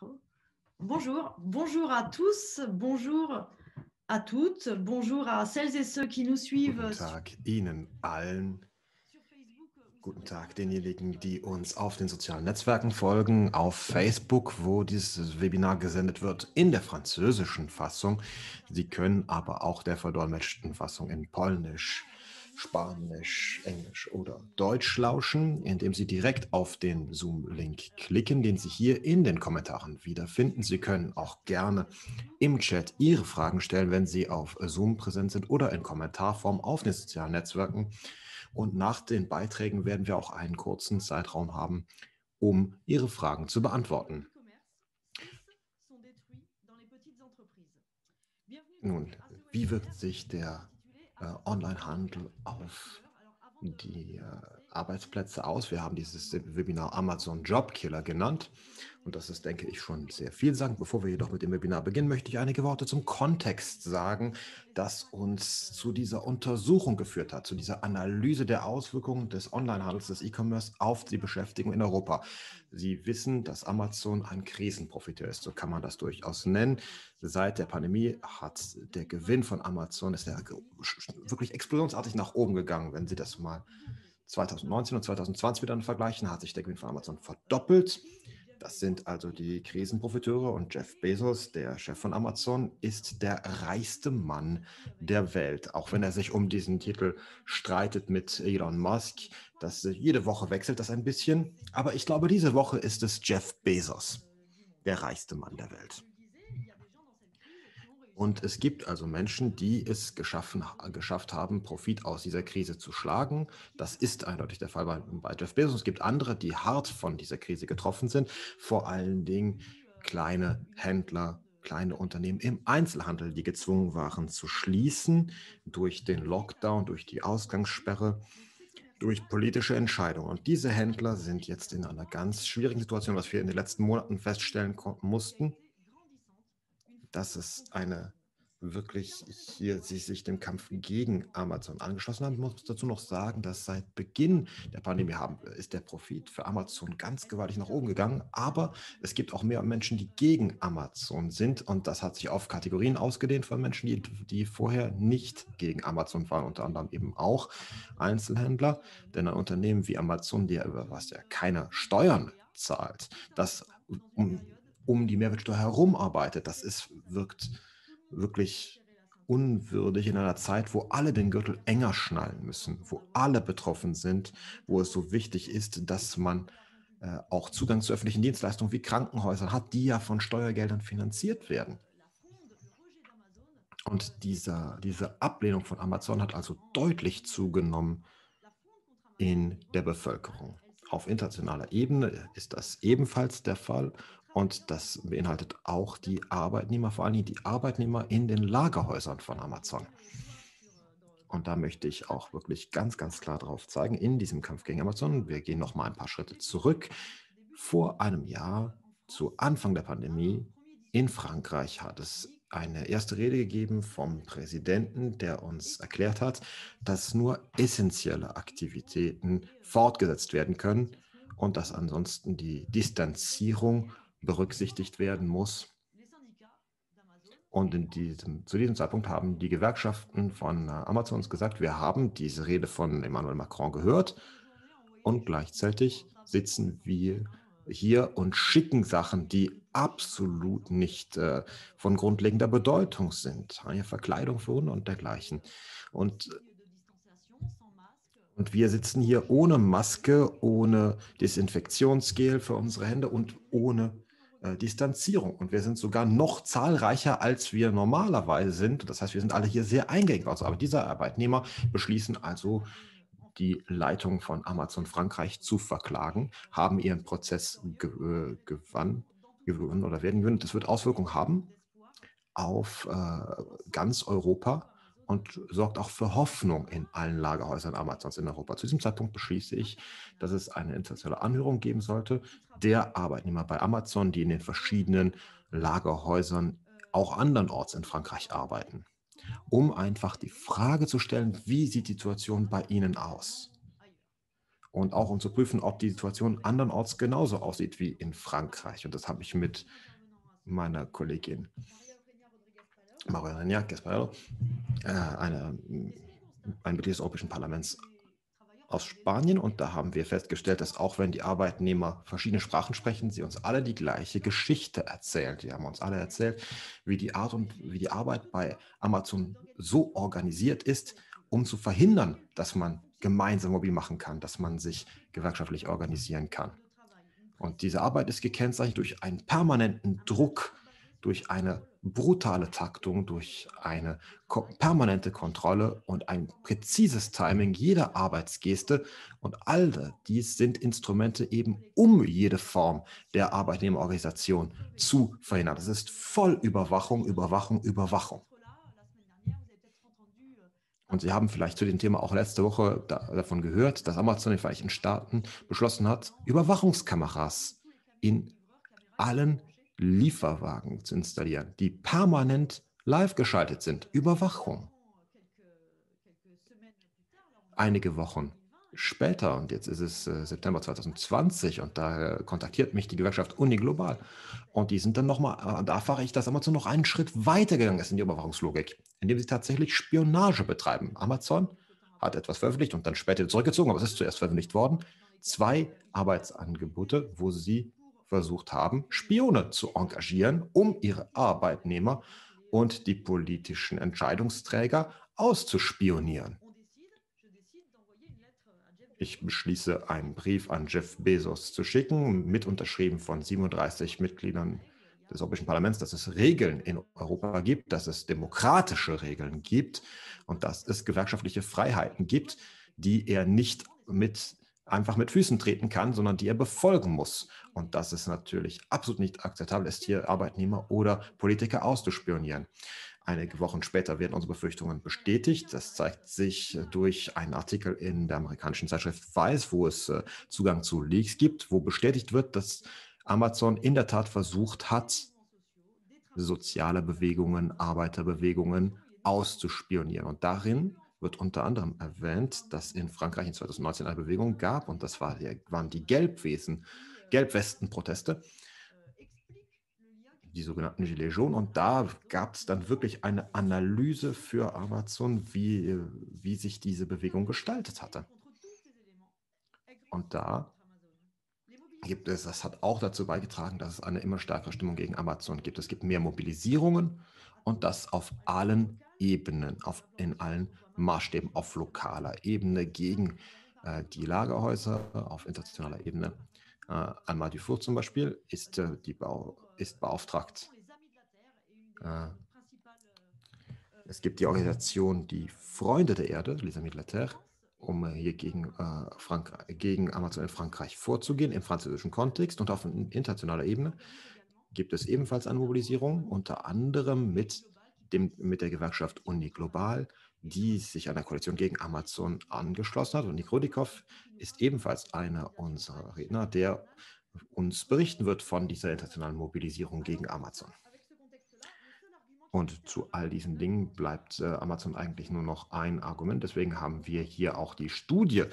Bonjour, bonjour à tous, bonjour à toutes, bonjour à celles et ceux qui nous suivent. Guten Tag Ihnen allen. Guten Tag denjenigen, die uns auf den sozialen Netzwerken folgen, auf Facebook, wo dieses Webinar gesendet wird, in der französischen Fassung. Sie können aber auch der verdolmetschten Fassung in Polnisch, Spanisch, Englisch oder Deutsch lauschen, indem Sie direkt auf den Zoom-Link klicken, den Sie hier in den Kommentaren wiederfinden. Sie können auch gerne im Chat Ihre Fragen stellen, wenn Sie auf Zoom präsent sind oder in Kommentarform auf den sozialen Netzwerken. Und nach den Beiträgen werden wir auch einen kurzen Zeitraum haben, um Ihre Fragen zu beantworten. Nun, wie wirkt sich der Onlinehandel auf die Arbeitsplätze aus? Wir haben dieses Webinar Amazon Jobkiller genannt. Und das ist, denke ich, schon sehr vielsagend. Bevor wir jedoch mit dem Webinar beginnen, möchte ich einige Worte zum Kontext sagen, das uns zu dieser Untersuchung geführt hat, zu dieser Analyse der Auswirkungen des Onlinehandels, des E-Commerce auf die Beschäftigung in Europa. Sie wissen, dass Amazon ein Krisenprofiteur ist, so kann man das durchaus nennen. Seit der Pandemie hat der Gewinn von Amazon ist wirklich explosionsartig nach oben gegangen. Wenn Sie das mal 2019 und 2020 wieder vergleichen, hat sich der Gewinn von Amazon verdoppelt. Das sind also die Krisenprofiteure und Jeff Bezos, der Chef von Amazon, ist der reichste Mann der Welt. Auch wenn er sich um diesen Titel streitet mit Elon Musk. Jede Woche wechselt das ein bisschen. Aber ich glaube, diese Woche ist es Jeff Bezos, der reichste Mann der Welt. Und es gibt also Menschen, die es geschafft haben, Profit aus dieser Krise zu schlagen. Das ist eindeutig der Fall bei Jeff Bezos. Es gibt andere, die hart von dieser Krise getroffen sind. Vor allen Dingen kleine Händler, kleine Unternehmen im Einzelhandel, die gezwungen waren zu schließen durch den Lockdown, durch die Ausgangssperre, durch politische Entscheidungen. Und diese Händler sind jetzt in einer ganz schwierigen Situation, was wir in den letzten Monaten feststellen mussten, dass es sich dem Kampf gegen Amazon angeschlossen haben. Ich muss dazu noch sagen, dass seit Beginn der Pandemie ist der Profit für Amazon ganz gewaltig nach oben gegangen, aber es gibt auch mehr Menschen, die gegen Amazon sind und das hat sich auf Kategorien ausgedehnt von Menschen, die vorher nicht gegen Amazon waren, unter anderem eben auch Einzelhändler, denn ein Unternehmen wie Amazon, was ja keine Steuern zahlt, das um die Mehrwertsteuer herum arbeitet, wirkt wirklich unwürdig in einer Zeit, wo alle den Gürtel enger schnallen müssen, wo alle betroffen sind, wo es so wichtig ist, dass man auch Zugang zu öffentlichen Dienstleistungen wie Krankenhäusern hat, die ja von Steuergeldern finanziert werden. Und diese Ablehnung von Amazon hat also deutlich zugenommen in der Bevölkerung. Auf internationaler Ebene ist das ebenfalls der Fall. Und das beinhaltet auch die Arbeitnehmer, vor allem die Arbeitnehmer in den Lagerhäusern von Amazon. Und da möchte ich auch wirklich ganz, ganz klar drauf zeigen, in diesem Kampf gegen Amazon, wir gehen noch mal ein paar Schritte zurück. Vor einem Jahr, zu Anfang der Pandemie, in Frankreich hat es eine erste Rede gegeben vom Präsidenten, der uns erklärt hat, dass nur essentielle Aktivitäten fortgesetzt werden können und dass ansonsten die Distanzierung berücksichtigt werden muss. Und zu diesem Zeitpunkt haben die Gewerkschaften von Amazon gesagt, wir haben diese Rede von Emmanuel Macron gehört und gleichzeitig sitzen wir hier und schicken Sachen, die absolut nicht von grundlegender Bedeutung sind. Verkleidung für Hunde und dergleichen. Und wir sitzen hier ohne Maske, ohne Desinfektionsgel für unsere Hände und ohne Distanzierung. Und wir sind sogar noch zahlreicher, als wir normalerweise sind. Das heißt, wir sind alle hier sehr eingängig. Aber diese Arbeitnehmer beschließen also, die Leitung von Amazon Frankreich zu verklagen, haben ihren Prozess gewonnen oder werden gewinnen. Das wird Auswirkungen haben auf ganz Europa und sorgt auch für Hoffnung in allen Lagerhäusern Amazons in Europa. Zu diesem Zeitpunkt beschließe ich, dass es eine internationale Anhörung geben sollte der Arbeitnehmer bei Amazon, die in den verschiedenen Lagerhäusern auch andernorts in Frankreich arbeiten, um einfach die Frage zu stellen, wie sieht die Situation bei Ihnen aus? und auch um zu prüfen, ob die Situation andernorts genauso aussieht wie in Frankreich. Und das habe ich mit meiner Kollegin Maria Gasparello, ein Mitglied des Europäischen Parlaments aus Spanien, und da haben wir festgestellt, dass auch wenn die Arbeitnehmer verschiedene Sprachen sprechen, sie uns alle die gleiche Geschichte erzählen. Die haben uns alle erzählt, wie die Art und wie die Arbeit bei Amazon so organisiert ist, um zu verhindern, dass man gemeinsam mobil machen kann, dass man sich gewerkschaftlich organisieren kann. Und diese Arbeit ist gekennzeichnet durch einen permanenten Druck, durch eine brutale Taktung, durch eine permanente Kontrolle und ein präzises Timing jeder Arbeitsgeste. Und all dies sind Instrumente eben, um jede Form der Arbeitnehmerorganisation zu verhindern. Das ist Vollüberwachung, Überwachung, Überwachung. Und Sie haben vielleicht zu dem Thema auch letzte Woche davon gehört, dass Amazon in den Vereinigten Staaten beschlossen hat, Überwachungskameras in allen Lieferwagen zu installieren, die permanent live geschaltet sind. Überwachung. Einige Wochen später, und jetzt ist es September 2020, und da kontaktiert mich die Gewerkschaft Uni Global, und die sind dann nochmal, da erfahre ich, dass Amazon noch einen Schritt weitergegangen ist in die Überwachungslogik, indem sie tatsächlich Spionage betreiben. Amazon hat etwas veröffentlicht und dann später zurückgezogen, aber es ist zuerst veröffentlicht worden, 2 Arbeitsangebote, wo sie versucht haben, Spione zu engagieren, um ihre Arbeitnehmer und die politischen Entscheidungsträger auszuspionieren. Ich beschließe, einen Brief an Jeff Bezos zu schicken, mit unterschrieben von 37 Mitgliedern des Europäischen Parlaments, dass es Regeln in Europa gibt, dass es demokratische Regeln gibt und dass es gewerkschaftliche Freiheiten gibt, die er nicht einfach mit Füßen treten kann, sondern die er befolgen muss. Und dass es natürlich absolut nicht akzeptabel ist, hier Arbeitnehmer oder Politiker auszuspionieren. Einige Wochen später werden unsere Befürchtungen bestätigt. Das zeigt sich durch einen Artikel in der amerikanischen Zeitschrift Vice, wo es Zugang zu Leaks gibt, wo bestätigt wird, dass Amazon in der Tat versucht hat, soziale Bewegungen, Arbeiterbewegungen auszuspionieren. Und darin wird unter anderem erwähnt, dass in Frankreich in 2019 eine Bewegung gab, und das waren die Gelbwesten-Proteste, die sogenannten Gilets jaunes. Und da gab es dann wirklich eine Analyse für Amazon, wie sich diese Bewegung gestaltet hatte. Und da das hat auch dazu beigetragen, dass es eine immer stärkere Stimmung gegen Amazon gibt. Es gibt mehr Mobilisierungen, und das auf allen Ebenen, in allen Maßstäben, auf lokaler Ebene gegen die Lagerhäuser, auf internationaler Ebene. Anne Dufour zum Beispiel ist beauftragt. Es gibt die Organisation Die Freunde der Erde, Les Amis de la Terre, um hier gegen Amazon in Frankreich vorzugehen, im französischen Kontext. Und auf internationaler Ebene gibt es ebenfalls eine Mobilisierung, unter anderem mit der Gewerkschaft Uni Global, die sich einer Koalition gegen Amazon angeschlossen hat. Und Nick Rudikoff ist ebenfalls einer unserer Redner, der uns berichten wird von dieser internationalen Mobilisierung gegen Amazon. Und zu all diesen Dingen bleibt Amazon eigentlich nur noch ein Argument. Deswegen haben wir hier auch die Studie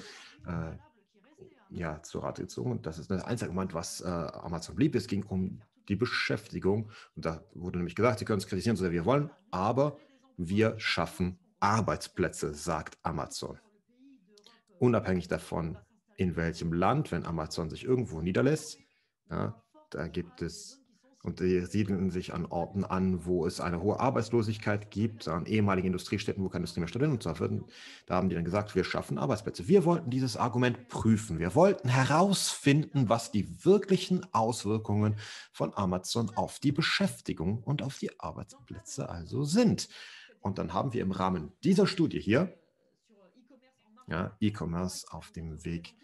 zur Rate gezogen. Und das ist das einzige Argument, was Amazon blieb. Es ging um die Beschäftigung. Und da wurde nämlich gesagt, Sie können es kritisieren, so sehr wir wollen, aber wir schaffen Arbeitsplätze, sagt Amazon. Unabhängig davon, in welchem Land, wenn Amazon sich irgendwo niederlässt, da gibt es, und die siedeln sich an Orten an, wo es eine hohe Arbeitslosigkeit gibt, an ehemaligen Industriestädten, wo keine Industrie mehr stattfindet. Und da haben die dann gesagt, wir schaffen Arbeitsplätze. Wir wollten dieses Argument prüfen. Wir wollten herausfinden, was die wirklichen Auswirkungen von Amazon auf die Beschäftigung und auf die Arbeitsplätze also sind. Und dann haben wir im Rahmen dieser Studie hier E-Commerce auf dem Weg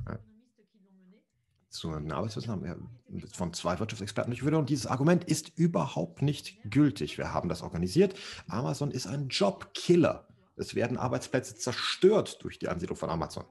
zu einem Arbeitswissen haben wir von 2 Wirtschaftsexperten durchgeführt, und dieses Argument ist überhaupt nicht gültig. Wir haben das organisiert. Amazon ist ein Jobkiller. Es werden Arbeitsplätze zerstört durch die Ansiedlung von Amazon.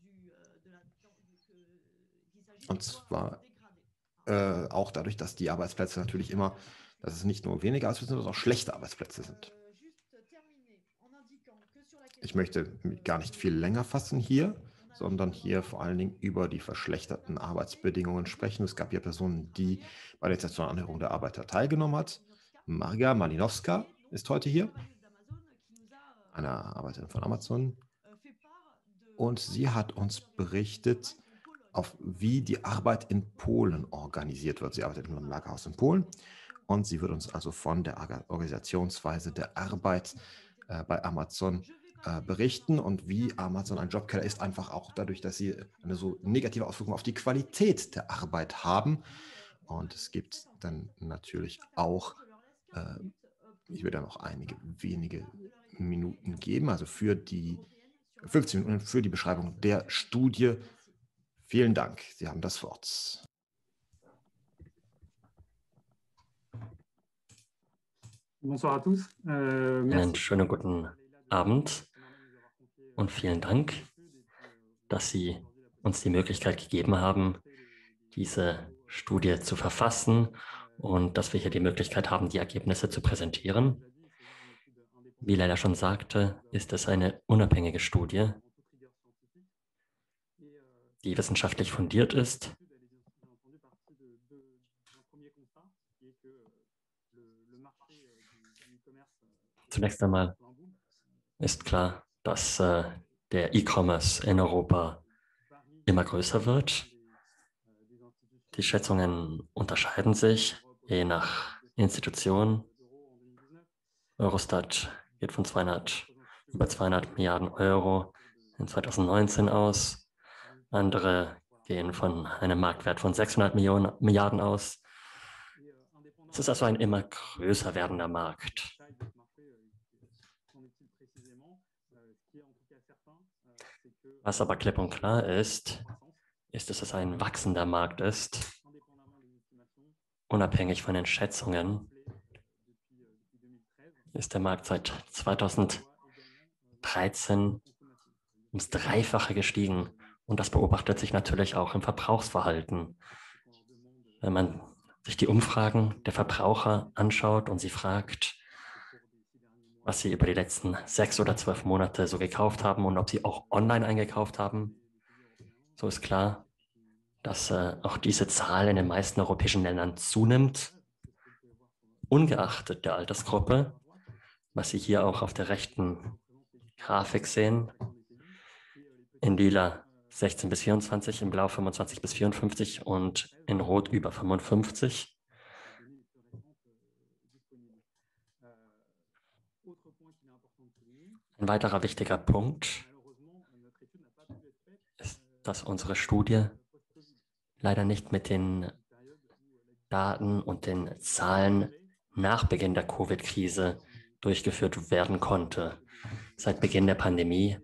Und zwar auch dadurch, dass die Arbeitsplätze natürlich dass es nicht nur weniger Arbeitsplätze sind, sondern auch schlechte Arbeitsplätze sind. Ich möchte gar nicht viel länger fassen hier, sondern hier vor allen Dingen über die verschlechterten Arbeitsbedingungen sprechen. Es gab ja Personen, die bei der internationalen Annäherung der Arbeiter teilgenommen hat. Marga Malinowska ist heute hier, eine Arbeiterin von Amazon. Und sie hat uns berichtet, wie die Arbeit in Polen organisiert wird. Sie arbeitet in einem Lagerhaus in Polen und sie wird uns also von der Organisationsweise der Arbeit bei Amazon berichten und wie Amazon ein Jobkiller ist, einfach auch dadurch, dass sie eine so negative Auswirkung auf die Qualität der Arbeit haben. Und es gibt dann natürlich auch, äh, ich werde noch einige wenige Minuten geben, also für die 15 Minuten für die Beschreibung der Studie. Vielen Dank, Sie haben das Wort. Einen schönen guten Abend und vielen Dank, dass Sie uns die Möglichkeit gegeben haben, diese Studie zu verfassen und dass wir hier die Möglichkeit haben, die Ergebnisse zu präsentieren. Wie Leila schon sagte, ist es eine unabhängige Studie, die wissenschaftlich fundiert ist. Zunächst einmal ist klar, dass der E-Commerce in Europa immer größer wird. Die Schätzungen unterscheiden sich je nach Institution. Eurostat geht von über 200 Milliarden Euro in 2019 aus. Andere gehen von einem Marktwert von 600 Milliarden aus. Es ist also ein immer größer werdender Markt. Was aber klipp und klar ist, dass es ein wachsender Markt ist, unabhängig von den Schätzungen. Ist der Markt seit 2013 ums Dreifache gestiegen. Und das beobachtet sich natürlich auch im Verbrauchsverhalten. Wenn man sich die Umfragen der Verbraucher anschaut und sie fragt, was sie über die letzten 6 oder 12 Monate so gekauft haben und ob sie auch online eingekauft haben, so ist klar, dass auch diese Zahl in den meisten europäischen Ländern zunimmt, ungeachtet der Altersgruppe, was Sie hier auch auf der rechten Grafik sehen. In lila 16 bis 24, in blau 25 bis 54 und in rot über 55. Ein weiterer wichtiger Punkt ist, dass unsere Studie leider nicht mit den Daten und den Zahlen nach Beginn der Covid-Krise durchgeführt werden konnte. Seit Beginn der Pandemie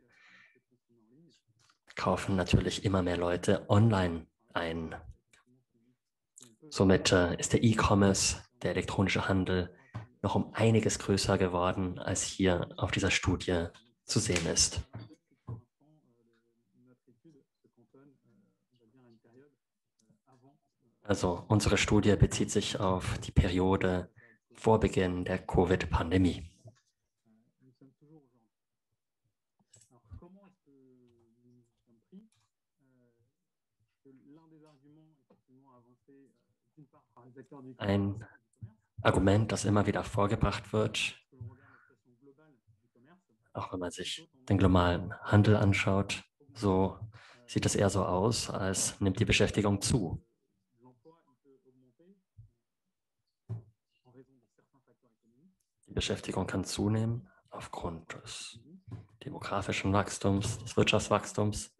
kaufen natürlich immer mehr Leute online ein. Somit ist der E-Commerce, der elektronische Handel, noch um einiges größer geworden, als hier auf dieser Studie zu sehen ist. Also unsere Studie bezieht sich auf die Periode vor Beginn der Covid-Pandemie. Ein Argument, das immer wieder vorgebracht wird, auch wenn man sich den globalen Handel anschaut, so sieht es eher so aus, als nimmt die Beschäftigung zu. Die Beschäftigung kann zunehmen aufgrund des demografischen Wachstums, des Wirtschaftswachstums.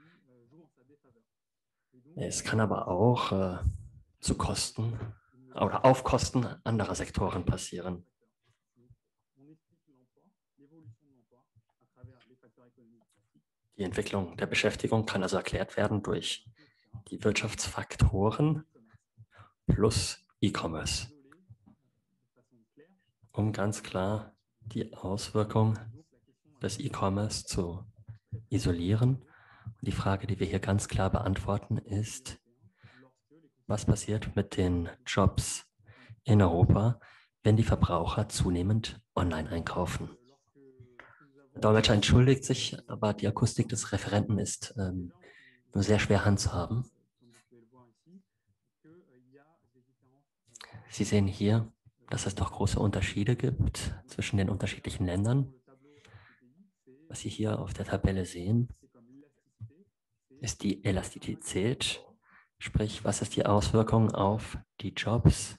Es kann aber auch zu Kosten oder auf Kosten anderer Sektoren passieren. Die Entwicklung der Beschäftigung kann also erklärt werden durch die Wirtschaftsfaktoren plus E-Commerce, um ganz klar die Auswirkung des E-Commerce zu isolieren. Und die Frage, die wir hier ganz klar beantworten, ist, was passiert mit den Jobs in Europa, wenn die Verbraucher zunehmend online einkaufen? Der Dolmetscher entschuldigt sich, aber die Akustik des Referenten ist nur sehr schwer handzuhaben. Sie sehen hier, dass es doch große Unterschiede gibt zwischen den unterschiedlichen Ländern. Was Sie hier auf der Tabelle sehen, ist die Elastizität, sprich, was ist die Auswirkung auf die Jobs,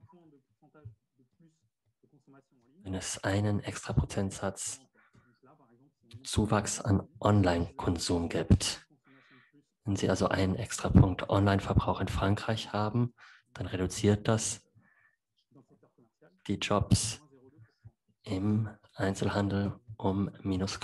wenn es einen extra Prozentsatz Zuwachs an Online-Konsum gibt. Wenn Sie also einen extra Punkt Online-Verbrauch in Frankreich haben, dann reduziert das die Jobs im Einzelhandel um minus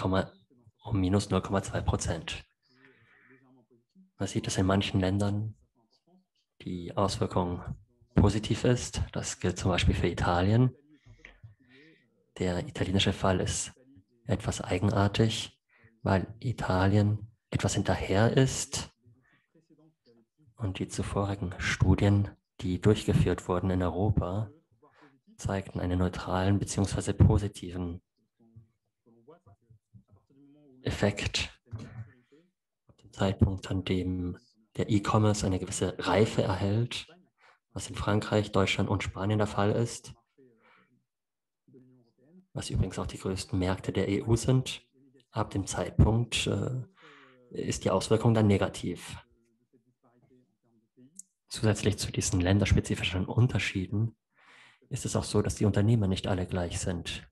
0,2%. Man sieht, dass in manchen Ländern die Auswirkung positiv ist. Das gilt zum Beispiel für Italien. Der italienische Fall ist etwas eigenartig, weil Italien etwas hinterher ist und die zuvorigen Studien, die durchgeführt wurden in Europa, zeigten einen neutralen bzw. positiven Effekt. Ab dem Zeitpunkt, an dem der E-Commerce eine gewisse Reife erhält, was in Frankreich, Deutschland und Spanien der Fall ist, was übrigens auch die größten Märkte der EU sind, ab dem Zeitpunkt ist die Auswirkung dann negativ. Zusätzlich zu diesen länderspezifischen Unterschieden ist es auch so, dass die Unternehmen nicht alle gleich sind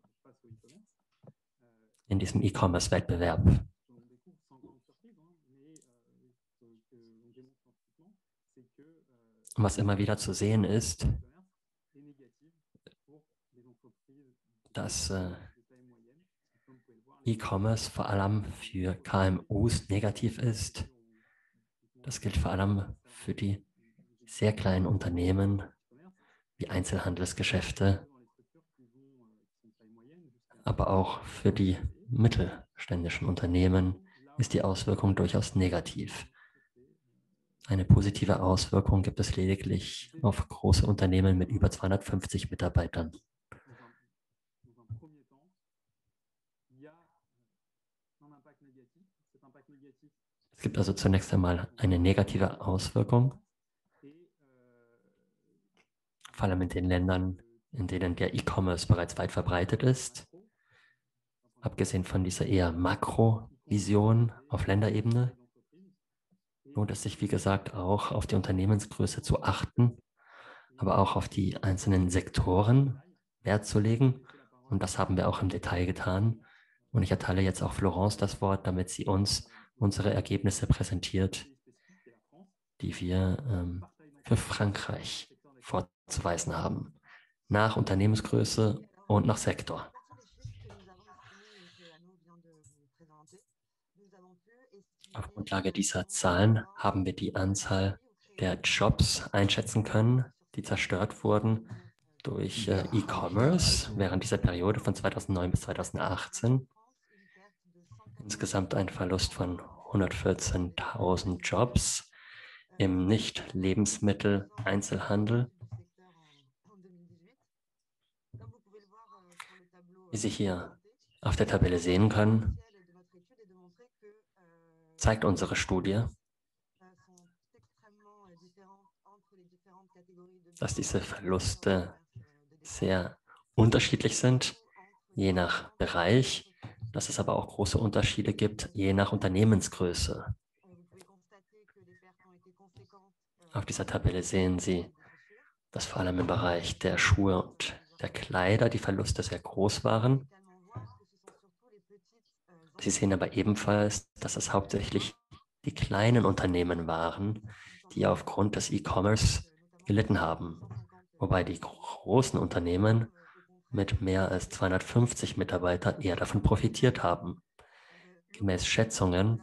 in diesem E-Commerce-Wettbewerb. Was immer wieder zu sehen ist, dass E-Commerce vor allem für KMUs negativ ist. Das gilt vor allem für die sehr kleinen Unternehmen wie Einzelhandelsgeschäfte, aber auch für die mittelständischen Unternehmen ist die Auswirkung durchaus negativ. Eine positive Auswirkung gibt es lediglich auf große Unternehmen mit über 250 Mitarbeitern. Es gibt also zunächst einmal eine negative Auswirkung, vor allem in den Ländern, in denen der E-Commerce bereits weit verbreitet ist. Abgesehen von dieser eher Makrovision auf Länderebene lohnt es sich, wie gesagt, auch auf die Unternehmensgröße zu achten, aber auch auf die einzelnen Sektoren Wert zu legen. Und das haben wir auch im Detail getan. Und ich erteile jetzt auch Florence das Wort, damit sie uns unsere Ergebnisse präsentiert, die wir für Frankreich vorzuweisen haben, nach Unternehmensgröße und nach Sektor. Auf Grundlage dieser Zahlen haben wir die Anzahl der Jobs einschätzen können, die zerstört wurden durch E-Commerce während dieser Periode von 2009 bis 2018. Insgesamt ein Verlust von 114.000 Jobs im Nicht-Lebensmittel-Einzelhandel. Wie Sie hier auf der Tabelle sehen können, zeigt unsere Studie, dass diese Verluste sehr unterschiedlich sind, je nach Bereich, dass es aber auch große Unterschiede gibt, je nach Unternehmensgröße. Auf dieser Tabelle sehen Sie, dass vor allem im Bereich der Schuhe und der Kleider die Verluste sehr groß waren. Sie sehen aber ebenfalls, dass es hauptsächlich die kleinen Unternehmen waren, die aufgrund des E-Commerce gelitten haben, wobei die großen Unternehmen mit mehr als 250 Mitarbeitern eher davon profitiert haben. Gemäß Schätzungen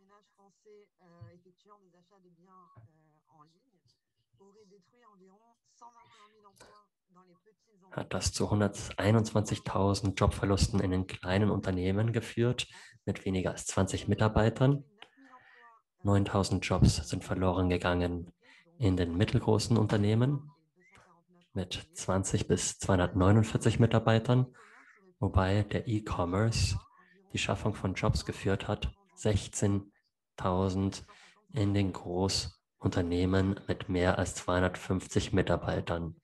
hat das zu 121.000 Jobverlusten in den kleinen Unternehmen geführt, mit weniger als 20 Mitarbeitern. 9.000 Jobs sind verloren gegangen in den mittelgroßen Unternehmen mit 20 bis 249 Mitarbeitern, wobei der E-Commerce die Schaffung von Jobs geführt hat. 16.000 in den Großunternehmen mit mehr als 250 Mitarbeitern.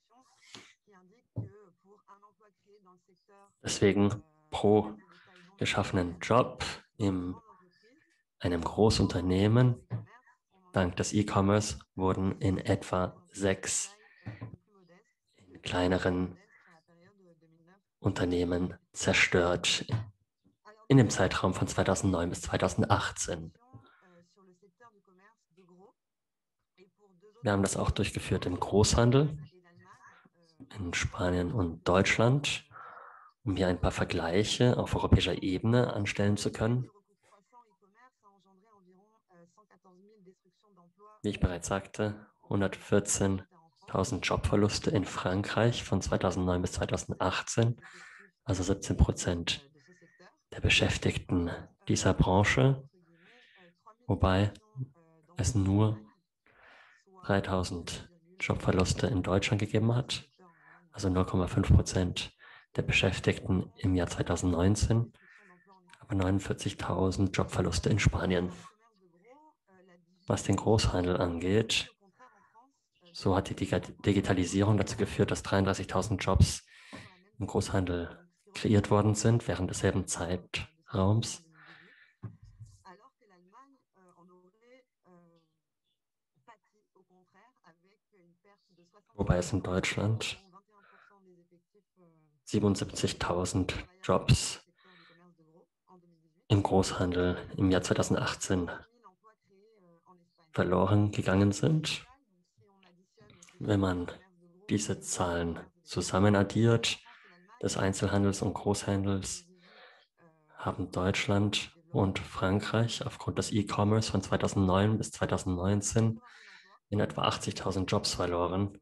Deswegen pro geschaffenen Job in einem Großunternehmen, dank des E-Commerce, wurden in etwa 6 in kleineren Unternehmen zerstört in dem Zeitraum von 2009 bis 2018. Wir haben das auch durchgeführt im Großhandel in Spanien und Deutschland, um hier ein paar Vergleiche auf europäischer Ebene anstellen zu können. Wie ich bereits sagte, 114.000 Jobverluste in Frankreich von 2009 bis 2018, also 17% der Beschäftigten dieser Branche, wobei es nur 3.000 Jobverluste in Deutschland gegeben hat, also 0,5% der Beschäftigten im Jahr 2019, aber 49.000 Jobverluste in Spanien. Was den Großhandel angeht, so hat die Digitalisierung dazu geführt, dass 33.000 Jobs im Großhandel kreiert worden sind während desselben Zeitraums. Wobei es in Deutschland 77.000 Jobs im Großhandel im Jahr 2018 verloren gegangen sind. Wenn man diese Zahlen zusammen addiert, des Einzelhandels und Großhandels, haben Deutschland und Frankreich aufgrund des E-Commerce von 2009 bis 2019 in etwa 80.000 Jobs verloren.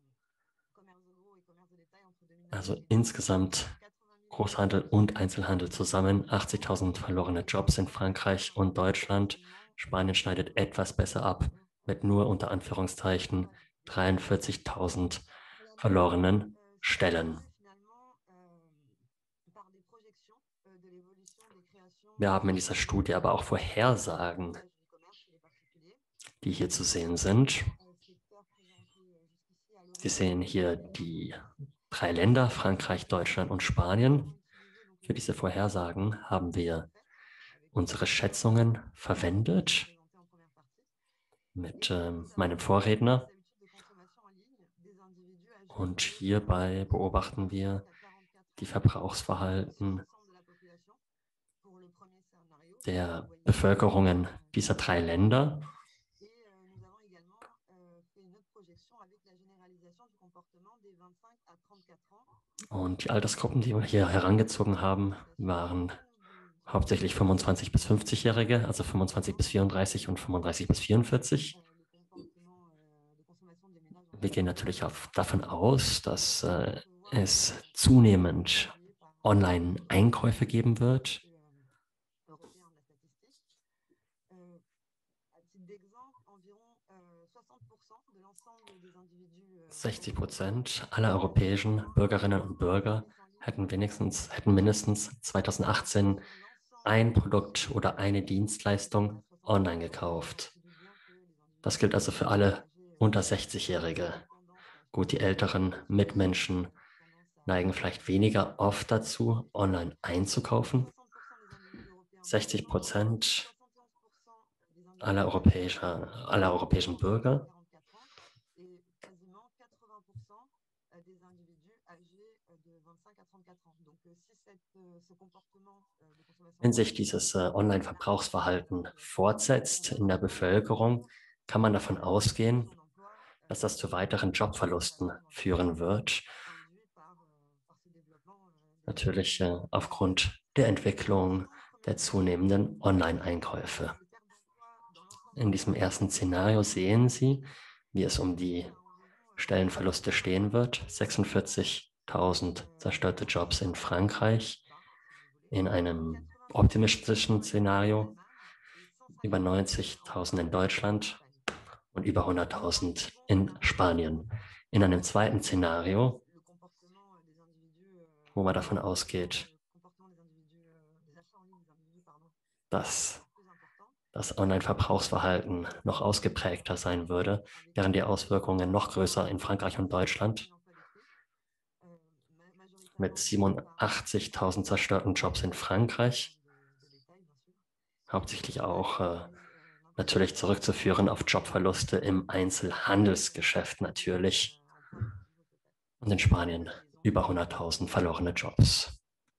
Also insgesamt Großhandel und Einzelhandel zusammen 80.000 verlorene Jobs in Frankreich und Deutschland. Spanien schneidet etwas besser ab mit nur unter Anführungszeichen 43.000 verlorenen Stellen. Wir haben in dieser Studie aber auch Vorhersagen, die hier zu sehen sind. Sie sehen hier die 3 Länder, Frankreich, Deutschland und Spanien. Für diese Vorhersagen haben wir unsere Schätzungen verwendet mit meinem Vorredner. Und hierbei beobachten wir die Verbrauchsverhalten der Bevölkerungen dieser 3 Länder. Und die Altersgruppen, die wir hier herangezogen haben, waren hauptsächlich 25- bis 50-Jährige, also 25 bis 34 und 35 bis 44. Wir gehen natürlich davon aus, dass es zunehmend Online-Einkäufe geben wird. 60% aller europäischen Bürgerinnen und Bürger hätten mindestens 2018 ein Produkt oder eine Dienstleistung online gekauft. Das gilt also für alle unter 60-Jährige. Gut, die älteren Mitmenschen neigen vielleicht weniger oft dazu, online einzukaufen. 60% aller europäischen Bürger wenn sich dieses Online-Verbrauchsverhalten fortsetzt in der Bevölkerung, kann man davon ausgehen, dass das zu weiteren Jobverlusten führen wird. Natürlich aufgrund der Entwicklung der zunehmenden Online-Einkäufe. In diesem ersten Szenario sehen Sie, wie es um die Stellenverluste stehen wird. 46.000 zerstörte Jobs in Frankreich. In einem optimistischen Szenario über 90.000 in Deutschland und über 100.000 in Spanien. In einem zweiten Szenario, wo man davon ausgeht, dass das Online-Verbrauchsverhalten noch ausgeprägter sein würde, wären die Auswirkungen noch größer in Frankreich und Deutschland mit 87.000 zerstörten Jobs in Frankreich, hauptsächlich auch natürlich zurückzuführen auf Jobverluste im Einzelhandelsgeschäft natürlich und in Spanien über 100.000 verlorene Jobs.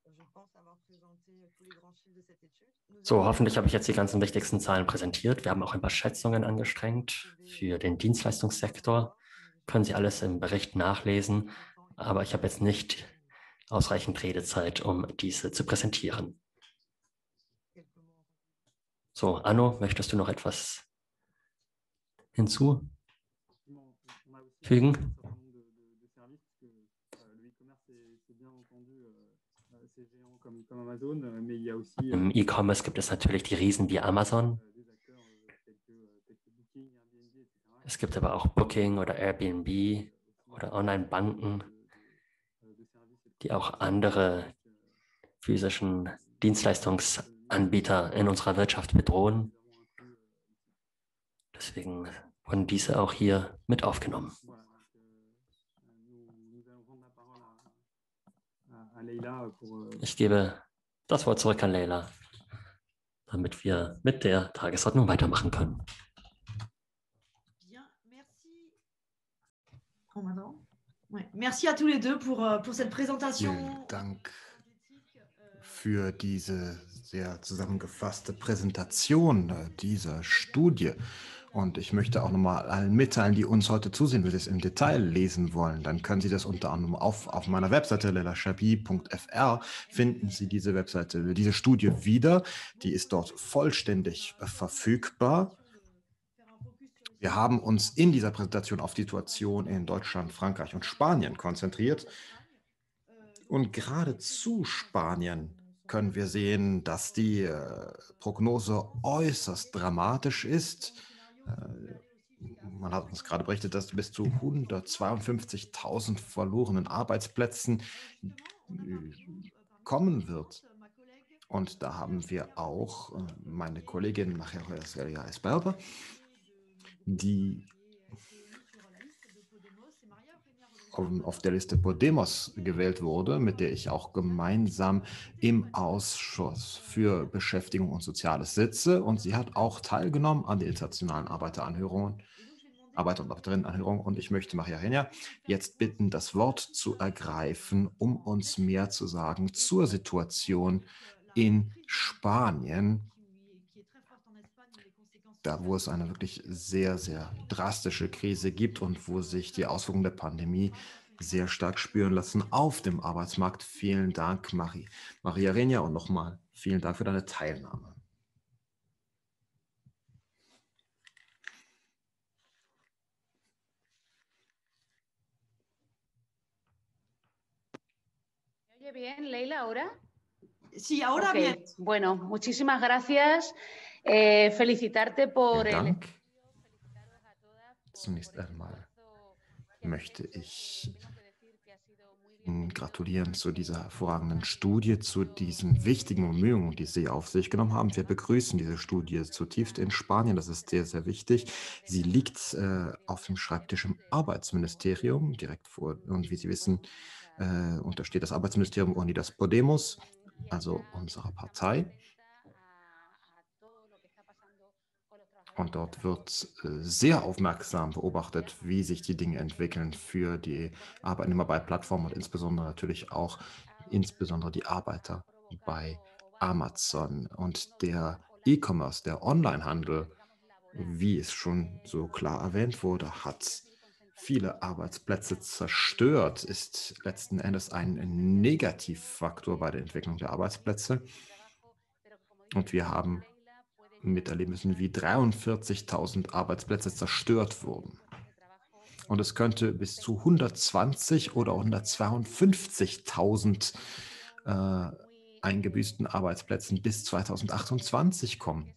So, hoffentlich habe ich jetzt die ganzen wichtigsten Zahlen präsentiert. Wir haben auch ein paar Schätzungen angestrengt für den Dienstleistungssektor. Können Sie alles im Bericht nachlesen, aber ich habe jetzt nicht ausreichend Redezeit, um diese zu präsentieren. So, Anno, möchtest du noch etwas hinzufügen? Im E-Commerce gibt es natürlich die Riesen wie Amazon. Es gibt aber auch Booking oder Airbnb oder Online-Banken, die auch andere physischen Dienstleistungsanbieter in unserer Wirtschaft bedrohen. Deswegen wurden diese auch hier mit aufgenommen. Ich gebe das Wort zurück an Leila, damit wir mit der Tagesordnung weitermachen können. Merci à tous les deux pour cette présentation. Vielen Dank für diese sehr zusammengefasste Präsentation dieser Studie. Und ich möchte auch nochmal allen mitteilen, die uns heute zusehen, die das im Detail lesen wollen. Dann können Sie das unter anderem auf meiner Webseite leilachabi.fr finden Sie diese Webseite, diese Studie wieder. Die ist dort vollständig verfügbar. Wir haben uns in dieser Präsentation auf die Situation in Deutschland, Frankreich und Spanien konzentriert. Und gerade zu Spanien können wir sehen, dass die Prognose äußerst dramatisch ist. Man hat uns gerade berichtet, dass bis zu 152.000 verlorenen Arbeitsplätzen kommen wird. Und da haben wir auch meine Kollegin Maria Esberber, die auf der Liste Podemos gewählt wurde, mit der ich auch gemeinsam im Ausschuss für Beschäftigung und Soziales sitze. Und sie hat auch teilgenommen an den internationalen Arbeiteranhörungen, Arbeiter- und Arbeiterinnenanhörungen. Und ich möchte Maria Renia jetzt bitten, das Wort zu ergreifen, um uns mehr zu sagen zur Situation in Spanien, da wo es eine wirklich sehr, sehr drastische Krise gibt und wo sich die Auswirkungen der Pandemie sehr stark spüren lassen auf dem Arbeitsmarkt. Vielen Dank, Maria Renia, und nochmal vielen Dank für deine Teilnahme. ¿Me oye bien, Leila, ahora? Sí, ahora bien. bien. Bueno, muchísimas gracias. Felicitarte por Vielen Dank. Zunächst einmal möchte ich Ihnen gratulieren zu dieser hervorragenden Studie, zu diesen wichtigen Bemühungen, die Sie auf sich genommen haben. Wir begrüßen diese Studie zutiefst in Spanien. Das ist sehr, sehr wichtig. Sie liegt auf dem Schreibtisch im Arbeitsministerium direkt vor. Und wie Sie wissen, untersteht das Arbeitsministerium Unidas Podemos, also unserer Partei. Und dort wird sehr aufmerksam beobachtet, wie sich die Dinge entwickeln für die Arbeitnehmer bei Plattformen und insbesondere natürlich auch die Arbeiter bei Amazon. Und der E-Commerce, der Onlinehandel, wie es schon so klar erwähnt wurde, hat viele Arbeitsplätze zerstört, ist letzten Endes ein Negativfaktor bei der Entwicklung der Arbeitsplätze. Und wir haben miterleben müssen, wie 43.000 Arbeitsplätze zerstört wurden. Und es könnte bis zu 120 oder 152.000 eingebüßten Arbeitsplätzen bis 2028 kommen.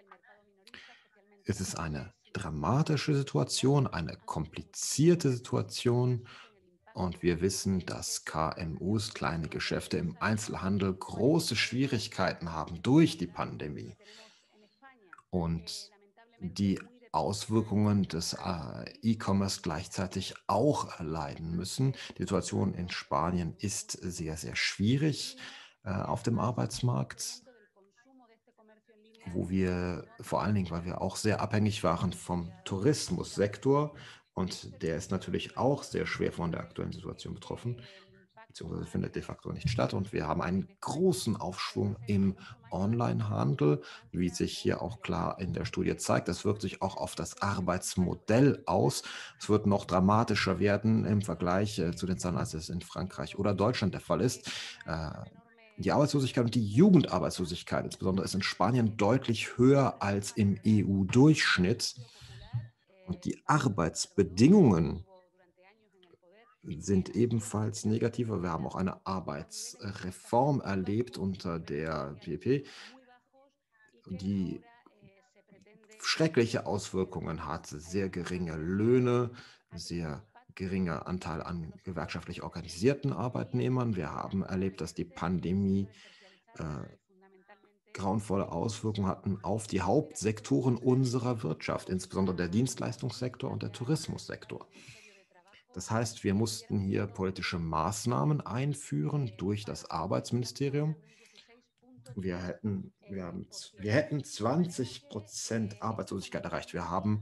Es ist eine dramatische Situation, eine komplizierte Situation Und wir wissen, dass KMUs, kleine Geschäfte im Einzelhandel, große Schwierigkeiten haben durch die Pandemie. Und die Auswirkungen des E-Commerce gleichzeitig auch erleiden müssen. Die Situation in Spanien ist sehr, sehr schwierig auf dem Arbeitsmarkt, wo wir vor allen Dingen, weil wir auch sehr abhängig waren vom Tourismussektor, und der ist natürlich auch sehr schwer von der aktuellen Situation betroffen, beziehungsweise findet de facto nicht statt. Und wir haben einen großen Aufschwung im Onlinehandel, wie sich hier auch klar in der Studie zeigt. Das wirkt sich auch auf das Arbeitsmodell aus. Es wird noch dramatischer werden im Vergleich zu den Zahlen, als es in Frankreich oder Deutschland der Fall ist. Die Arbeitslosigkeit und die Jugendarbeitslosigkeit insbesondere ist in Spanien deutlich höher als im EU-Durchschnitt. Und die Arbeitsbedingungen sind ebenfalls negativer. Wir haben auch eine Arbeitsreform erlebt unter der PP, die schreckliche Auswirkungen hat. Sehr geringe Löhne, sehr geringer Anteil an gewerkschaftlich organisierten Arbeitnehmern. Wir haben erlebt, dass die Pandemie grauenvolle Auswirkungen hatten auf die Hauptsektoren unserer Wirtschaft, insbesondere der Dienstleistungssektor und der Tourismussektor. Das heißt, wir mussten hier politische Maßnahmen einführen durch das Arbeitsministerium. Wir hätten 20% Arbeitslosigkeit erreicht. Wir haben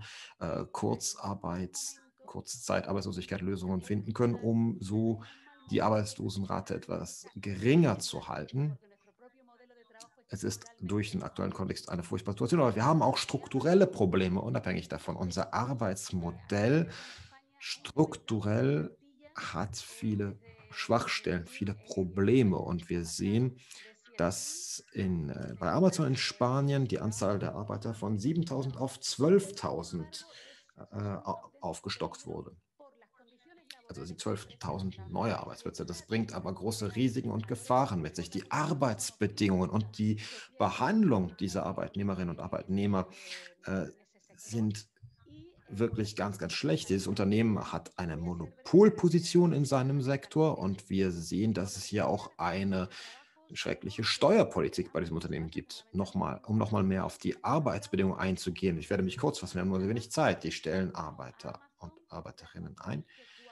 Kurzzeitarbeitslosigkeit-Lösungen finden können, um so die Arbeitslosenrate etwas geringer zu halten. Es ist durch den aktuellen Kontext eine furchtbare Situation, aber wir haben auch strukturelle Probleme, unabhängig davon. Unser Arbeitsmodell strukturell hat viele Schwachstellen, viele Probleme, und wir sehen, dass bei Amazon in Spanien die Anzahl der Arbeiter von 7.000 auf 12.000 aufgestockt wurde. Also 12.000 neue Arbeitsplätze. Das bringt aber große Risiken und Gefahren mit sich. Die Arbeitsbedingungen und die Behandlung dieser Arbeitnehmerinnen und Arbeitnehmer sind wirklich ganz, ganz schlecht. Dieses Unternehmen hat eine Monopolposition in seinem Sektor, und wir sehen, dass es hier auch eine schreckliche Steuerpolitik bei diesem Unternehmen gibt. Um nochmal mehr auf die Arbeitsbedingungen einzugehen. Ich werde mich kurz fassen, wir haben nur sehr wenig Zeit. Die stellen Arbeiter und Arbeiterinnen ein.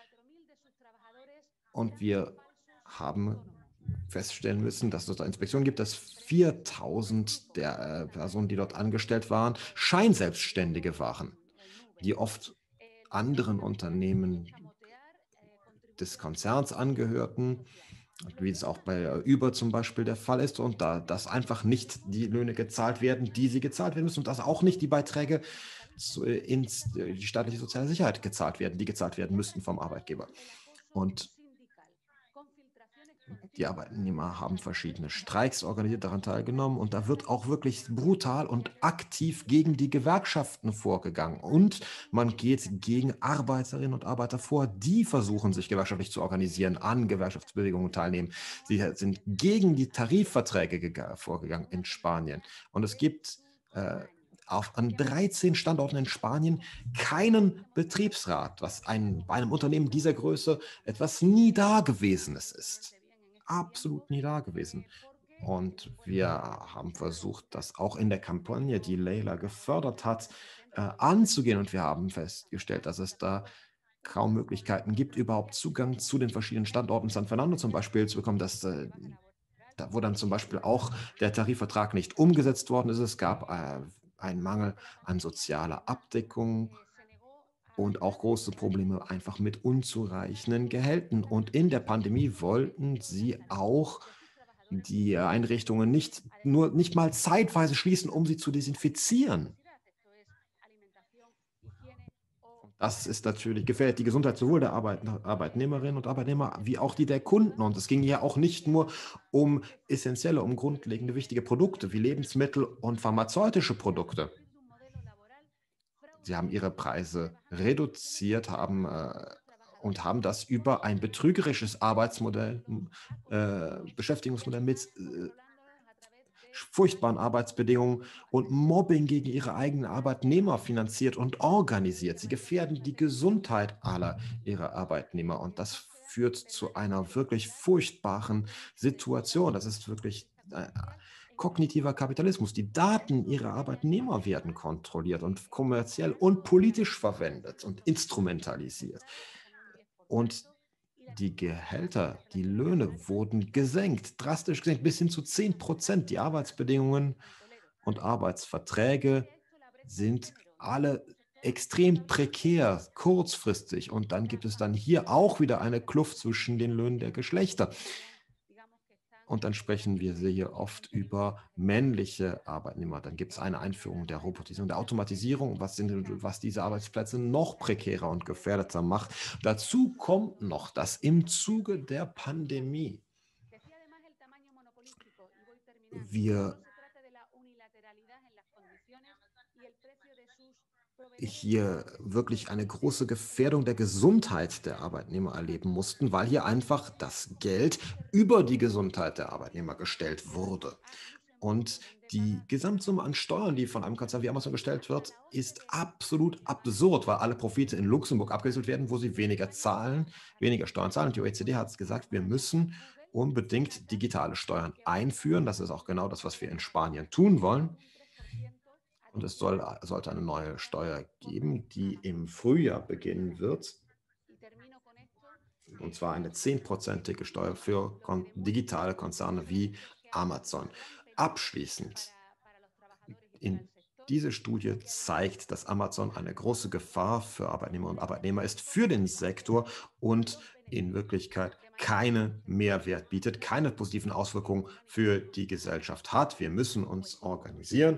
Und wir haben feststellen müssen, dass es dort eine Inspektion gibt, dass 4.000 der Personen, die dort angestellt waren, Scheinselbstständige waren, die oft anderen Unternehmen des Konzerns angehörten, wie es auch bei Uber zum Beispiel der Fall ist, und da dass einfach nicht die Löhne gezahlt werden, die sie gezahlt werden müssen, und dass auch nicht die Beiträge in die staatliche soziale Sicherheit gezahlt werden, die gezahlt werden müssten vom Arbeitgeber. Und die Arbeitnehmer haben verschiedene Streiks organisiert, daran teilgenommen, und da wird auch wirklich brutal und aktiv gegen die Gewerkschaften vorgegangen, und man geht gegen Arbeiterinnen und Arbeiter vor, die versuchen, sich gewerkschaftlich zu organisieren, an Gewerkschaftsbewegungen teilnehmen. Sie sind gegen die Tarifverträge vorgegangen in Spanien, und es gibt an 13 Standorten in Spanien keinen Betriebsrat, was bei einem Unternehmen dieser Größe etwas nie Dagewesenes ist. Absolut nie dagewesen. Und wir haben versucht, das auch in der Kampagne, die Leila gefördert hat, anzugehen. Und wir haben festgestellt, dass es da kaum Möglichkeiten gibt, überhaupt Zugang zu den verschiedenen Standorten San Fernando zum Beispiel zu bekommen, wo dann zum Beispiel auch der Tarifvertrag nicht umgesetzt worden ist. Es gab einen Mangel an sozialer Abdeckung und auch große Probleme einfach mit unzureichenden Gehältern. Und in der Pandemie wollten sie auch die Einrichtungen nicht mal zeitweise schließen, um sie zu desinfizieren. Das ist natürlich gefährdet die Gesundheit sowohl der Arbeitnehmerinnen und Arbeitnehmer wie auch die der Kunden. Und es ging ja auch nicht nur um grundlegende, wichtige Produkte wie Lebensmittel und pharmazeutische Produkte. Sie haben ihre Preise reduziert und haben das über ein betrügerisches Beschäftigungsmodell mit furchtbaren Arbeitsbedingungen und Mobbing gegen ihre eigenen Arbeitnehmer finanziert und organisiert. Sie gefährden die Gesundheit aller ihrer Arbeitnehmer, und das führt zu einer wirklich furchtbaren Situation. Das ist wirklich kognitiver Kapitalismus. Die Daten ihrer Arbeitnehmer werden kontrolliert und kommerziell und politisch verwendet und instrumentalisiert. Und die Gehälter, die Löhne wurden gesenkt, drastisch gesenkt, bis hin zu 10%. Die Arbeitsbedingungen und Arbeitsverträge sind alle extrem prekär, kurzfristig. Und dann gibt es dann hier auch wieder eine Kluft zwischen den Löhnen der Geschlechter. Und dann sprechen wir hier oft über männliche Arbeitnehmer. Dann gibt es eine Einführung der Robotisierung, der Automatisierung, was diese Arbeitsplätze noch prekärer und gefährdeter macht. Dazu kommt noch, dass im Zuge der Pandemie wir hier wirklich eine große Gefährdung der Gesundheit der Arbeitnehmer erleben mussten, weil hier einfach das Geld über die Gesundheit der Arbeitnehmer gestellt wurde. Und die Gesamtsumme an Steuern, die von einem Konzern wie Amazon gestellt wird, ist absolut absurd, weil alle Profite in Luxemburg abgewickelt werden, wo sie weniger zahlen, weniger Steuern zahlen. Und die OECD hat gesagt, wir müssen unbedingt digitale Steuern einführen. Das ist auch genau das, was wir in Spanien tun wollen. Und es sollte eine neue Steuer geben, die im Frühjahr beginnen wird. Und zwar eine 10%ige Steuer für digitale Konzerne wie Amazon. Abschließend, diese Studie zeigt, dass Amazon eine große Gefahr für Arbeitnehmerinnen und Arbeitnehmer ist, für den Sektor und in Wirklichkeit keinen Mehrwert bietet, keine positiven Auswirkungen für die Gesellschaft hat. Wir müssen uns organisieren.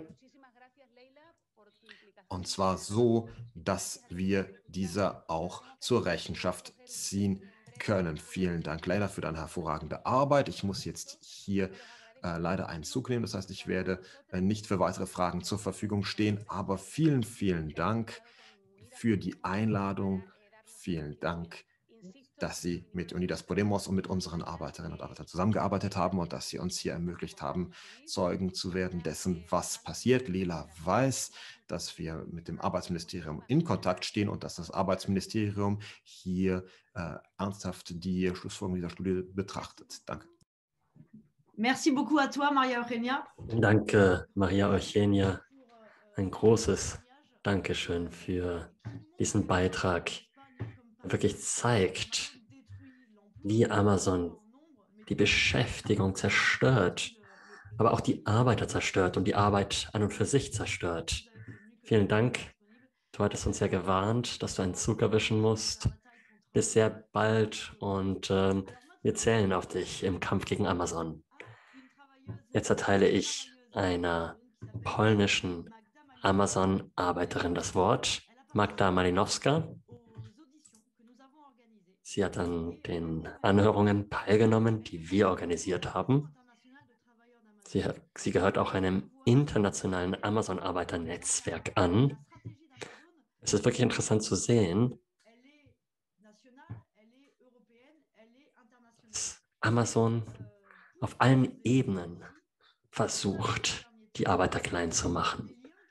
Und zwar so, dass wir diese auch zur Rechenschaft ziehen können. Vielen Dank, Leila, für deine hervorragende Arbeit. Ich muss jetzt hier leider einen Zug nehmen. Das heißt, ich werde nicht für weitere Fragen zur Verfügung stehen. Aber vielen, vielen Dank für die Einladung. Vielen Dank, dass Sie mit Unidas Podemos und mit unseren Arbeiterinnen und Arbeitern zusammengearbeitet haben und dass Sie uns hier ermöglicht haben, Zeugen zu werden dessen, was passiert. Leila weiß, dass wir mit dem Arbeitsministerium in Kontakt stehen und dass das Arbeitsministerium hier ernsthaft die Schlussfolgerung dieser Studie betrachtet. Danke. Merci beaucoup à toi, Maria Eugenia. Danke, Maria Eugenia. Ein großes Dankeschön für diesen Beitrag, der wirklich zeigt, wie Amazon die Beschäftigung zerstört, aber auch die Arbeiter zerstört und die Arbeit an und für sich zerstört. Vielen Dank. Du hattest uns ja gewarnt, dass du einen Zug erwischen musst. Bis sehr bald und wir zählen auf dich im Kampf gegen Amazon. Jetzt erteile ich einer polnischen Amazon-Arbeiterin das Wort, Magda Malinowska. Sie hat an den Anhörungen teilgenommen, die wir organisiert haben. Sie gehört auch einem internationalen Amazon-Arbeiternetzwerk an. Es ist wirklich interessant zu sehen, dass Amazon auf allen Ebenen versucht, die Arbeiter klein zu machen.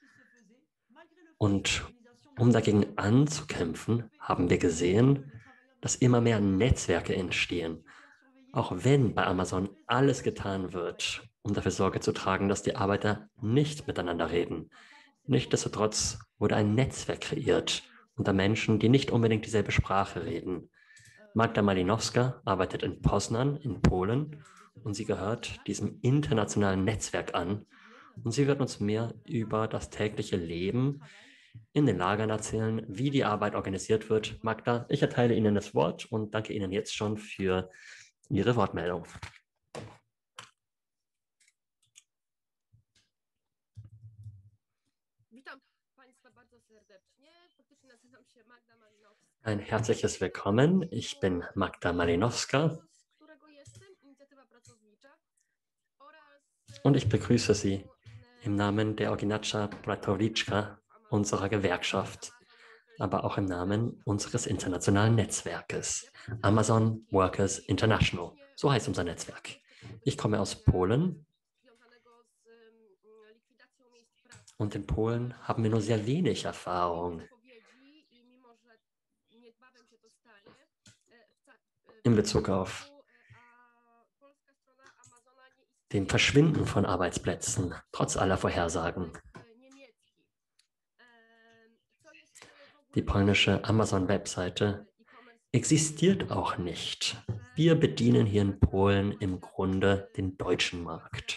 Und um dagegen anzukämpfen, haben wir gesehen, dass immer mehr Netzwerke entstehen. Auch wenn bei Amazon alles getan wird, um dafür Sorge zu tragen, dass die Arbeiter nicht miteinander reden. Nichtsdestotrotz wurde ein Netzwerk kreiert unter Menschen, die nicht unbedingt dieselbe Sprache reden. Magda Malinowska arbeitet in Poznań in Polen und sie gehört diesem internationalen Netzwerk an. Und sie wird uns mehr über das tägliche Leben in den Lagern erzählen, wie die Arbeit organisiert wird. Magda, ich erteile Ihnen das Wort und danke Ihnen jetzt schon für Ihre Wortmeldung. Ein herzliches Willkommen. Ich bin Magda Malinowska und ich begrüße Sie im Namen der Ogniacza Bratowiczka, unserer Gewerkschaft, aber auch im Namen unseres internationalen Netzwerkes, Amazon Workers International. So heißt unser Netzwerk. Ich komme aus Polen und in Polen haben wir nur sehr wenig Erfahrung in Bezug auf dem Verschwinden von Arbeitsplätzen, trotz aller Vorhersagen. Die polnische Amazon-Webseite existiert auch nicht. Wir bedienen hier in Polen im Grunde den deutschen Markt.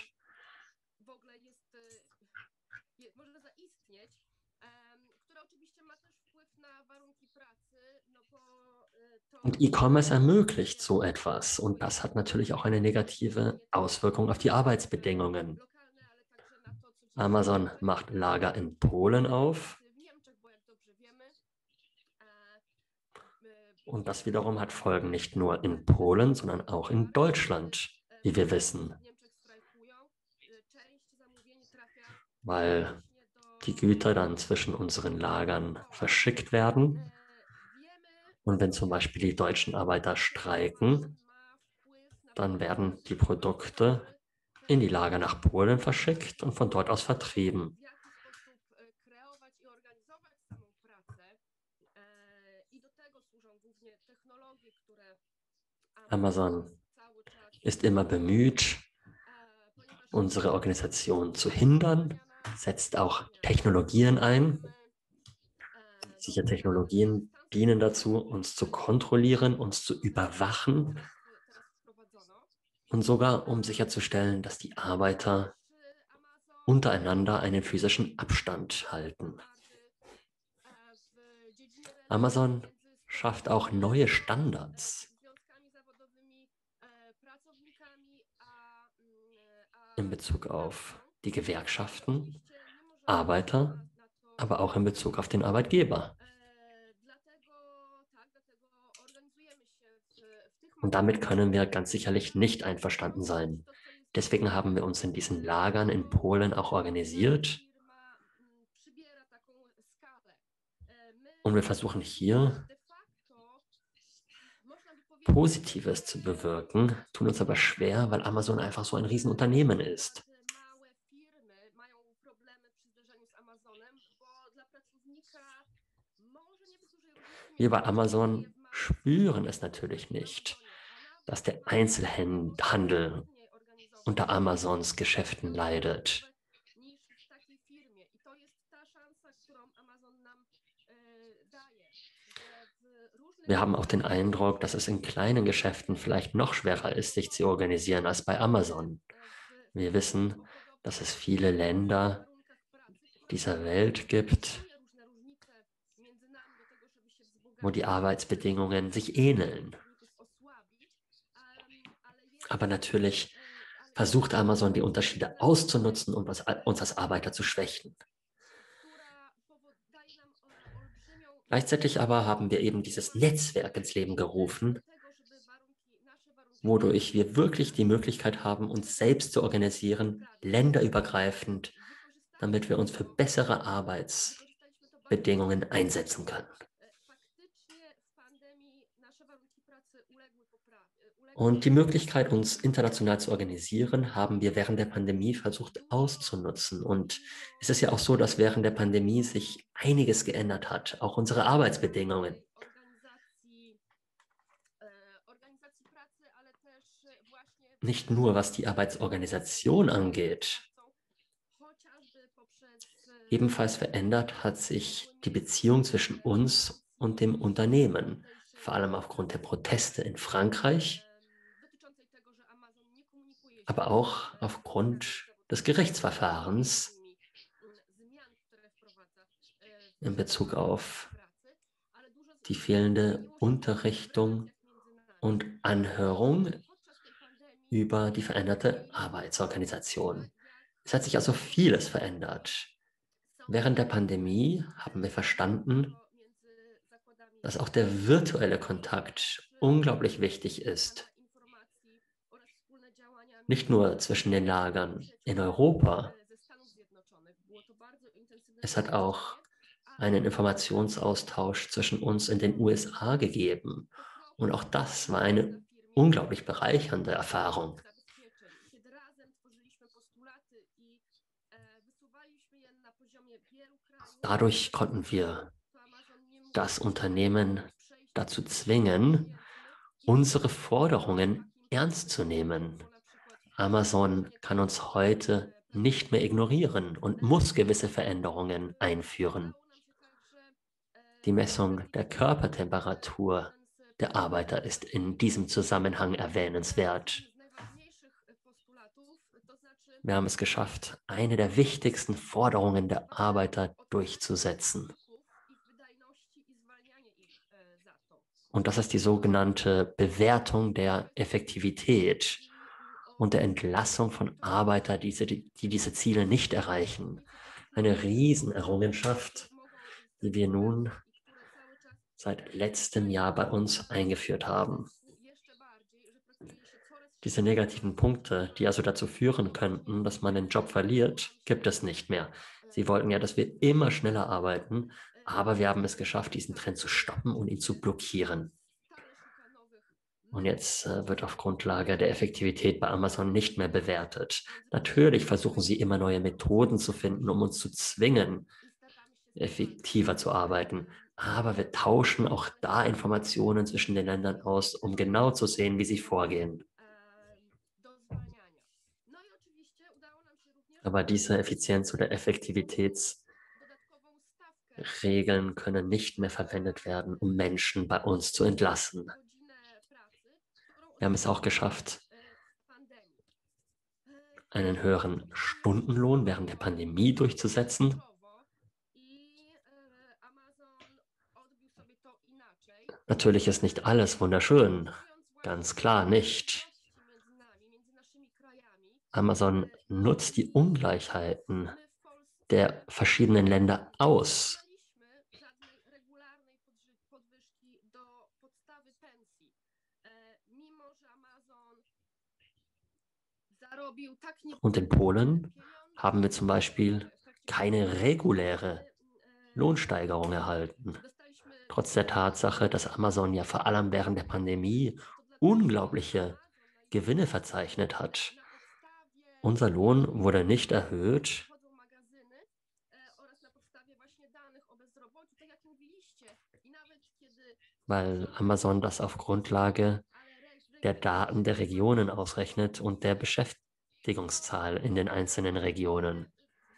Und E-Commerce ermöglicht so etwas und das hat natürlich auch eine negative Auswirkung auf die Arbeitsbedingungen. Amazon macht Lager in Polen auf und das wiederum hat Folgen nicht nur in Polen, sondern auch in Deutschland, wie wir wissen, weil die Güter dann zwischen unseren Lagern verschickt werden. Und wenn zum Beispiel die deutschen Arbeiter streiken, dann werden die Produkte in die Lager nach Polen verschickt und von dort aus vertrieben. Amazon ist immer bemüht, unsere Organisation zu hindern, setzt auch Technologien ein. Sicher, Technologien dienen dazu, uns zu kontrollieren, uns zu überwachen und sogar um sicherzustellen, dass die Arbeiter untereinander einen physischen Abstand halten. Amazon schafft auch neue Standards in Bezug auf die Gewerkschaften, Arbeiter, aber auch in Bezug auf den Arbeitgeber. Und damit können wir ganz sicherlich nicht einverstanden sein. Deswegen haben wir uns in diesen Lagern in Polen auch organisiert. Und wir versuchen hier Positives zu bewirken, tun uns aber schwer, weil Amazon einfach so ein Riesenunternehmen ist. Wir bei Amazon spüren es natürlich nicht, dass der Einzelhandel unter Amazons Geschäften leidet. Wir haben auch den Eindruck, dass es in kleinen Geschäften vielleicht noch schwerer ist, sich zu organisieren als bei Amazon. Wir wissen, dass es viele Länder dieser Welt gibt, wo die Arbeitsbedingungen sich ähneln. Aber natürlich versucht Amazon, die Unterschiede auszunutzen, um uns als Arbeiter zu schwächen. Gleichzeitig aber haben wir eben dieses Netzwerk ins Leben gerufen, wodurch wir wirklich die Möglichkeit haben, uns selbst zu organisieren, länderübergreifend, damit wir uns für bessere Arbeitsbedingungen einsetzen können. Und die Möglichkeit, uns international zu organisieren, haben wir während der Pandemie versucht auszunutzen. Und es ist ja auch so, dass während der Pandemie sich einiges geändert hat, auch unsere Arbeitsbedingungen. Nicht nur, was die Arbeitsorganisation angeht. Ebenfalls verändert hat sich die Beziehung zwischen uns und dem Unternehmen, vor allem aufgrund der Proteste in Frankreich, aber auch aufgrund des Gerichtsverfahrens in Bezug auf die fehlende Unterrichtung und Anhörung über die veränderte Arbeitsorganisation. Es hat sich also vieles verändert. Während der Pandemie haben wir verstanden, dass auch der virtuelle Kontakt unglaublich wichtig ist. Nicht nur zwischen den Lagern in Europa. Es hat auch einen Informationsaustausch zwischen uns in den USA gegeben. Und auch das war eine unglaublich bereichernde Erfahrung. Dadurch konnten wir das Unternehmen dazu zwingen, unsere Forderungen ernst zu nehmen. Amazon kann uns heute nicht mehr ignorieren und muss gewisse Veränderungen einführen. Die Messung der Körpertemperatur der Arbeiter ist in diesem Zusammenhang erwähnenswert. Wir haben es geschafft, eine der wichtigsten Forderungen der Arbeiter durchzusetzen. Und das ist die sogenannte Bewertung der Effektivität und der Entlassung von Arbeitern, die diese Ziele nicht erreichen. Eine Riesenerrungenschaft, die wir nun seit letztem Jahr bei uns eingeführt haben. Diese negativen Punkte, die also dazu führen könnten, dass man den Job verliert, gibt es nicht mehr. Sie wollten ja, dass wir immer schneller arbeiten, aber wir haben es geschafft, diesen Trend zu stoppen und ihn zu blockieren. Und jetzt wird auf Grundlage der Effektivität bei Amazon nicht mehr bewertet. Natürlich versuchen sie immer neue Methoden zu finden, um uns zu zwingen, effektiver zu arbeiten. Aber wir tauschen auch da Informationen zwischen den Ländern aus, um genau zu sehen, wie sie vorgehen. Aber diese Effizienz- oder Effektivitätsregeln können nicht mehr verwendet werden, um Menschen bei uns zu entlassen. Wir haben es auch geschafft, einen höheren Stundenlohn während der Pandemie durchzusetzen. Natürlich ist nicht alles wunderschön, ganz klar nicht. Amazon nutzt die Ungleichheiten der verschiedenen Länder aus. Und in Polen haben wir zum Beispiel keine reguläre Lohnsteigerung erhalten. Trotz der Tatsache, dass Amazon ja vor allem während der Pandemie unglaubliche Gewinne verzeichnet hat. Unser Lohn wurde nicht erhöht, weil Amazon das auf Grundlage der Daten der Regionen ausrechnet und der Beschäftigungszahl in den einzelnen Regionen.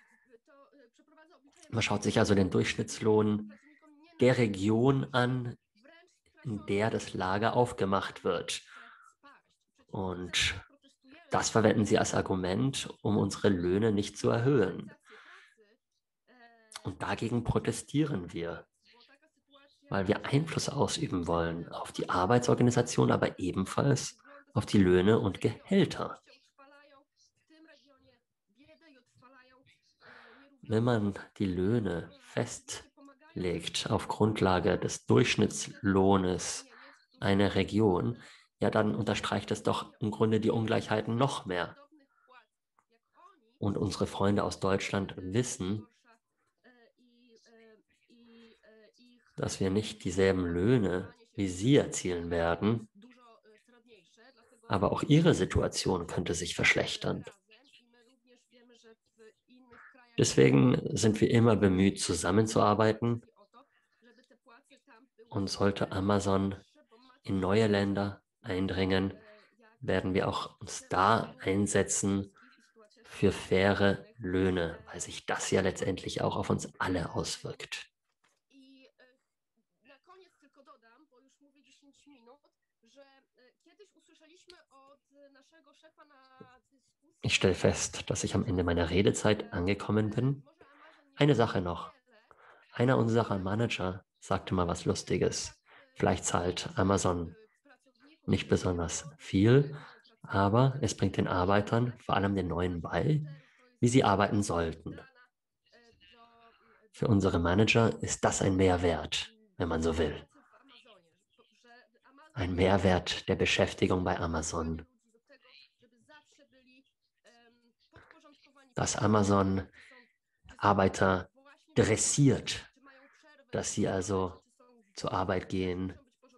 Man schaut sich also den Durchschnittslohn der Region an, in der das Lager aufgemacht wird. Und das verwenden sie als Argument, um unsere Löhne nicht zu erhöhen. Und dagegen protestieren wir, weil wir Einfluss ausüben wollen auf die Arbeitsorganisation, aber ebenfalls auf die Löhne und Gehälter. Wenn man die Löhne festlegt auf Grundlage des Durchschnittslohnes einer Region, ja, dann unterstreicht es doch im Grunde die Ungleichheiten noch mehr. Und unsere Freunde aus Deutschland wissen, dass wir nicht dieselben Löhne wie sie erzielen werden, aber auch ihre Situation könnte sich verschlechtern. Deswegen sind wir immer bemüht, zusammenzuarbeiten, und sollte Amazon in neue Länder eindringen, werden wir auch uns da einsetzen für faire Löhne, weil sich das ja letztendlich auch auf uns alle auswirkt. Ich stelle fest, dass ich am Ende meiner Redezeit angekommen bin. Eine Sache noch. Einer unserer Manager sagte mal was Lustiges. Vielleicht zahlt Amazon nicht besonders viel, aber es bringt den Arbeitern, vor allem den Neuen, bei, wie sie arbeiten sollten. Für unsere Manager ist das ein Mehrwert, wenn man so will. Ein Mehrwert der Beschäftigung bei Amazon. Dass Amazon Arbeiter dressiert, dass sie also zur Arbeit gehen,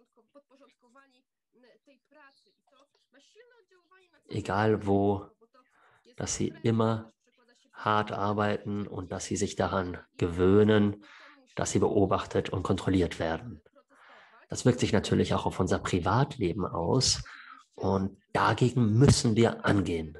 egal wo, dass sie immer hart arbeiten und dass sie sich daran gewöhnen, dass sie beobachtet und kontrolliert werden. Das wirkt sich natürlich auch auf unser Privatleben aus und dagegen müssen wir angehen.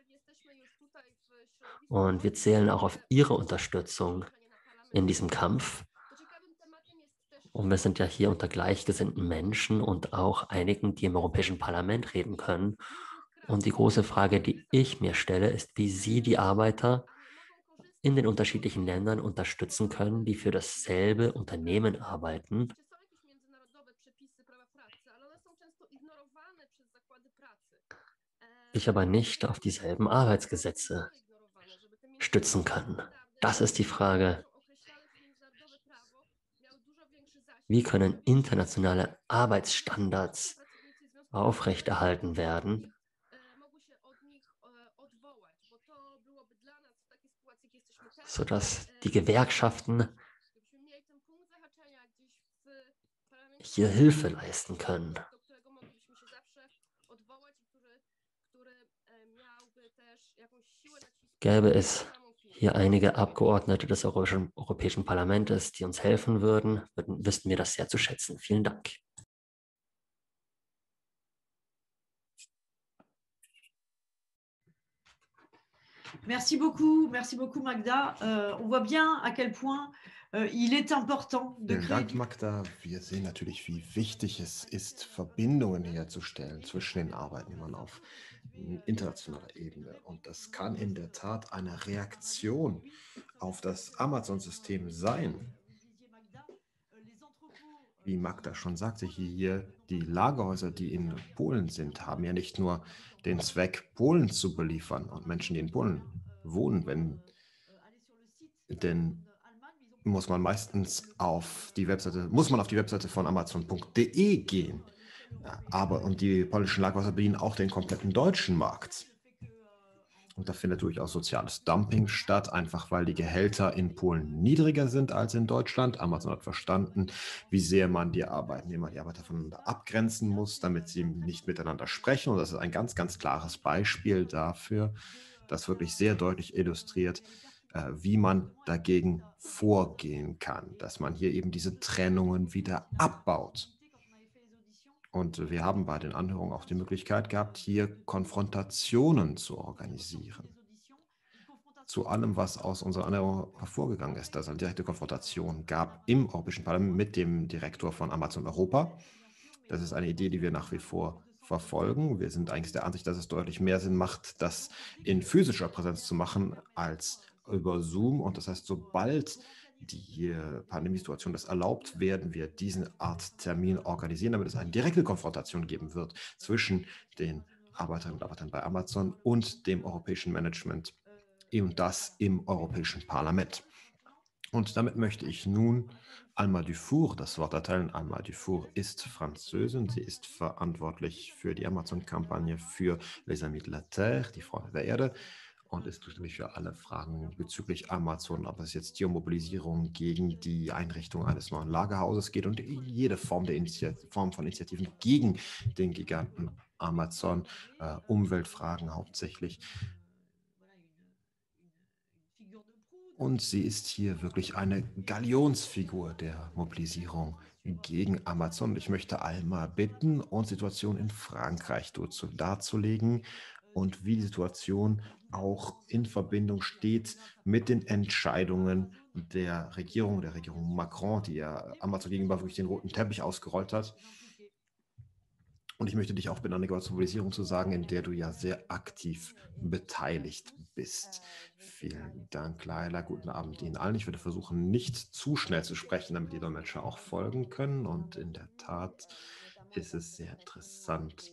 Und wir zählen auch auf Ihre Unterstützung in diesem Kampf. Und wir sind ja hier unter gleichgesinnten Menschen und auch einigen, die im Europäischen Parlament reden können. Und die große Frage, die ich mir stelle, ist, wie Sie die Arbeiter in den unterschiedlichen Ländern unterstützen können, die für dasselbe Unternehmen arbeiten. Ich aber nicht auf dieselben Arbeitsgesetze stützen können. Das ist die Frage. Wie können internationale Arbeitsstandards aufrechterhalten werden, sodass die Gewerkschaften hier Hilfe leisten können? Gäbe es hier einige Abgeordnete des Europäischen Parlaments, die uns helfen würden, wüssten wir das sehr zu schätzen. Vielen Dank. Merci beaucoup Magda. On voit bien à quel point il est important de Vielen créer. Dank, Magda. Wir sehen natürlich, wie wichtig es ist, Verbindungen herzustellen zwischen den Arbeitnehmern auf internationaler Ebene. Und das kann in der Tat eine Reaktion auf das Amazon-System sein. Wie Magda schon sagte, hier die Lagerhäuser, die in Polen sind, haben ja nicht nur den Zweck, Polen zu beliefern und Menschen, die in Polen wohnen, denn muss man auf die Webseite von Amazon.de gehen. Und die polnischen Lagerhäuser bedienen auch den kompletten deutschen Markt. Und da findet durchaus soziales Dumping statt, einfach weil die Gehälter in Polen niedriger sind als in Deutschland. Amazon hat verstanden, wie sehr man die Arbeiter voneinander abgrenzen muss, damit sie nicht miteinander sprechen. Und das ist ein ganz, ganz klares Beispiel dafür, das wirklich sehr deutlich illustriert, wie man dagegen vorgehen kann, dass man hier eben diese Trennungen wieder abbaut. Und wir haben bei den Anhörungen auch die Möglichkeit gehabt, hier Konfrontationen zu organisieren. Zu allem, was aus unserer Anhörung hervorgegangen ist, dass es eine direkte Konfrontation gab im Europäischen Parlament mit dem Direktor von Amazon Europa. Das ist eine Idee, die wir nach wie vor verfolgen. Wir sind eigentlich der Ansicht, dass es deutlich mehr Sinn macht, das in physischer Präsenz zu machen, als über Zoom. Und das heißt, sobald die Pandemiesituation das erlaubt, werden wir diese Art Termin organisieren, damit es eine direkte Konfrontation geben wird zwischen den Arbeiterinnen und Arbeitern bei Amazon und dem europäischen Management, und das im Europäischen Parlament. Und damit möchte ich nun Alma Dufour das Wort erteilen. Alma Dufour ist Französin. Sie ist verantwortlich für die Amazon-Kampagne für Les Amis de la Terre, die Freunde der Erde, und ist zuständig für alle Fragen bezüglich Amazon, ob es jetzt die Mobilisierung gegen die Einrichtung eines neuen Lagerhauses geht und jede Form von Initiativen gegen den Giganten Amazon, Umweltfragen hauptsächlich. Und sie ist hier wirklich eine Galionsfigur der Mobilisierung gegen Amazon. Ich möchte Alma bitten, uns Situation in Frankreich darzulegen und wie die Situation auch in Verbindung steht mit den Entscheidungen der Regierung Macron, die ja Amazon gegenüber wirklich den roten Teppich ausgerollt hat. Und ich möchte dich auch bitten, eine Mobilisierung zu sagen, in der du ja sehr aktiv beteiligt bist. Vielen Dank, Laila. Guten Abend Ihnen allen. Ich werde versuchen, nicht zu schnell zu sprechen, damit die Dolmetscher auch folgen können. Und in der Tat ist es sehr interessant,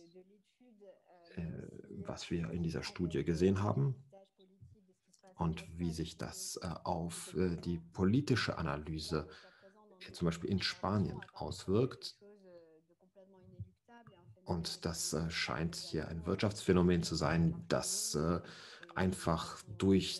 was wir in dieser Studie gesehen haben und wie sich das auf die politische Analyse zum Beispiel in Spanien auswirkt. Und das scheint hier ein Wirtschaftsphänomen zu sein, das einfach durch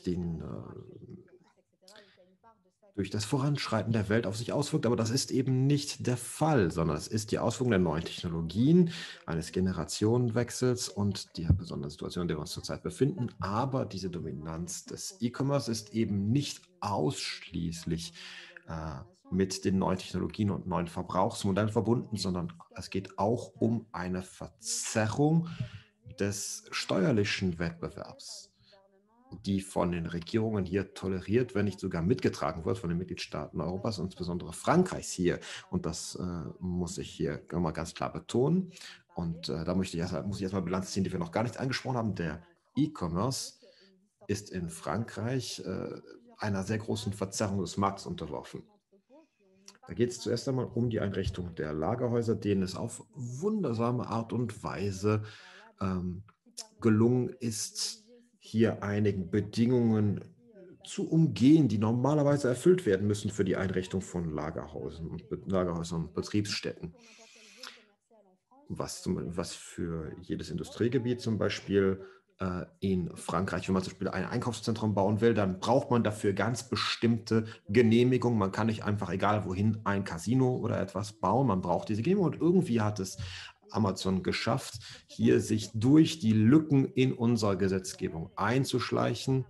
das Voranschreiten der Welt auf sich auswirkt. Aber das ist eben nicht der Fall, sondern es ist die Auswirkung der neuen Technologien, eines Generationenwechsels und der besonderen Situation, in der wir uns zurzeit befinden. Aber diese Dominanz des E-Commerce ist eben nicht ausschließlich mit den neuen Technologien und neuen Verbrauchsmodellen verbunden, sondern es geht auch um eine Verzerrung des steuerlichen Wettbewerbs, die von den Regierungen hier toleriert, wenn nicht sogar mitgetragen wird von den Mitgliedstaaten Europas, insbesondere Frankreichs hier. Und das muss ich hier mal ganz klar betonen. Und da muss ich erstmal Bilanz ziehen, die wir noch gar nicht angesprochen haben. Der E-Commerce ist in Frankreich einer sehr großen Verzerrung des Marktes unterworfen. Da geht es zuerst einmal um die Einrichtung der Lagerhäuser, denen es auf wundersame Art und Weise gelungen ist, hier einigen Bedingungen zu umgehen, die normalerweise erfüllt werden müssen für die Einrichtung von Lagerhäusern und Betriebsstätten. Was für jedes Industriegebiet zum Beispiel in Frankreich, wenn man zum Beispiel ein Einkaufszentrum bauen will, dann braucht man dafür ganz bestimmte Genehmigungen. Man kann nicht einfach, egal wohin, ein Casino oder etwas bauen. Man braucht diese Genehmigung und irgendwie hat es Amazon geschafft, hier sich durch die Lücken in unserer Gesetzgebung einzuschleichen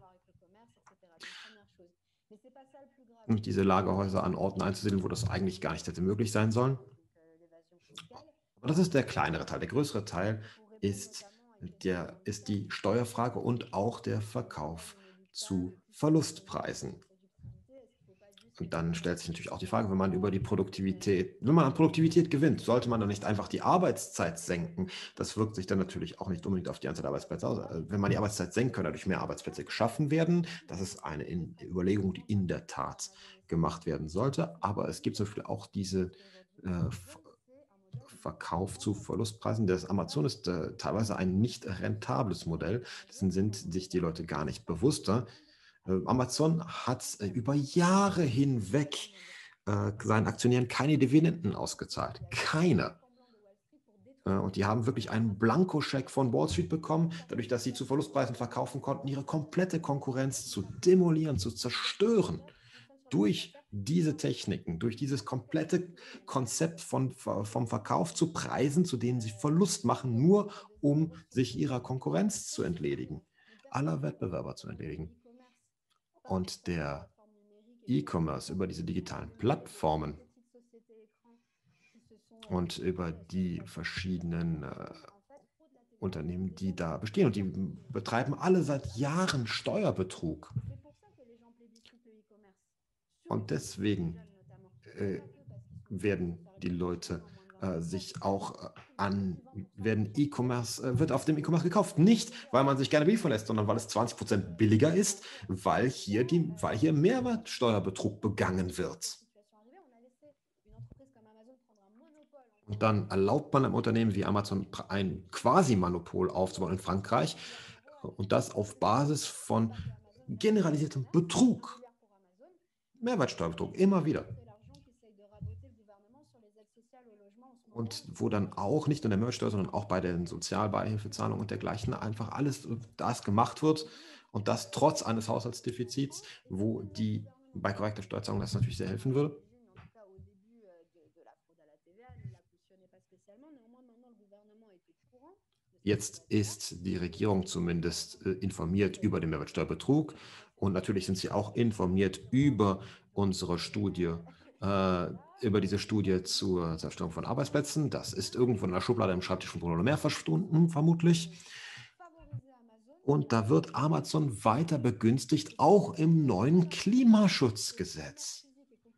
und diese Lagerhäuser an Orten einzusiedeln, wo das eigentlich gar nicht hätte möglich sein sollen. Aber das ist der kleinere Teil. Der größere Teil ist die Steuerfrage und auch der Verkauf zu Verlustpreisen. Und dann stellt sich natürlich auch die Frage, wenn man an Produktivität gewinnt, sollte man dann nicht einfach die Arbeitszeit senken? Das wirkt sich dann natürlich auch nicht unbedingt auf die Anzahl der Arbeitsplätze aus. Wenn man die Arbeitszeit senkt, können dadurch mehr Arbeitsplätze geschaffen werden. Das ist eine Überlegung, die in der Tat gemacht werden sollte. Aber es gibt zum Beispiel auch diese Verkauf zu Verlustpreisen. Das Amazon ist teilweise ein nicht rentables Modell. Dessen sind sich die Leute gar nicht bewusster. Amazon hat über Jahre hinweg seinen Aktionären keine Dividenden ausgezahlt. Keine. Und die haben wirklich einen Blankoscheck von Wall Street bekommen, dadurch, dass sie zu Verlustpreisen verkaufen konnten, ihre komplette Konkurrenz zu demolieren, zu zerstören. Durch diese Techniken, durch dieses komplette Konzept vom Verkauf zu Preisen, zu denen sie Verlust machen, nur um sich ihrer Konkurrenz zu entledigen, aller Wettbewerber zu entledigen. Und der E-Commerce über diese digitalen Plattformen und über die verschiedenen Unternehmen, die da bestehen, und die betreiben alle seit Jahren Steuerbetrug. Und deswegen werden die Leute wird auf dem E-Commerce gekauft. Nicht, weil man sich gerne beliefern lässt, sondern weil es 20% billiger ist, weil hier Mehrwertsteuerbetrug begangen wird. Und dann erlaubt man einem Unternehmen wie Amazon ein Quasi-Monopol aufzubauen in Frankreich, und das auf Basis von generalisiertem Betrug. Mehrwertsteuerbetrug, immer wieder. Und wo dann auch nicht nur der Mehrwertsteuer, sondern auch bei den Sozialbeihilfezahlungen und dergleichen einfach alles das gemacht wird, und das trotz eines Haushaltsdefizits, wo bei korrekter Steuerzahlung das natürlich sehr helfen würde. Jetzt ist die Regierung zumindest informiert über den Mehrwertsteuerbetrug, und natürlich sind sie auch informiert über unsere Studie, über diese Studie zur Zerstörung von Arbeitsplätzen. Das ist irgendwo in der Schublade im Schreibtisch von Bruno Le Maire verschwunden, vermutlich. Und da wird Amazon weiter begünstigt, auch im neuen Klimaschutzgesetz.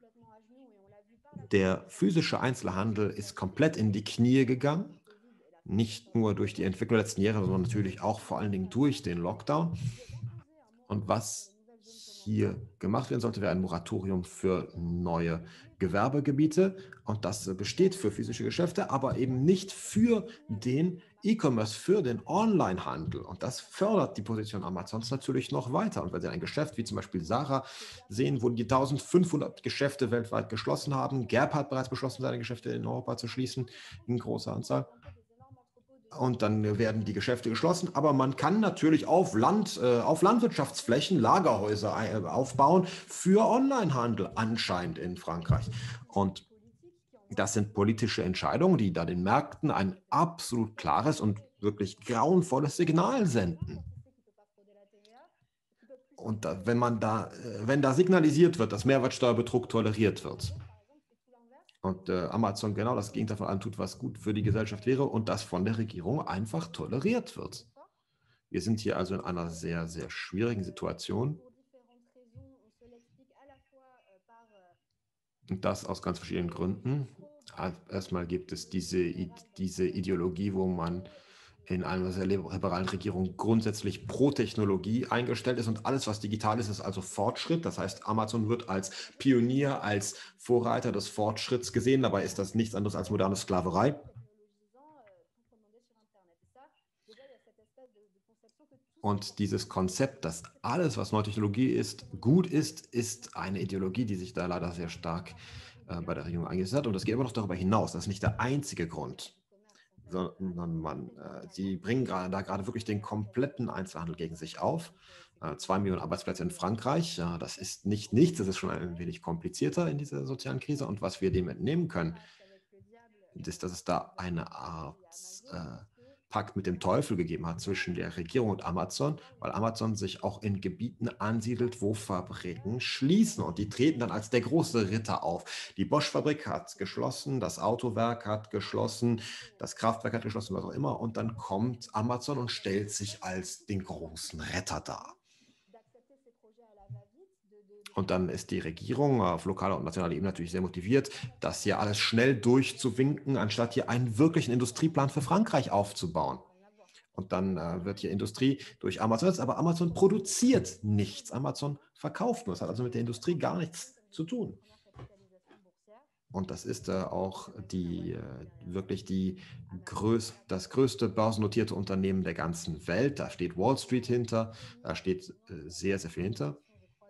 Der physische Einzelhandel ist komplett in die Knie gegangen. Nicht nur durch die Entwicklung der letzten Jahre, sondern natürlich auch vor allen Dingen durch den Lockdown. Und was hier gemacht werden sollte, wäre ein Moratorium für neue Gewerbegebiete. Und das besteht für physische Geschäfte, aber eben nicht für den E-Commerce, für den Onlinehandel. Und das fördert die Position Amazons natürlich noch weiter. Und wenn Sie ein Geschäft wie zum Beispiel Zara sehen, wo die 1500 Geschäfte weltweit geschlossen haben, Gap hat bereits beschlossen, seine Geschäfte in Europa zu schließen, in großer Anzahl. Und dann werden die Geschäfte geschlossen, aber man kann natürlich auf Landwirtschaftsflächen Lagerhäuser aufbauen für Onlinehandel, anscheinend in Frankreich. Und das sind politische Entscheidungen, die da den Märkten ein absolut klares und wirklich grauenvolles Signal senden. Und wenn da signalisiert wird, dass Mehrwertsteuerbetrug toleriert wird, Und Amazon genau das Gegenteil von allem tut, was gut für die Gesellschaft wäre und das von der Regierung einfach toleriert wird. Wir sind hier also in einer sehr, sehr schwierigen Situation. Und das aus ganz verschiedenen Gründen. Erstmal gibt es diese Ideologie, wo man in einer sehr liberalen Regierung grundsätzlich pro Technologie eingestellt ist und alles, was digital ist, ist also Fortschritt. Das heißt, Amazon wird als Pionier, als Vorreiter des Fortschritts gesehen. Dabei ist das nichts anderes als moderne Sklaverei. Und dieses Konzept, dass alles, was neue Technologie ist, gut ist, ist eine Ideologie, die sich da leider sehr stark bei der Regierung eingesetzt hat. Und das geht aber noch darüber hinaus. Das ist nicht der einzige Grund, sondern sie bringen gerade wirklich den kompletten Einzelhandel gegen sich auf. 2 Millionen Arbeitsplätze in Frankreich, das ist nicht nichts, das ist schon ein wenig komplizierter in dieser sozialen Krise. Und was wir dem entnehmen können, ist, dass es da eine Art Pakt mit dem Teufel gegeben hat zwischen der Regierung und Amazon, weil Amazon sich auch in Gebieten ansiedelt, wo Fabriken schließen und die treten dann als der große Ritter auf. Die Bosch-Fabrik hat geschlossen, das Autowerk hat geschlossen, das Kraftwerk hat geschlossen, was auch immer, und dann kommt Amazon und stellt sich als den großen Retter dar. Und dann ist die Regierung auf lokaler und nationaler Ebene natürlich sehr motiviert, das hier alles schnell durchzuwinken, anstatt hier einen wirklichen Industrieplan für Frankreich aufzubauen. Und dann wird hier Industrie durch Amazon, aber Amazon produziert nichts. Amazon verkauft nur. Das hat also mit der Industrie gar nichts zu tun. Und das ist auch wirklich das größte börsennotierte Unternehmen der ganzen Welt. Da steht Wall Street hinter, da steht sehr, sehr viel hinter.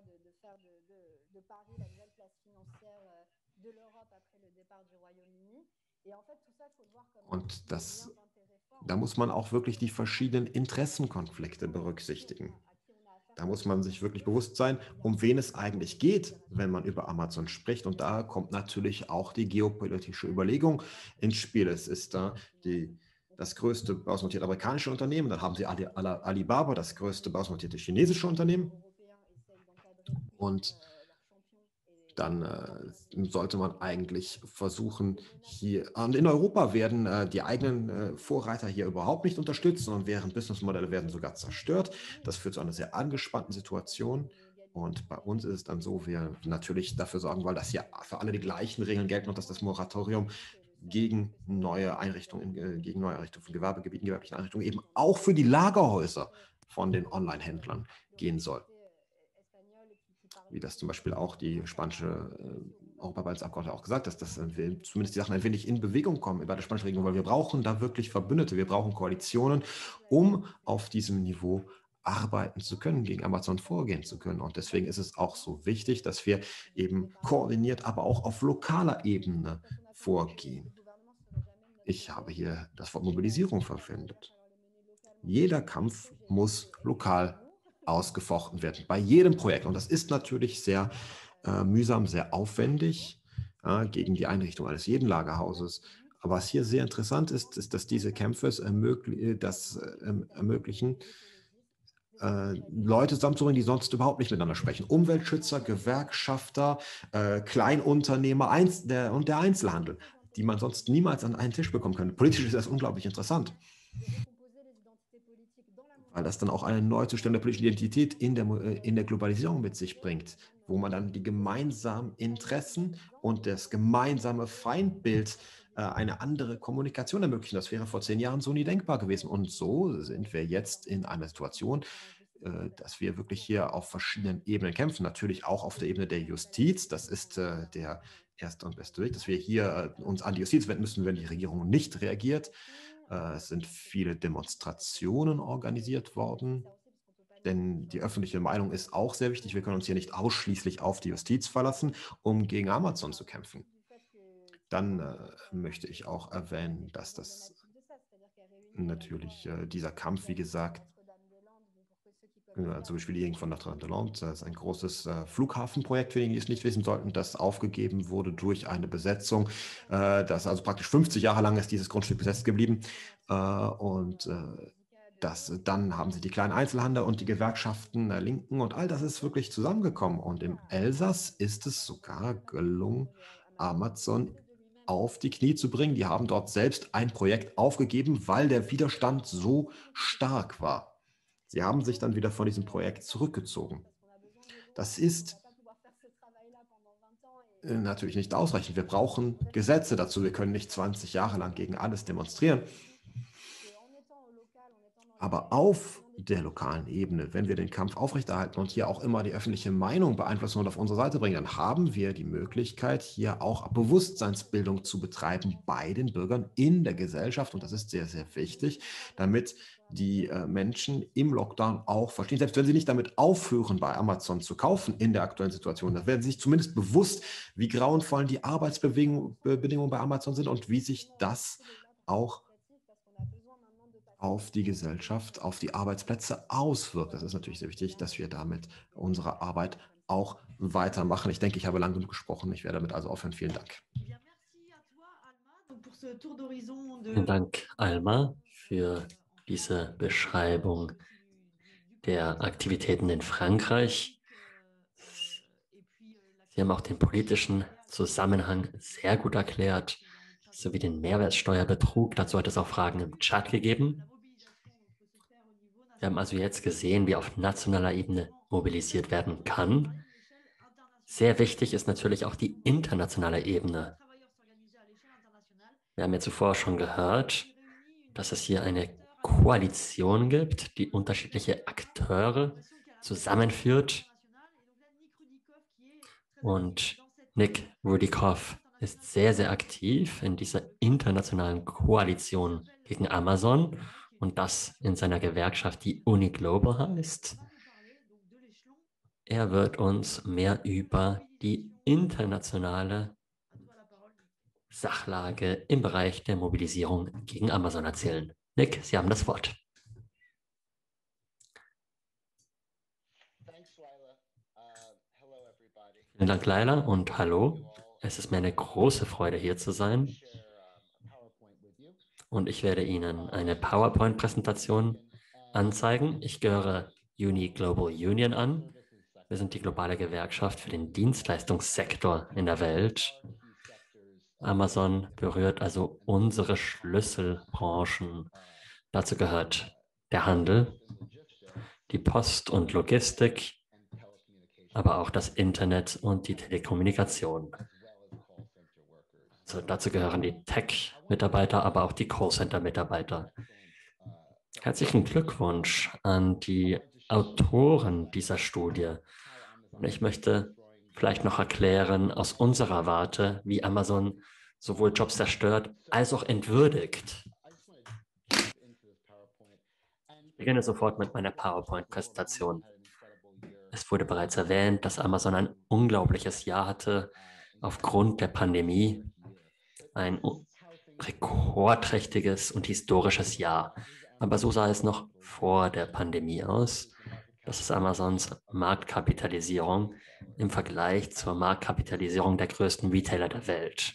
Und da muss man auch wirklich die verschiedenen Interessenkonflikte berücksichtigen. Da muss man sich wirklich bewusst sein, um wen es eigentlich geht, wenn man über Amazon spricht. Und da kommt natürlich auch die geopolitische Überlegung ins Spiel. Es ist da das größte börsennotierte amerikanische Unternehmen. Dann haben sie Alibaba, das größte börsennotierte chinesische Unternehmen. Und dann sollte man eigentlich versuchen, hier, und in Europa werden die eigenen Vorreiter hier überhaupt nicht unterstützt, sondern deren Businessmodelle werden sogar zerstört. Das führt zu einer sehr angespannten Situation. Und bei uns ist es dann so, wir natürlich dafür sorgen wollen, dass hier für alle die gleichen Regeln gelten und dass das Moratorium gegen neue Einrichtungen von Gewerbegebieten, gewerblichen Einrichtungen eben auch für die Lagerhäuser von den Online-Händlern gehen soll. Wie das zum Beispiel auch die spanische Europaparlamentsabgeordnete auch gesagt hat, dass zumindest die Sachen ein wenig in Bewegung kommen bei der spanischen Regierung, weil wir brauchen da wirklich Verbündete, wir brauchen Koalitionen, um auf diesem Niveau arbeiten zu können, gegen Amazon vorgehen zu können. Und deswegen ist es auch so wichtig, dass wir eben koordiniert, aber auch auf lokaler Ebene vorgehen. Ich habe hier das Wort Mobilisierung verwendet. Jeder Kampf muss lokal ausgefochten werden, bei jedem Projekt. Und das ist natürlich sehr mühsam, sehr aufwendig gegen die Einrichtung eines jeden Lagerhauses. Aber was hier sehr interessant ist, ist, dass diese Kämpfe es ermöglichen, Leute zusammenzubringen, die sonst überhaupt nicht miteinander sprechen. Umweltschützer, Gewerkschafter, Kleinunternehmer und der Einzelhandel, die man sonst niemals an einen Tisch bekommen könnte. Politisch ist das unglaublich interessant, weil das dann auch eine neu zu stellende politische Identität in der Globalisierung mit sich bringt, wo man dann die gemeinsamen Interessen und das gemeinsame Feindbild eine andere Kommunikation ermöglichen. Das wäre vor 10 Jahren so nie denkbar gewesen. Und so sind wir jetzt in einer Situation, dass wir wirklich hier auf verschiedenen Ebenen kämpfen. Natürlich auch auf der Ebene der Justiz. Das ist der erste und beste Weg, dass wir hier uns an die Justiz wenden müssen, wenn die Regierung nicht reagiert. Es sind viele Demonstrationen organisiert worden, denn die öffentliche Meinung ist auch sehr wichtig. Wir können uns hier nicht ausschließlich auf die Justiz verlassen, um gegen Amazon zu kämpfen. Dann möchte ich auch erwähnen, dass das natürlich dieser Kampf, wie gesagt, zum Beispiel die Gegend von Notre-Dame-des-Landes, das ist ein großes Flughafenprojekt, für die es nicht wissen sollten, das aufgegeben wurde durch eine Besetzung. Das also praktisch 50 Jahre lang ist dieses Grundstück besetzt geblieben. Dann haben sie die kleinen Einzelhandel und die Gewerkschaften der Linken und all das ist wirklich zusammengekommen. Und im Elsass ist es sogar gelungen, Amazon auf die Knie zu bringen. Die haben dort selbst ein Projekt aufgegeben, weil der Widerstand so stark war. Sie haben sich dann wieder von diesem Projekt zurückgezogen. Das ist natürlich nicht ausreichend. Wir brauchen Gesetze dazu. Wir können nicht 20 Jahre lang gegen alles demonstrieren. Aber auf der lokalen Ebene, wenn wir den Kampf aufrechterhalten und hier auch immer die öffentliche Meinung beeinflussen und auf unsere Seite bringen, dann haben wir die Möglichkeit, hier auch Bewusstseinsbildung zu betreiben bei den Bürgern in der Gesellschaft. Und das ist sehr, sehr wichtig, damit die Menschen im Lockdown auch verstehen, selbst wenn sie nicht damit aufhören, bei Amazon zu kaufen in der aktuellen Situation, dann werden sie sich zumindest bewusst, wie grauenvoll die Arbeitsbedingungen bei Amazon sind und wie sich das auch auf die Gesellschaft, auf die Arbeitsplätze auswirkt. Das ist natürlich sehr wichtig, dass wir damit unsere Arbeit auch weitermachen. Ich denke, ich habe lang genug gesprochen. Ich werde damit also aufhören. Vielen Dank. Vielen Dank, Alma, für diese Beschreibung der Aktivitäten in Frankreich. Sie haben auch den politischen Zusammenhang sehr gut erklärt, sowie den Mehrwertsteuerbetrug. Dazu hat es auch Fragen im Chat gegeben. Wir haben also jetzt gesehen, wie auf nationaler Ebene mobilisiert werden kann. Sehr wichtig ist natürlich auch die internationale Ebene. Wir haben ja zuvor schon gehört, dass es hier eine Koalition gibt, die unterschiedliche Akteure zusammenführt. Und Nick Rudikoff ist sehr, sehr aktiv in dieser internationalen Koalition gegen Amazon und das in seiner Gewerkschaft, die Uniglobal heißt. Er wird uns mehr über die internationale Sachlage im Bereich der Mobilisierung gegen Amazon erzählen. Nick, Sie haben das Wort. Vielen Dank, Laila, und hallo. Es ist mir eine große Freude, hier zu sein. Und ich werde Ihnen eine PowerPoint-Präsentation anzeigen. Ich gehöre Uni Global Union an. Wir sind die globale Gewerkschaft für den Dienstleistungssektor in der Welt. Amazon berührt also unsere Schlüsselbranchen. Dazu gehört der Handel, die Post und Logistik, aber auch das Internet und die Telekommunikation. Also dazu gehören die Tech-Mitarbeiter, aber auch die Callcenter-Mitarbeiter. Herzlichen Glückwunsch an die Autoren dieser Studie. Und ich möchte vielleicht noch erklären aus unserer Warte, wie Amazon sowohl Jobs zerstört als auch entwürdigt. Ich beginne sofort mit meiner PowerPoint-Präsentation. Es wurde bereits erwähnt, dass Amazon ein unglaubliches Jahr hatte aufgrund der Pandemie. Ein rekordträchtiges und historisches Jahr. Aber so sah es noch vor der Pandemie aus. Das ist Amazons Marktkapitalisierung im Vergleich zur Marktkapitalisierung der größten Retailer der Welt.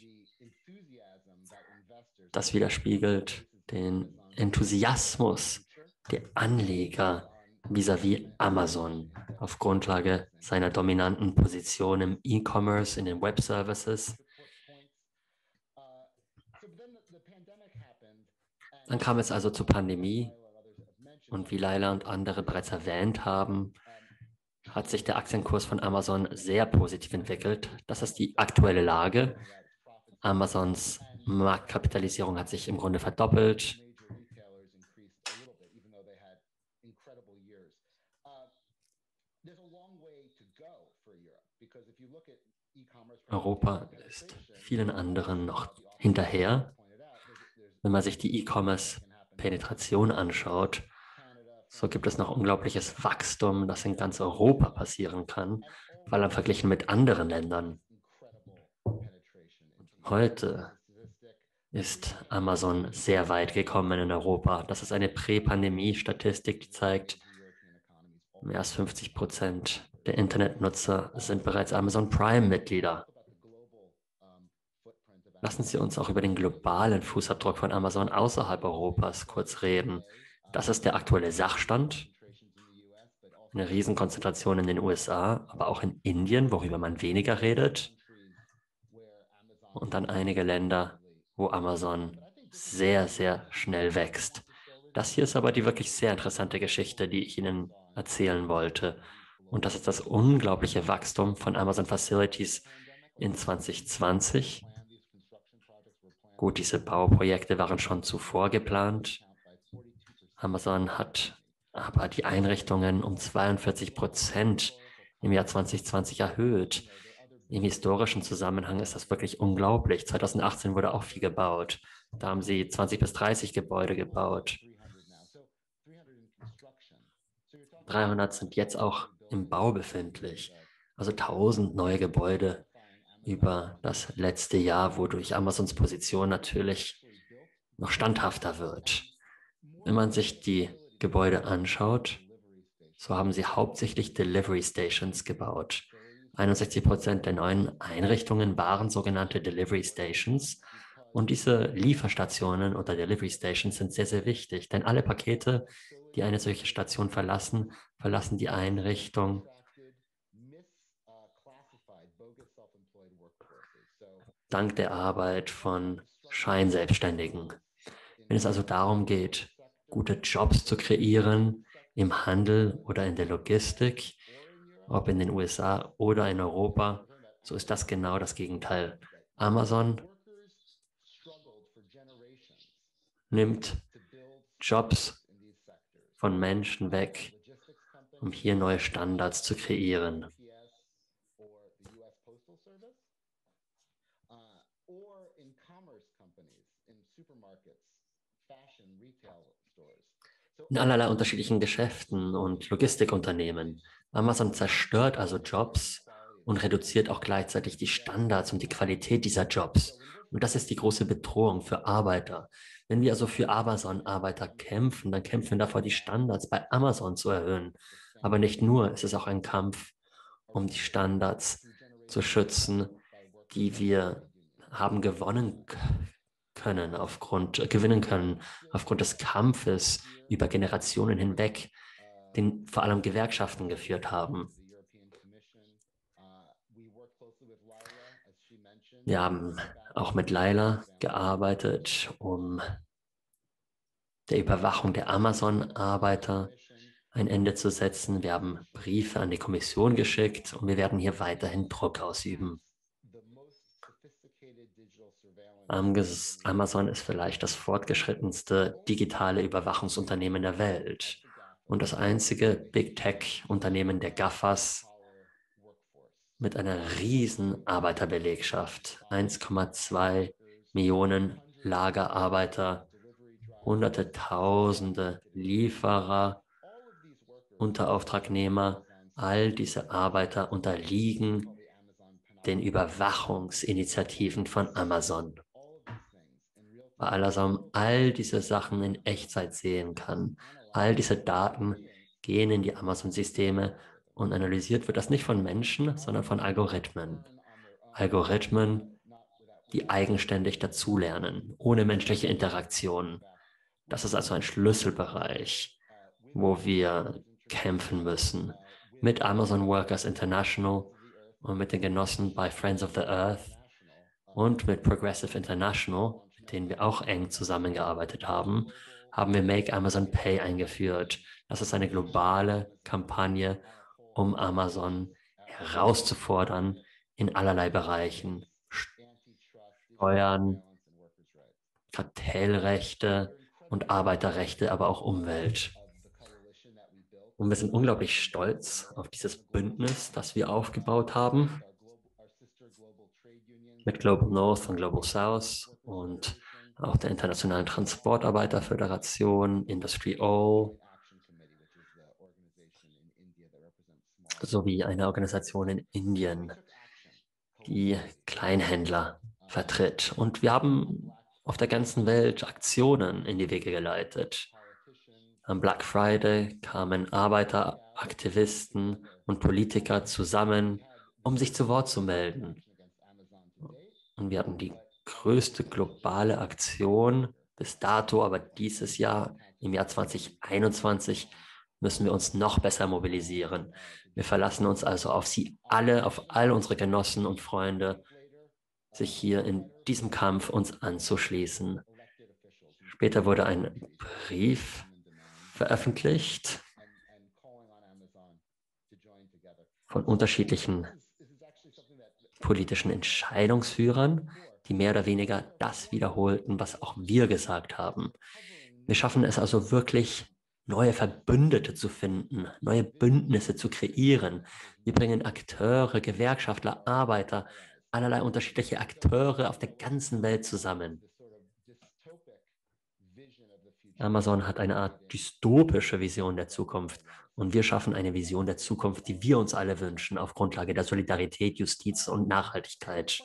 Das widerspiegelt den Enthusiasmus der Anleger vis-à-vis Amazon auf Grundlage seiner dominanten Position im E-Commerce, in den Web-Services. Dann kam es also zur Pandemie und wie Laila und andere bereits erwähnt haben, hat sich der Aktienkurs von Amazon sehr positiv entwickelt. Das ist die aktuelle Lage. Amazons Marktkapitalisierung hat sich im Grunde verdoppelt. Europa ist vielen anderen noch hinterher. Wenn man sich die E-Commerce-Penetration anschaut, so gibt es noch unglaubliches Wachstum, das in ganz Europa passieren kann, vor allem verglichen mit anderen Ländern. Heute ist Amazon sehr weit gekommen in Europa. Das ist eine Prä-Pandemie-Statistik, die zeigt, mehr als 50% der Internetnutzer sind bereits Amazon Prime-Mitglieder. Lassen Sie uns auch über den globalen Fußabdruck von Amazon außerhalb Europas kurz reden. Das ist der aktuelle Sachstand. Eine Riesenkonzentration in den USA, aber auch in Indien, worüber man weniger redet. und dann einige Länder, wo Amazon sehr, sehr schnell wächst. Das hier ist aber die wirklich sehr interessante Geschichte, die ich Ihnen erzählen wollte. Und das ist das unglaubliche Wachstum von Amazon Facilities in 2020. Gut, diese Bauprojekte waren schon zuvor geplant. Amazon hat aber die Einrichtungen um 42% im Jahr 2020 erhöht. Im historischen Zusammenhang ist das wirklich unglaublich. 2018 wurde auch viel gebaut. Da haben sie 20 bis 30 Gebäude gebaut. 300 sind jetzt auch im Bau befindlich. Also 1000 neue Gebäude über das letzte Jahr, wodurch Amazons Position natürlich noch standhafter wird. Wenn man sich die Gebäude anschaut, so haben sie hauptsächlich Delivery Stations gebaut. 61% der neuen Einrichtungen waren sogenannte Delivery Stations. Und diese Lieferstationen oder Delivery Stations sind sehr, sehr wichtig, denn alle Pakete, die eine solche Station verlassen, verlassen die Einrichtung dank der Arbeit von Scheinselbstständigen. Wenn es also darum geht, gute Jobs zu kreieren im Handel oder in der Logistik, ob in den USA oder in Europa, so ist das genau das Gegenteil. Amazon nimmt Jobs von Menschen weg, um hier neue Standards zu kreieren. In allerlei unterschiedlichen Geschäften und Logistikunternehmen. Amazon zerstört also Jobs und reduziert auch gleichzeitig die Standards und die Qualität dieser Jobs. Und das ist die große Bedrohung für Arbeiter. Wenn wir also für Amazon-Arbeiter kämpfen, dann kämpfen wir davor, die Standards bei Amazon zu erhöhen. Aber nicht nur, es ist auch ein Kampf, um die Standards zu schützen, die wir haben gewinnen können aufgrund des Kampfes über Generationen hinweg, den vor allem Gewerkschaften geführt haben. Wir haben auch mit Laila gearbeitet, um der Überwachung der Amazon-Arbeiter ein Ende zu setzen. Wir haben Briefe an die Kommission geschickt und wir werden hier weiterhin Druck ausüben. Amazon ist vielleicht das fortgeschrittenste digitale Überwachungsunternehmen der Welt und das einzige Big Tech-Unternehmen der GAFAs mit einer riesen Arbeiterbelegschaft. 1,2 Millionen Lagerarbeiter, hunderte, tausende Lieferer, Unterauftragnehmer. All diese Arbeiter unterliegen den Überwachungsinitiativen von Amazon. Bei Amazon all diese Sachen in Echtzeit sehen kann. All diese Daten gehen in die Amazon-Systeme und analysiert wird das nicht von Menschen, sondern von Algorithmen. Algorithmen, die eigenständig dazulernen, ohne menschliche Interaktion. Das ist also ein Schlüsselbereich, wo wir kämpfen müssen. Mit Amazon Workers International und mit den Genossen bei Friends of the Earth und mit Progressive International, mit denen wir auch eng zusammengearbeitet haben, haben wir Make Amazon Pay eingeführt. Das ist eine globale Kampagne, um Amazon herauszufordern in allerlei Bereichen. Steuern, Kartellrechte und Arbeiterrechte, aber auch Umwelt. Und wir sind unglaublich stolz auf dieses Bündnis, das wir aufgebaut haben mit Global North und Global South und auch der Internationalen Transportarbeiterföderation, Industry O, sowie einer Organisation in Indien, die Kleinhändler vertritt. Und wir haben auf der ganzen Welt Aktionen in die Wege geleitet. Am Black Friday kamen Arbeiter, Aktivisten und Politiker zusammen, um sich zu Wort zu melden. Und wir hatten die größte globale Aktion bis dato, aber dieses Jahr, im Jahr 2021, müssen wir uns noch besser mobilisieren. Wir verlassen uns also auf Sie alle, auf all unsere Genossen und Freunde sich hier in diesem Kampf uns anzuschließen. Später wurde ein Brief veröffentlicht von unterschiedlichen politischen Entscheidungsführern, die mehr oder weniger das wiederholten, was auch wir gesagt haben. Wir schaffen es also wirklich, neue Verbündete zu finden, neue Bündnisse zu kreieren. Wir bringen Akteure, Gewerkschaftler, Arbeiter, allerlei unterschiedliche Akteure auf der ganzen Welt zusammen. Amazon hat eine Art dystopische Vision der Zukunft und wir schaffen eine Vision der Zukunft, die wir uns alle wünschen, auf Grundlage der Solidarität, Justiz und Nachhaltigkeit.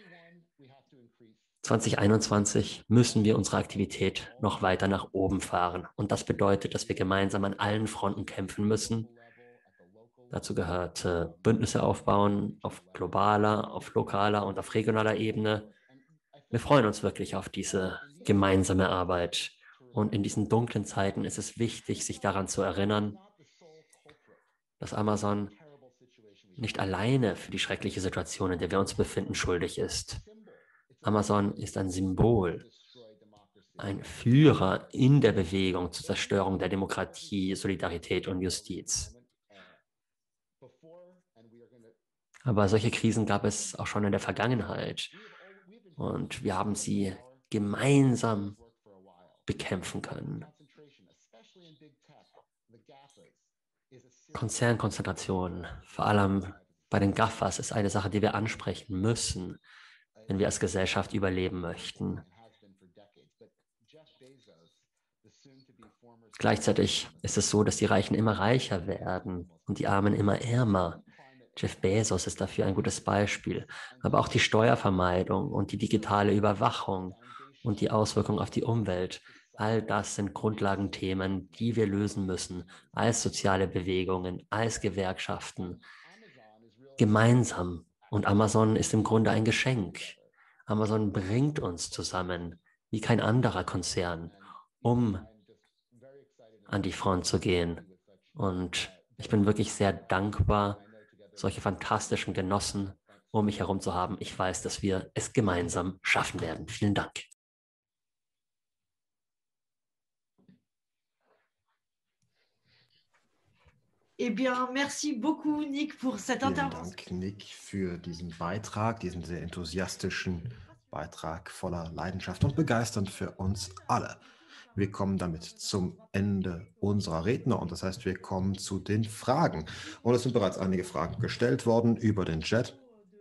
2021 müssen wir unsere Aktivität noch weiter nach oben fahren. Und das bedeutet, dass wir gemeinsam an allen Fronten kämpfen müssen. Dazu gehört Bündnisse aufbauen auf globaler, auf lokaler und auf regionaler Ebene. Wir freuen uns wirklich auf diese gemeinsame Arbeit. Und in diesen dunklen Zeiten ist es wichtig, sich daran zu erinnern, dass Amazon nicht alleine für die schreckliche Situation, in der wir uns befinden, schuldig ist. Amazon ist ein Symbol, ein Führer in der Bewegung zur Zerstörung der Demokratie, Solidarität und Justiz. Aber solche Krisen gab es auch schon in der Vergangenheit und wir haben sie gemeinsam bekämpfen können. Konzernkonzentration, vor allem bei den GAFAs, ist eine Sache, die wir ansprechen müssen, wenn wir als Gesellschaft überleben möchten. Gleichzeitig ist es so, dass die Reichen immer reicher werden und die Armen immer ärmer. Jeff Bezos ist dafür ein gutes Beispiel. Aber auch die Steuervermeidung und die digitale Überwachung und die Auswirkungen auf die Umwelt, all das sind Grundlagenthemen, die wir lösen müssen als soziale Bewegungen, als Gewerkschaften, gemeinsam. Und Amazon ist im Grunde ein Geschenk. Amazon bringt uns zusammen wie kein anderer Konzern, um an die Front zu gehen. Und ich bin wirklich sehr dankbar, solche fantastischen Genossen um mich herum zu haben. Ich weiß, dass wir es gemeinsam schaffen werden. Vielen Dank. Eh bien, merci beaucoup, Nick, pour cette Vielen intervention. Dank, Nick, für diesen Beitrag, diesen sehr enthusiastischen Beitrag voller Leidenschaft und begeisternd für uns alle. Wir kommen damit zum Ende unserer Redner und das heißt, wir kommen zu den Fragen. Und es sind bereits einige Fragen gestellt worden über den Chat.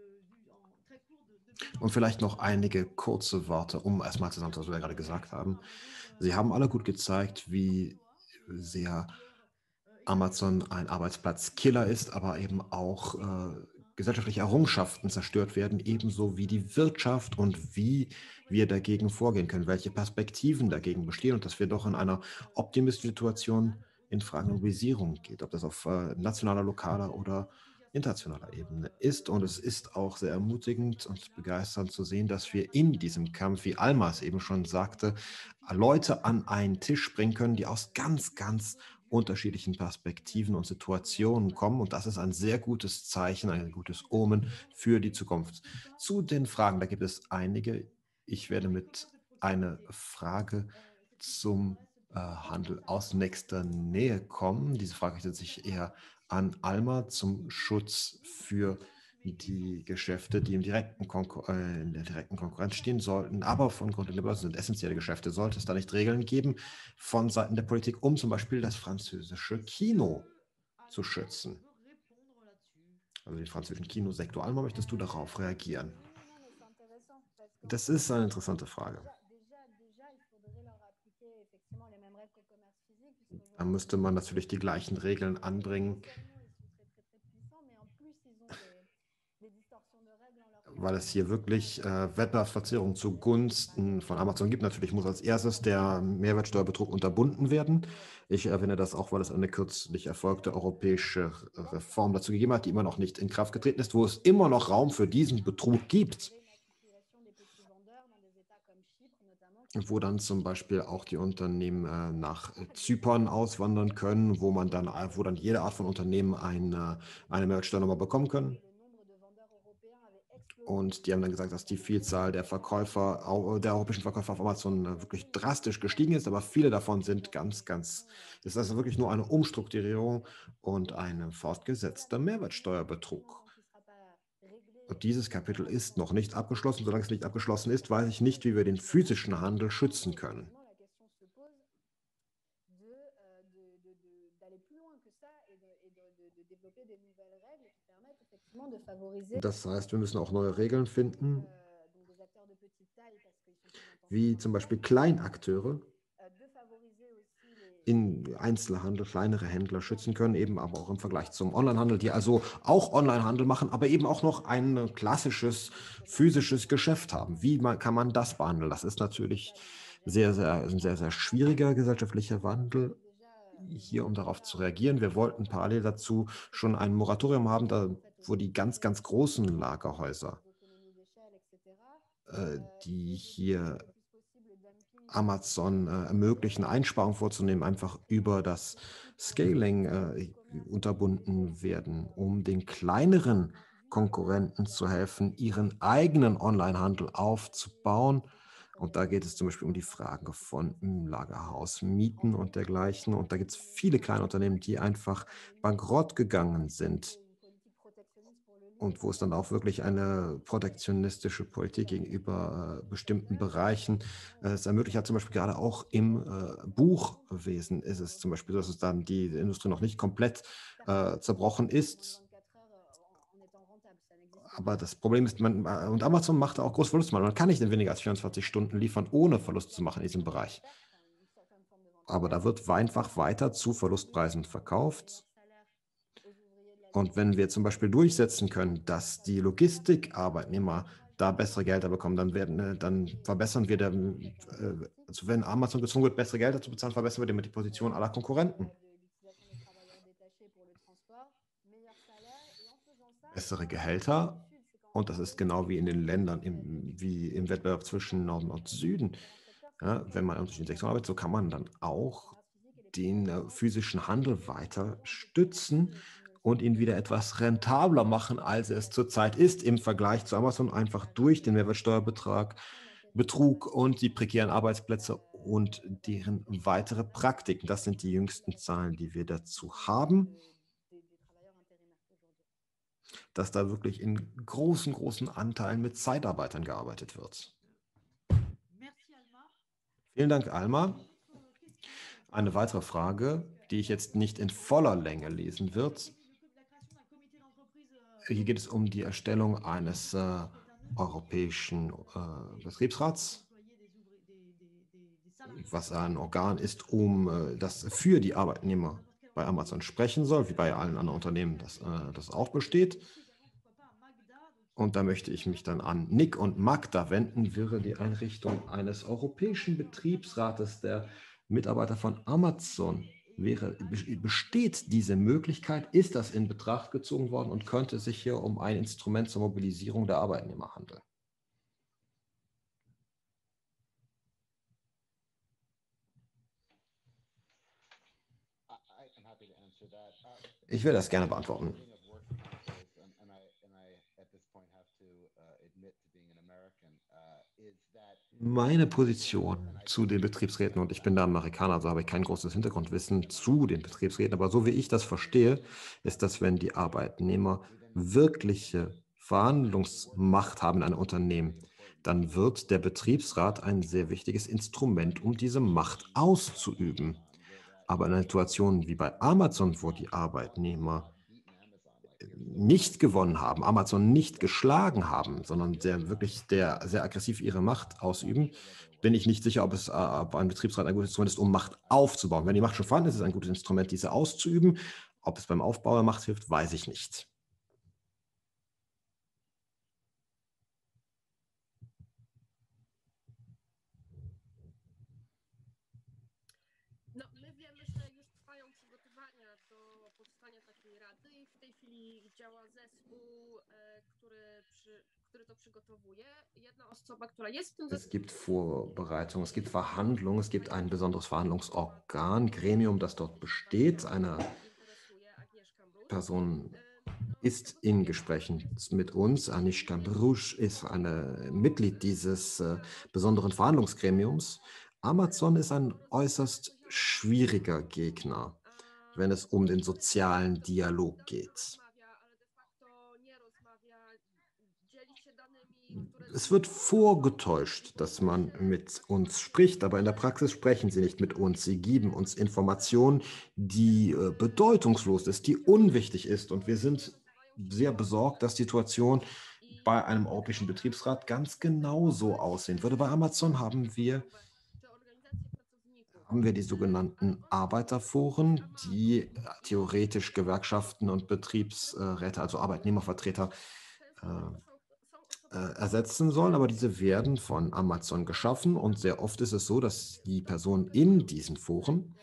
Und vielleicht noch einige kurze Worte, um erstmal zusammenzufassen, was wir gerade gesagt haben. Sie haben alle gut gezeigt, wie sehr Amazon ein Arbeitsplatzkiller ist, aber eben auch gesellschaftliche Errungenschaften zerstört werden, ebenso wie die Wirtschaft und wie wir dagegen vorgehen können, welche Perspektiven dagegen bestehen und dass wir doch in einer optimistischen Situation in Fragen der Mobilisierung geht, ob das auf nationaler, lokaler oder internationaler Ebene ist. Und es ist auch sehr ermutigend und begeisternd zu sehen, dass wir in diesem Kampf, wie Alma es eben schon sagte, Leute an einen Tisch bringen können, die aus ganz, ganz unterschiedlichen Perspektiven und Situationen kommen. Und das ist ein sehr gutes Zeichen, ein gutes Omen für die Zukunft. Zu den Fragen, da gibt es einige. Ich werde mit einer Frage zum Handel aus nächster Nähe kommen. Diese Frage richtet sich eher an Alma zum Schutz für die Geschäfte, die in der direkten Konkurrenz stehen sollten, aber von Grund der Börse sind essentielle Geschäfte. Sollte es da nicht Regeln geben von Seiten der Politik, um zum Beispiel das französische Kino zu schützen? Also den französischen Kinosektor. Alma, möchtest du darauf reagieren? Das ist eine interessante Frage. Da müsste man natürlich die gleichen Regeln anbringen, weil es hier wirklich Wettbewerbsverzerrungen zugunsten von Amazon gibt. Natürlich muss als erstes der Mehrwertsteuerbetrug unterbunden werden. Ich erwähne das auch, weil es eine kürzlich erfolgte europäische Reform dazu gegeben hat, die immer noch nicht in Kraft getreten ist, wo es immer noch Raum für diesen Betrug gibt. Wo dann zum Beispiel auch die Unternehmen nach Zypern auswandern können, wo dann jede Art von Unternehmen eine Mehrwertsteuernummer bekommen können. Und die haben dann gesagt, dass die Vielzahl der Verkäufer, der europäischen Verkäufer auf Amazon wirklich drastisch gestiegen ist, aber viele davon sind ist also wirklich nur eine Umstrukturierung und ein fortgesetzter Mehrwertsteuerbetrug. Und dieses Kapitel ist noch nicht abgeschlossen. Solange es nicht abgeschlossen ist, weiß ich nicht, wie wir den physischen Handel schützen können. Das heißt, wir müssen auch neue Regeln finden, wie zum Beispiel Kleinakteure in Einzelhandel, kleinere Händler schützen können, eben aber auch im Vergleich zum Onlinehandel, die also auch Onlinehandel machen, aber eben auch noch ein klassisches physisches Geschäft haben. Kann man das behandeln? Das ist natürlich ein sehr, sehr schwieriger gesellschaftlicher Wandel hier, um darauf zu reagieren. Wir wollten parallel dazu schon ein Moratorium haben, wo die ganz, ganz großen Lagerhäuser, die hier Amazon ermöglichen, Einsparungen vorzunehmen, einfach über das Scaling unterbunden werden, um den kleineren Konkurrenten zu helfen, ihren eigenen Onlinehandel aufzubauen. Und da geht es zum Beispiel um die Frage von Lagerhausmieten und dergleichen. Und da gibt es viele kleine Unternehmen, die einfach bankrott gegangen sind. Und wo es dann auch wirklich eine protektionistische Politik gegenüber bestimmten Bereichen es ermöglicht hat. Zum Beispiel gerade auch im Buchwesen ist es zum Beispiel so, dass es dann die Industrie noch nicht komplett zerbrochen ist. Aber das Problem ist, und Amazon macht auch große Verluste. Man kann nicht in weniger als 24 Stunden liefern, ohne Verlust zu machen in diesem Bereich. Aber da wird einfach weiter zu Verlustpreisen verkauft. Und wenn wir zum Beispiel durchsetzen können, dass die Logistikarbeitnehmer da bessere Gelder bekommen, dann verbessern wir, also wenn Amazon gezwungen wird, bessere Gelder zu bezahlen, verbessern wir damit die Position aller Konkurrenten. Bessere Gehälter, und das ist genau wie in den Ländern, wie im Wettbewerb zwischen Norden und Süden. Ja, wenn man in unterschiedlichen Sektoren arbeitet, so kann man dann auch den physischen Handel weiter stützen und ihn wieder etwas rentabler machen, als es zurzeit ist, im Vergleich zu Amazon, einfach durch den Mehrwertsteuerbetrag, Betrug und die prekären Arbeitsplätze und deren weitere Praktiken. Das sind die jüngsten Zahlen, die wir dazu haben, dass da wirklich in großen, großen Anteilen mit Zeitarbeitern gearbeitet wird. Vielen Dank, Alma. Eine weitere Frage, die ich jetzt nicht in voller Länge lesen wird. Hier geht es um die Erstellung eines europäischen Betriebsrats, was ein Organ ist, das für die Arbeitnehmer bei Amazon sprechen soll, wie bei allen anderen Unternehmen das auch besteht. Und da möchte ich mich dann an Nick und Magda wenden, wäre die Einrichtung eines europäischen Betriebsrates der Mitarbeiter von Amazon. Besteht diese Möglichkeit? Ist das in Betracht gezogen worden und könnte es sich hier um ein Instrument zur Mobilisierung der Arbeitnehmer handeln? Ich will das gerne beantworten. Meine Position zu den Betriebsräten, und ich bin da Amerikaner, also habe ich kein großes Hintergrundwissen zu den Betriebsräten, aber so wie ich das verstehe, ist, dass wenn die Arbeitnehmer wirkliche Verhandlungsmacht haben in einem Unternehmen, dann wird der Betriebsrat ein sehr wichtiges Instrument, um diese Macht auszuüben. Aber in einer Situation wie bei Amazon, wo die Arbeitnehmer nicht gewonnen haben, Amazon nicht geschlagen haben, sondern sehr aggressiv ihre Macht ausüben, bin ich nicht sicher, ob ein Betriebsrat ein gutes Instrument ist, um Macht aufzubauen. Wenn die Macht schon vorhanden ist, ist es ein gutes Instrument, diese auszuüben. Ob es beim Aufbau der Macht hilft, weiß ich nicht. Es gibt Vorbereitungen, es gibt Verhandlungen, es gibt ein besonderes Verhandlungsorgan, Gremium, das dort besteht, eine Person ist in Gesprächen mit uns. Aniška Brus ist ein Mitglied dieses besonderen Verhandlungsgremiums. Amazon ist ein äußerst schwieriger Gegner, wenn es um den sozialen Dialog geht. Es wird vorgetäuscht, dass man mit uns spricht, aber in der Praxis sprechen sie nicht mit uns. Sie geben uns Informationen, die bedeutungslos ist, die unwichtig ist. Und wir sind sehr besorgt, dass die Situation bei einem europäischen Betriebsrat ganz genauso aussehen würde. Bei Amazon haben wir die sogenannten Arbeiterforen, die theoretisch Gewerkschaften und Betriebsräte, also Arbeitnehmervertreter, ersetzen sollen, aber diese werden von Amazon geschaffen und sehr oft ist es so, dass die Personen in diesen Foren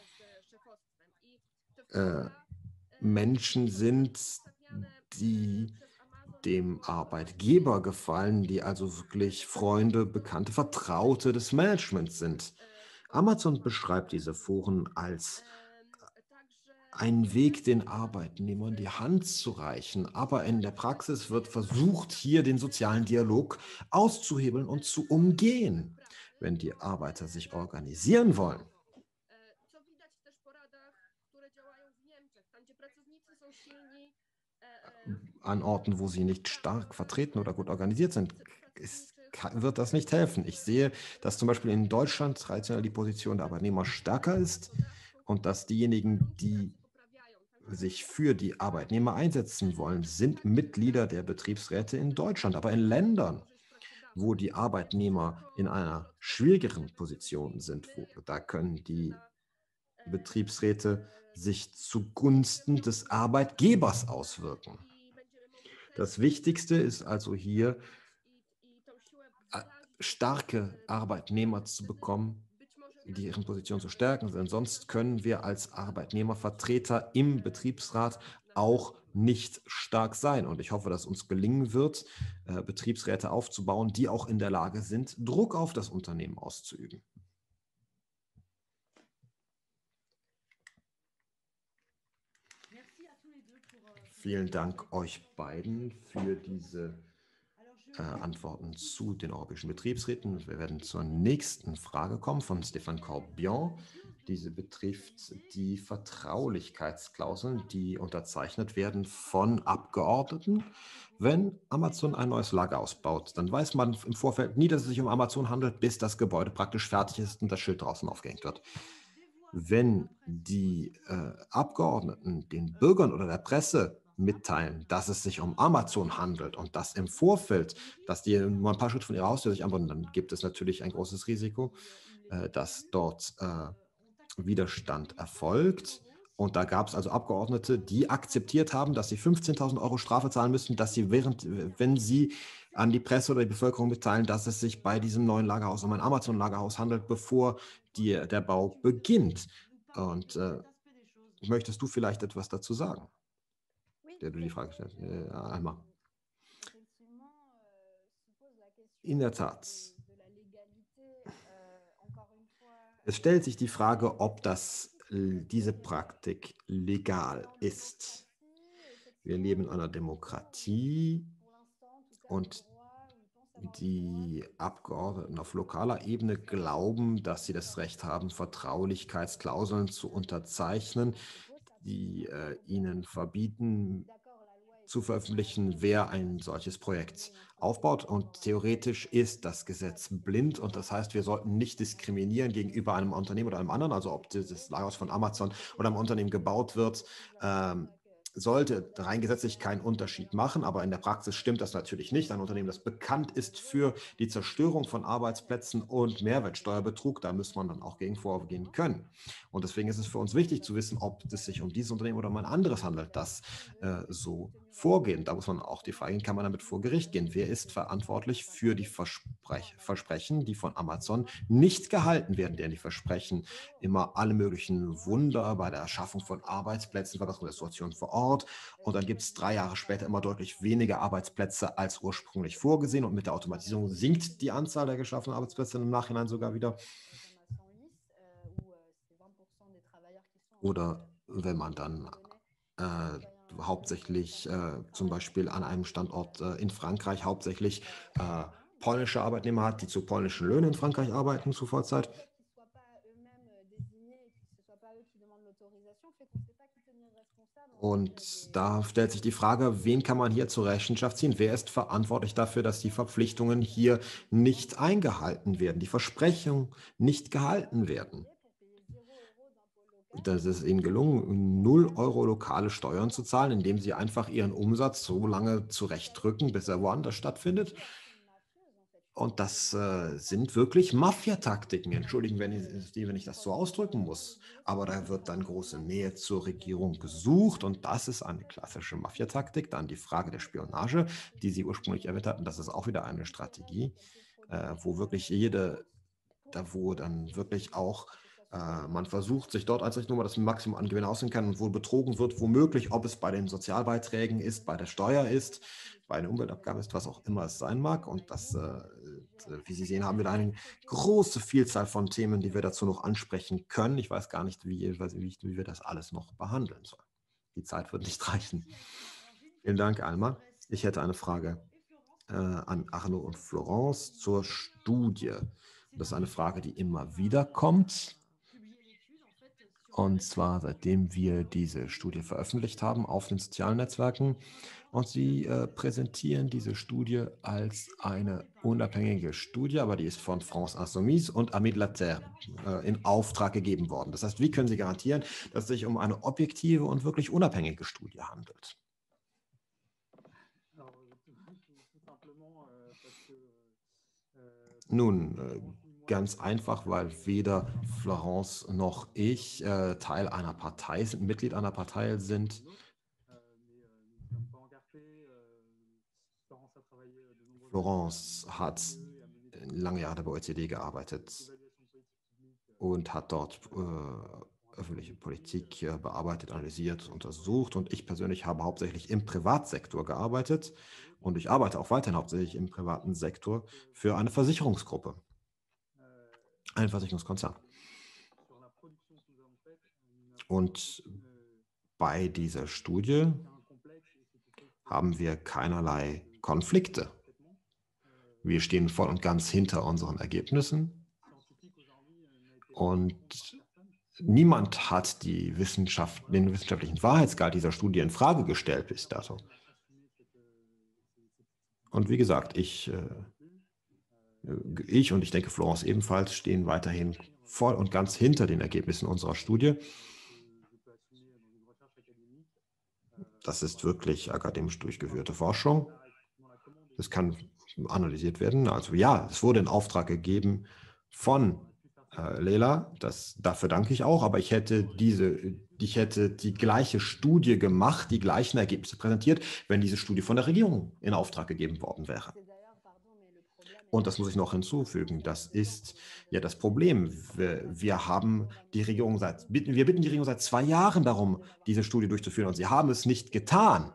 Menschen sind, die dem Arbeitgeber gefallen, die also wirklich Freunde, Bekannte, Vertraute des Managements sind. Amazon beschreibt diese Foren als einen Weg, den Arbeitnehmern die Hand zu reichen. Aber in der Praxis wird versucht, hier den sozialen Dialog auszuhebeln und zu umgehen. Wenn die Arbeiter sich organisieren wollen, an Orten, wo sie nicht stark vertreten oder gut organisiert sind, wird das nicht helfen. Ich sehe, dass zum Beispiel in Deutschland traditionell die Position der Arbeitnehmer stärker ist und dass diejenigen, die sich für die Arbeitnehmer einsetzen wollen, sind Mitglieder der Betriebsräte in Deutschland. Aber in Ländern, wo die Arbeitnehmer in einer schwierigeren Position sind, da können die Betriebsräte sich zugunsten des Arbeitgebers auswirken. Das Wichtigste ist also hier, starke Arbeitnehmer zu bekommen, die ihren Position zu stärken sind. Sonst können wir als Arbeitnehmervertreter im Betriebsrat auch nicht stark sein. Und ich hoffe, dass uns gelingen wird, Betriebsräte aufzubauen, die auch in der Lage sind, Druck auf das Unternehmen auszuüben. Vielen Dank euch beiden für diese Antworten zu den europäischen Betriebsräten. Wir werden zur nächsten Frage kommen von Stéphane Corbion. Diese betrifft die Vertraulichkeitsklauseln, die unterzeichnet werden von Abgeordneten. Wenn Amazon ein neues Lager ausbaut, dann weiß man im Vorfeld nie, dass es sich um Amazon handelt, bis das Gebäude praktisch fertig ist und das Schild draußen aufgehängt wird. Wenn die Abgeordneten den Bürgern oder der Presse mitteilen, dass es sich um Amazon handelt und das im Vorfeld, dass die nur ein paar Schritte von ihrer Haustür sich anbauen, dann gibt es natürlich ein großes Risiko, dass dort Widerstand erfolgt. Und da gab es also Abgeordnete, die akzeptiert haben, dass sie 15.000 Euro Strafe zahlen müssen, dass sie wenn sie an die Presse oder die Bevölkerung mitteilen, dass es sich bei diesem neuen Lagerhaus um ein Amazon-Lagerhaus handelt, bevor der Bau beginnt. Und möchtest du vielleicht etwas dazu sagen? Der du die Frage stellst. Einmal. In der Tat. Es stellt sich die Frage, ob diese Praktik legal ist. Wir leben in einer Demokratie und die Abgeordneten auf lokaler Ebene glauben, dass sie das Recht haben, Vertraulichkeitsklauseln zu unterzeichnen, die ihnen verbieten, zu veröffentlichen, wer ein solches Projekt aufbaut. Und theoretisch ist das Gesetz blind und das heißt, wir sollten nicht diskriminieren gegenüber einem Unternehmen oder einem anderen, also ob das Lagerhaus von Amazon oder einem Unternehmen gebaut wird, sollte rein gesetzlich keinen Unterschied machen, aber in der Praxis stimmt das natürlich nicht. Ein Unternehmen, das bekannt ist für die Zerstörung von Arbeitsplätzen und Mehrwertsteuerbetrug, da muss man dann auch gegen vorgehen können. Und deswegen ist es für uns wichtig zu wissen, ob es sich um dieses Unternehmen oder um ein anderes handelt, das so vorgehen. Da muss man auch die Frage, kann man damit vor Gericht gehen? Wer ist verantwortlich für die Versprechen, die von Amazon nicht gehalten werden, deren die Versprechen immer alle möglichen Wunder bei der Erschaffung von Arbeitsplätzen, Verbesserung der Situation vor Ort. Und dann gibt es 3 Jahre später immer deutlich weniger Arbeitsplätze als ursprünglich vorgesehen. Und mit der Automatisierung sinkt die Anzahl der geschaffenen Arbeitsplätze im Nachhinein sogar wieder. Oder wenn man dann hauptsächlich zum Beispiel an einem Standort in Frankreich hauptsächlich polnische Arbeitnehmer hat, die zu polnischen Löhnen in Frankreich arbeiten zu Vollzeit. Und da stellt sich die Frage, wen kann man hier zur Rechenschaft ziehen? Wer ist verantwortlich dafür, dass die Verpflichtungen hier nicht eingehalten werden, die Versprechungen nicht gehalten werden? Das ist ihnen gelungen, 0 € lokale Steuern zu zahlen, indem sie einfach ihren Umsatz so lange zurechtdrücken, bis er woanders stattfindet. Und das sind wirklich Mafia-Taktiken. Entschuldigen, wenn ich das so ausdrücken muss. Aber da wird dann große Nähe zur Regierung gesucht. Und das ist eine klassische Mafia-Taktik. Dann die Frage der Spionage, die Sie ursprünglich erwähnt hatten. Das ist auch wieder eine Strategie, wo wirklich wo dann wirklich auch man versucht, sich dort einzurichten, wo man das Maximum an Gewinn ausnehmen kann und wo betrogen wird, womöglich, ob es bei den Sozialbeiträgen ist, bei der Steuer ist, bei den Umweltabgaben ist, was auch immer es sein mag. Und das, wie Sie sehen, haben wir da eine große Vielzahl von Themen, die wir dazu noch ansprechen können. Ich weiß gar nicht, wie wir das alles noch behandeln sollen. Die Zeit wird nicht reichen. Vielen Dank, Alma. Ich hätte eine Frage an Arnaud und Florence zur Studie. Das ist eine Frage, die immer wieder kommt. Und zwar seitdem wir diese Studie veröffentlicht haben auf den sozialen Netzwerken. Und Sie präsentieren diese Studie als eine unabhängige Studie, aber die ist von France Insoumise und Amis de la Terre in Auftrag gegeben worden. Das heißt, wie können Sie garantieren, dass es sich um eine objektive und wirklich unabhängige Studie handelt? Nun, ganz einfach, weil weder Florence noch ich Teil einer Partei sind, Mitglied einer Partei sind. Florence hat lange Jahre bei OECD gearbeitet und hat dort öffentliche Politik bearbeitet, analysiert, untersucht. Und ich persönlich habe hauptsächlich im Privatsektor gearbeitet und ich arbeite auch weiterhin hauptsächlich im privaten Sektor für eine Versicherungsgruppe. Ein Versicherungskonzern. Und bei dieser Studie haben wir keinerlei Konflikte. Wir stehen voll und ganz hinter unseren Ergebnissen und niemand hat den wissenschaftlichen Wahrheitsgehalt dieser Studie in Frage gestellt bis dato. Und wie gesagt, ich und ich denke Florence ebenfalls stehen weiterhin voll und ganz hinter den Ergebnissen unserer Studie. Das ist wirklich akademisch durchgeführte Forschung. Das kann analysiert werden. Also ja, es wurde in Auftrag gegeben von Leila. Dafür danke ich auch, aber ich hätte die gleiche Studie gemacht, die gleichen Ergebnisse präsentiert, wenn diese Studie von der Regierung in Auftrag gegeben worden wäre. Und das muss ich noch hinzufügen, das ist ja das Problem. Wir bitten die Regierung seit 2 Jahren darum, diese Studie durchzuführen und sie haben es nicht getan.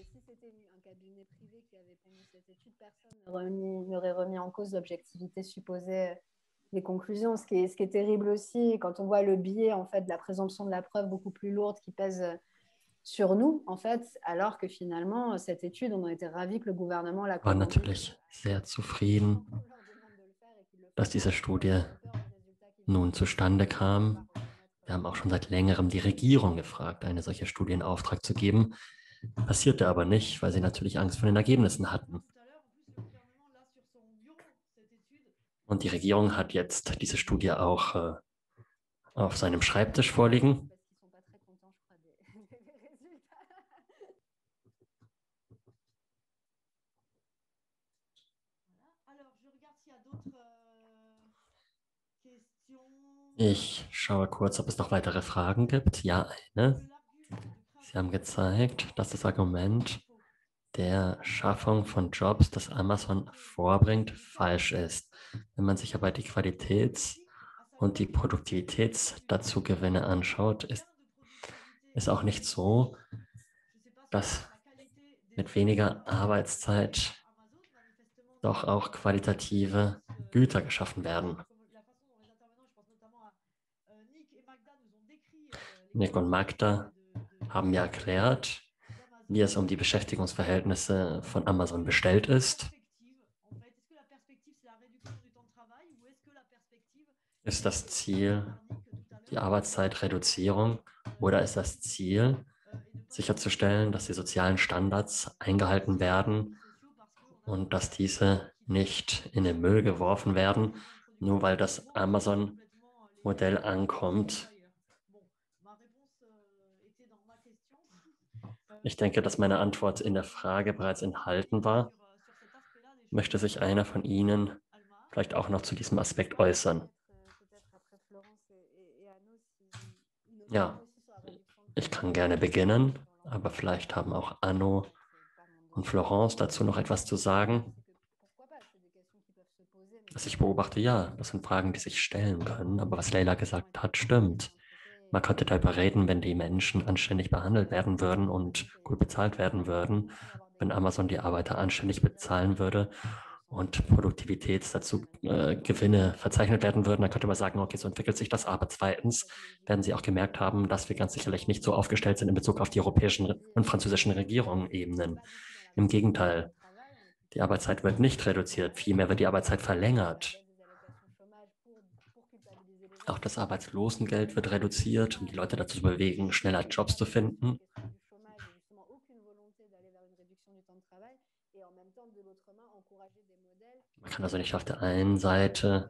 N'aurait remis en cause l'objectivité supposée des conclusions, ce qui est terrible aussi quand on voit le biais en fait de la présomption de la preuve beaucoup plus lourde qui pèse sur nous en fait, alors que finalement cette étude, on a été ravis que le gouvernement la war natürlich sehr zufrieden, dass diese Studie nun zustande kam. Wir haben auch schon seit längerem die Regierung gefragt, eine solche Studie in Auftrag zu geben. Passierte aber nicht, weil sie natürlich Angst vor den Ergebnissen hatten. Und die Regierung hat jetzt diese Studie auch auf seinem Schreibtisch vorliegen. Ich schaue kurz, ob es noch weitere Fragen gibt. Ja, eine. Sie haben gezeigt, dass das Argument der Schaffung von Jobs, das Amazon vorbringt, falsch ist. Wenn man sich aber die Qualitäts- und die Produktivitätsdazugewinne anschaut, ist auch nicht so, dass mit weniger Arbeitszeit doch auch qualitative Güter geschaffen werden. Nick und Magda haben ja erklärt, wie es um die Beschäftigungsverhältnisse von Amazon bestellt ist. Ist das Ziel die Arbeitszeitreduzierung oder ist das Ziel, sicherzustellen, dass die sozialen Standards eingehalten werden und dass diese nicht in den Müll geworfen werden, nur weil das Amazon-Modell ankommt? Ich denke, dass meine Antwort in der Frage bereits enthalten war. Möchte sich einer von Ihnen vielleicht auch noch zu diesem Aspekt äußern? Ja, ich kann gerne beginnen, aber vielleicht haben auch Anno und Florence dazu noch etwas zu sagen. Was ich beobachte, ja, das sind Fragen, die sich stellen können, aber was Leila gesagt hat, stimmt. Man könnte darüber reden, wenn die Menschen anständig behandelt werden würden und gut bezahlt werden würden, wenn Amazon die Arbeiter anständig bezahlen würde und Gewinne verzeichnet werden würden, dann könnte man sagen, okay, so entwickelt sich das. Aber zweitens werden sie auch gemerkt haben, dass wir ganz sicherlich nicht so aufgestellt sind in Bezug auf die europäischen und französischen Regierungsebenen. Im Gegenteil, die Arbeitszeit wird nicht reduziert, vielmehr wird die Arbeitszeit verlängert. Auch das Arbeitslosengeld wird reduziert, um die Leute dazu zu bewegen, schneller Jobs zu finden. Man kann also nicht auf der einen Seite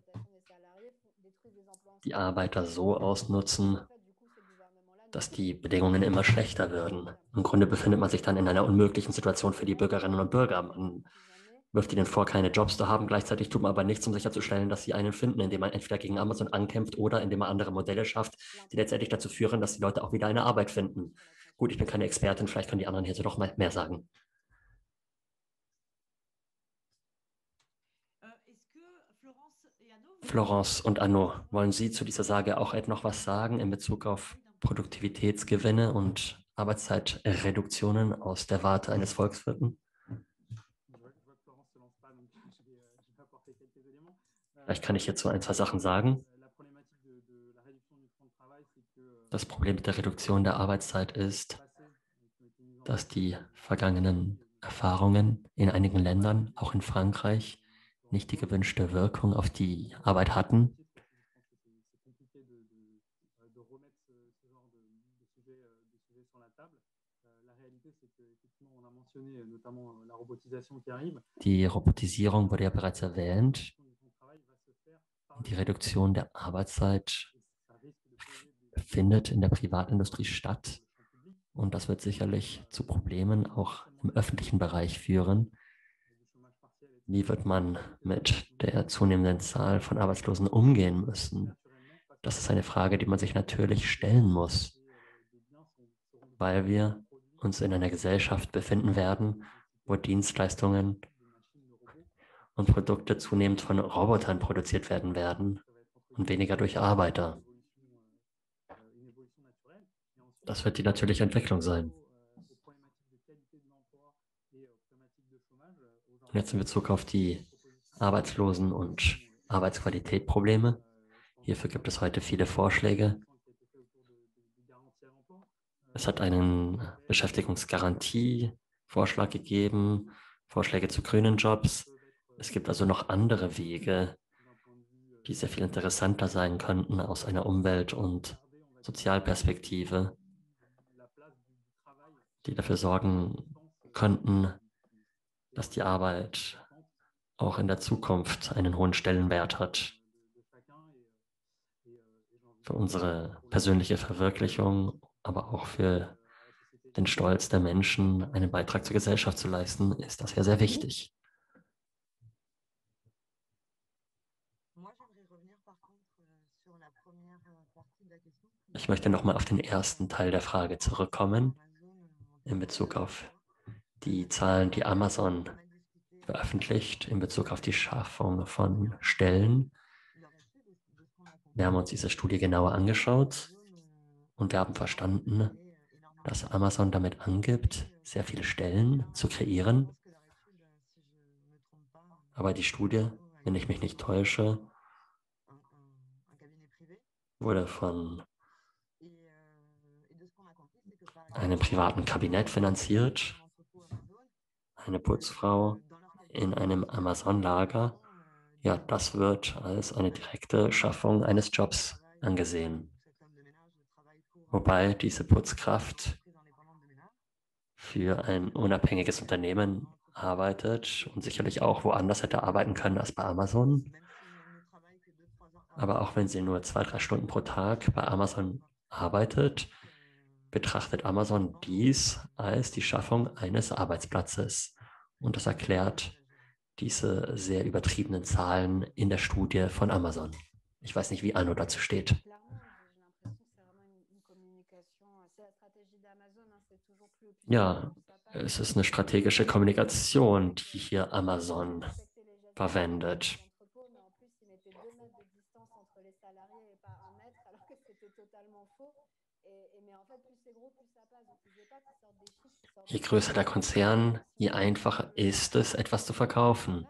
die Arbeiter so ausnutzen, dass die Bedingungen immer schlechter werden. Im Grunde befindet man sich dann in einer unmöglichen Situation für die Bürgerinnen und Bürger. Man wirft ihnen vor, keine Jobs zu haben. Gleichzeitig tut man aber nichts, um sicherzustellen, dass sie einen finden, indem man entweder gegen Amazon ankämpft oder indem man andere Modelle schafft, die letztendlich dazu führen, dass die Leute auch wieder eine Arbeit finden. Gut, ich bin keine Expertin, vielleicht können die anderen hierzu doch mal mehr sagen. Florence und Anno, wollen Sie zu dieser Sage auch noch was sagen in Bezug auf Produktivitätsgewinne und Arbeitszeitreduktionen aus der Warte eines Volkswirten? Vielleicht kann ich hierzu ein, zwei Sachen sagen. Das Problem mit der Reduktion der Arbeitszeit ist, dass die vergangenen Erfahrungen in einigen Ländern, auch in Frankreich, nicht die gewünschte Wirkung auf die Arbeit hatten. Die Robotisierung wurde ja bereits erwähnt. Die Reduktion der Arbeitszeit findet in der Privatindustrie statt. Und das wird sicherlich zu Problemen auch im öffentlichen Bereich führen. Wie wird man mit der zunehmenden Zahl von Arbeitslosen umgehen müssen? Das ist eine Frage, die man sich natürlich stellen muss, weil wir uns in einer Gesellschaft befinden werden, wo Dienstleistungen und Produkte zunehmend von Robotern produziert werden und weniger durch Arbeiter. Das wird die natürliche Entwicklung sein. Und jetzt in Bezug auf die Arbeitslosen- und Arbeitsqualität-Probleme. Hierfür gibt es heute viele Vorschläge. Es hat einen Beschäftigungsgarantie-Vorschlag gegeben, Vorschläge zu grünen Jobs. Es gibt also noch andere Wege, die sehr viel interessanter sein könnten aus einer Umwelt- und Sozialperspektive, die dafür sorgen könnten, dass die Arbeit auch in der Zukunft einen hohen Stellenwert hat für unsere persönliche Verwirklichung, aber auch für den Stolz der Menschen, einen Beitrag zur Gesellschaft zu leisten, ist das ja sehr wichtig. Ich möchte nochmal auf den ersten Teil der Frage zurückkommen, in Bezug auf die Zahlen, die Amazon veröffentlicht, in Bezug auf die Schaffung von Stellen. Wir haben uns diese Studie genauer angeschaut und wir haben verstanden, dass Amazon damit angibt, sehr viele Stellen zu kreieren. Aber die Studie, wenn ich mich nicht täusche, wurde von einem privaten Kabinett finanziert, eine Putzfrau in einem Amazon-Lager, ja, das wird als eine direkte Schaffung eines Jobs angesehen. Wobei diese Putzkraft für ein unabhängiges Unternehmen arbeitet und sicherlich auch woanders hätte arbeiten können als bei Amazon. Aber auch wenn sie nur 2, 3 Stunden pro Tag bei Amazon arbeitet, betrachtet Amazon dies als die Schaffung eines Arbeitsplatzes. Und das erklärt diese sehr übertriebenen Zahlen in der Studie von Amazon. Ich weiß nicht, wie Anno dazu steht. Ja, es ist eine strategische Kommunikation, die hier Amazon verwendet. Je größer der Konzern, je einfacher ist es, etwas zu verkaufen.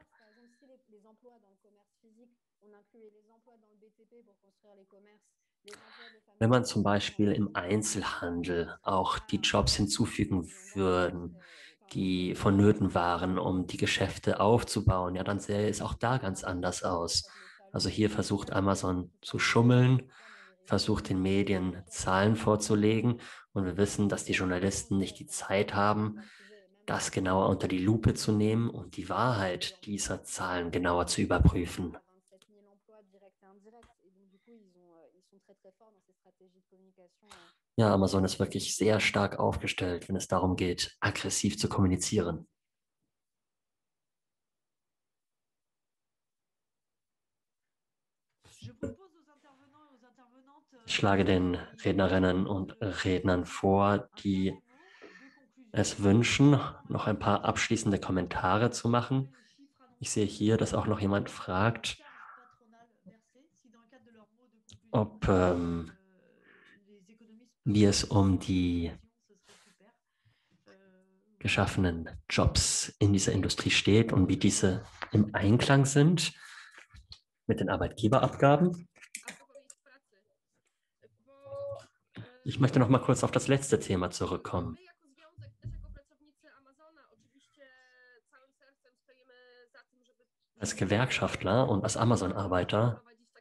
Wenn man zum Beispiel im Einzelhandel auch die Jobs hinzufügen würden, die vonnöten waren, um die Geschäfte aufzubauen, ja, dann sähe es auch da ganz anders aus. Also hier versucht Amazon zu schummeln, versucht den Medien Zahlen vorzulegen und wir wissen, dass die Journalisten nicht die Zeit haben, das genauer unter die Lupe zu nehmen und die Wahrheit dieser Zahlen genauer zu überprüfen. Ja, Amazon ist wirklich sehr stark aufgestellt, wenn es darum geht, aggressiv zu kommunizieren. Ich schlage den Rednerinnen und Rednern vor, die es wünschen, noch ein paar abschließende Kommentare zu machen. Ich sehe hier, dass auch noch jemand fragt, ob wie es um die geschaffenen Jobs in dieser Industrie steht und wie diese im Einklang sind mit den Arbeitgeberabgaben. Ich möchte noch mal kurz auf das letzte Thema zurückkommen. Als Gewerkschaftler und als Amazon-Arbeiter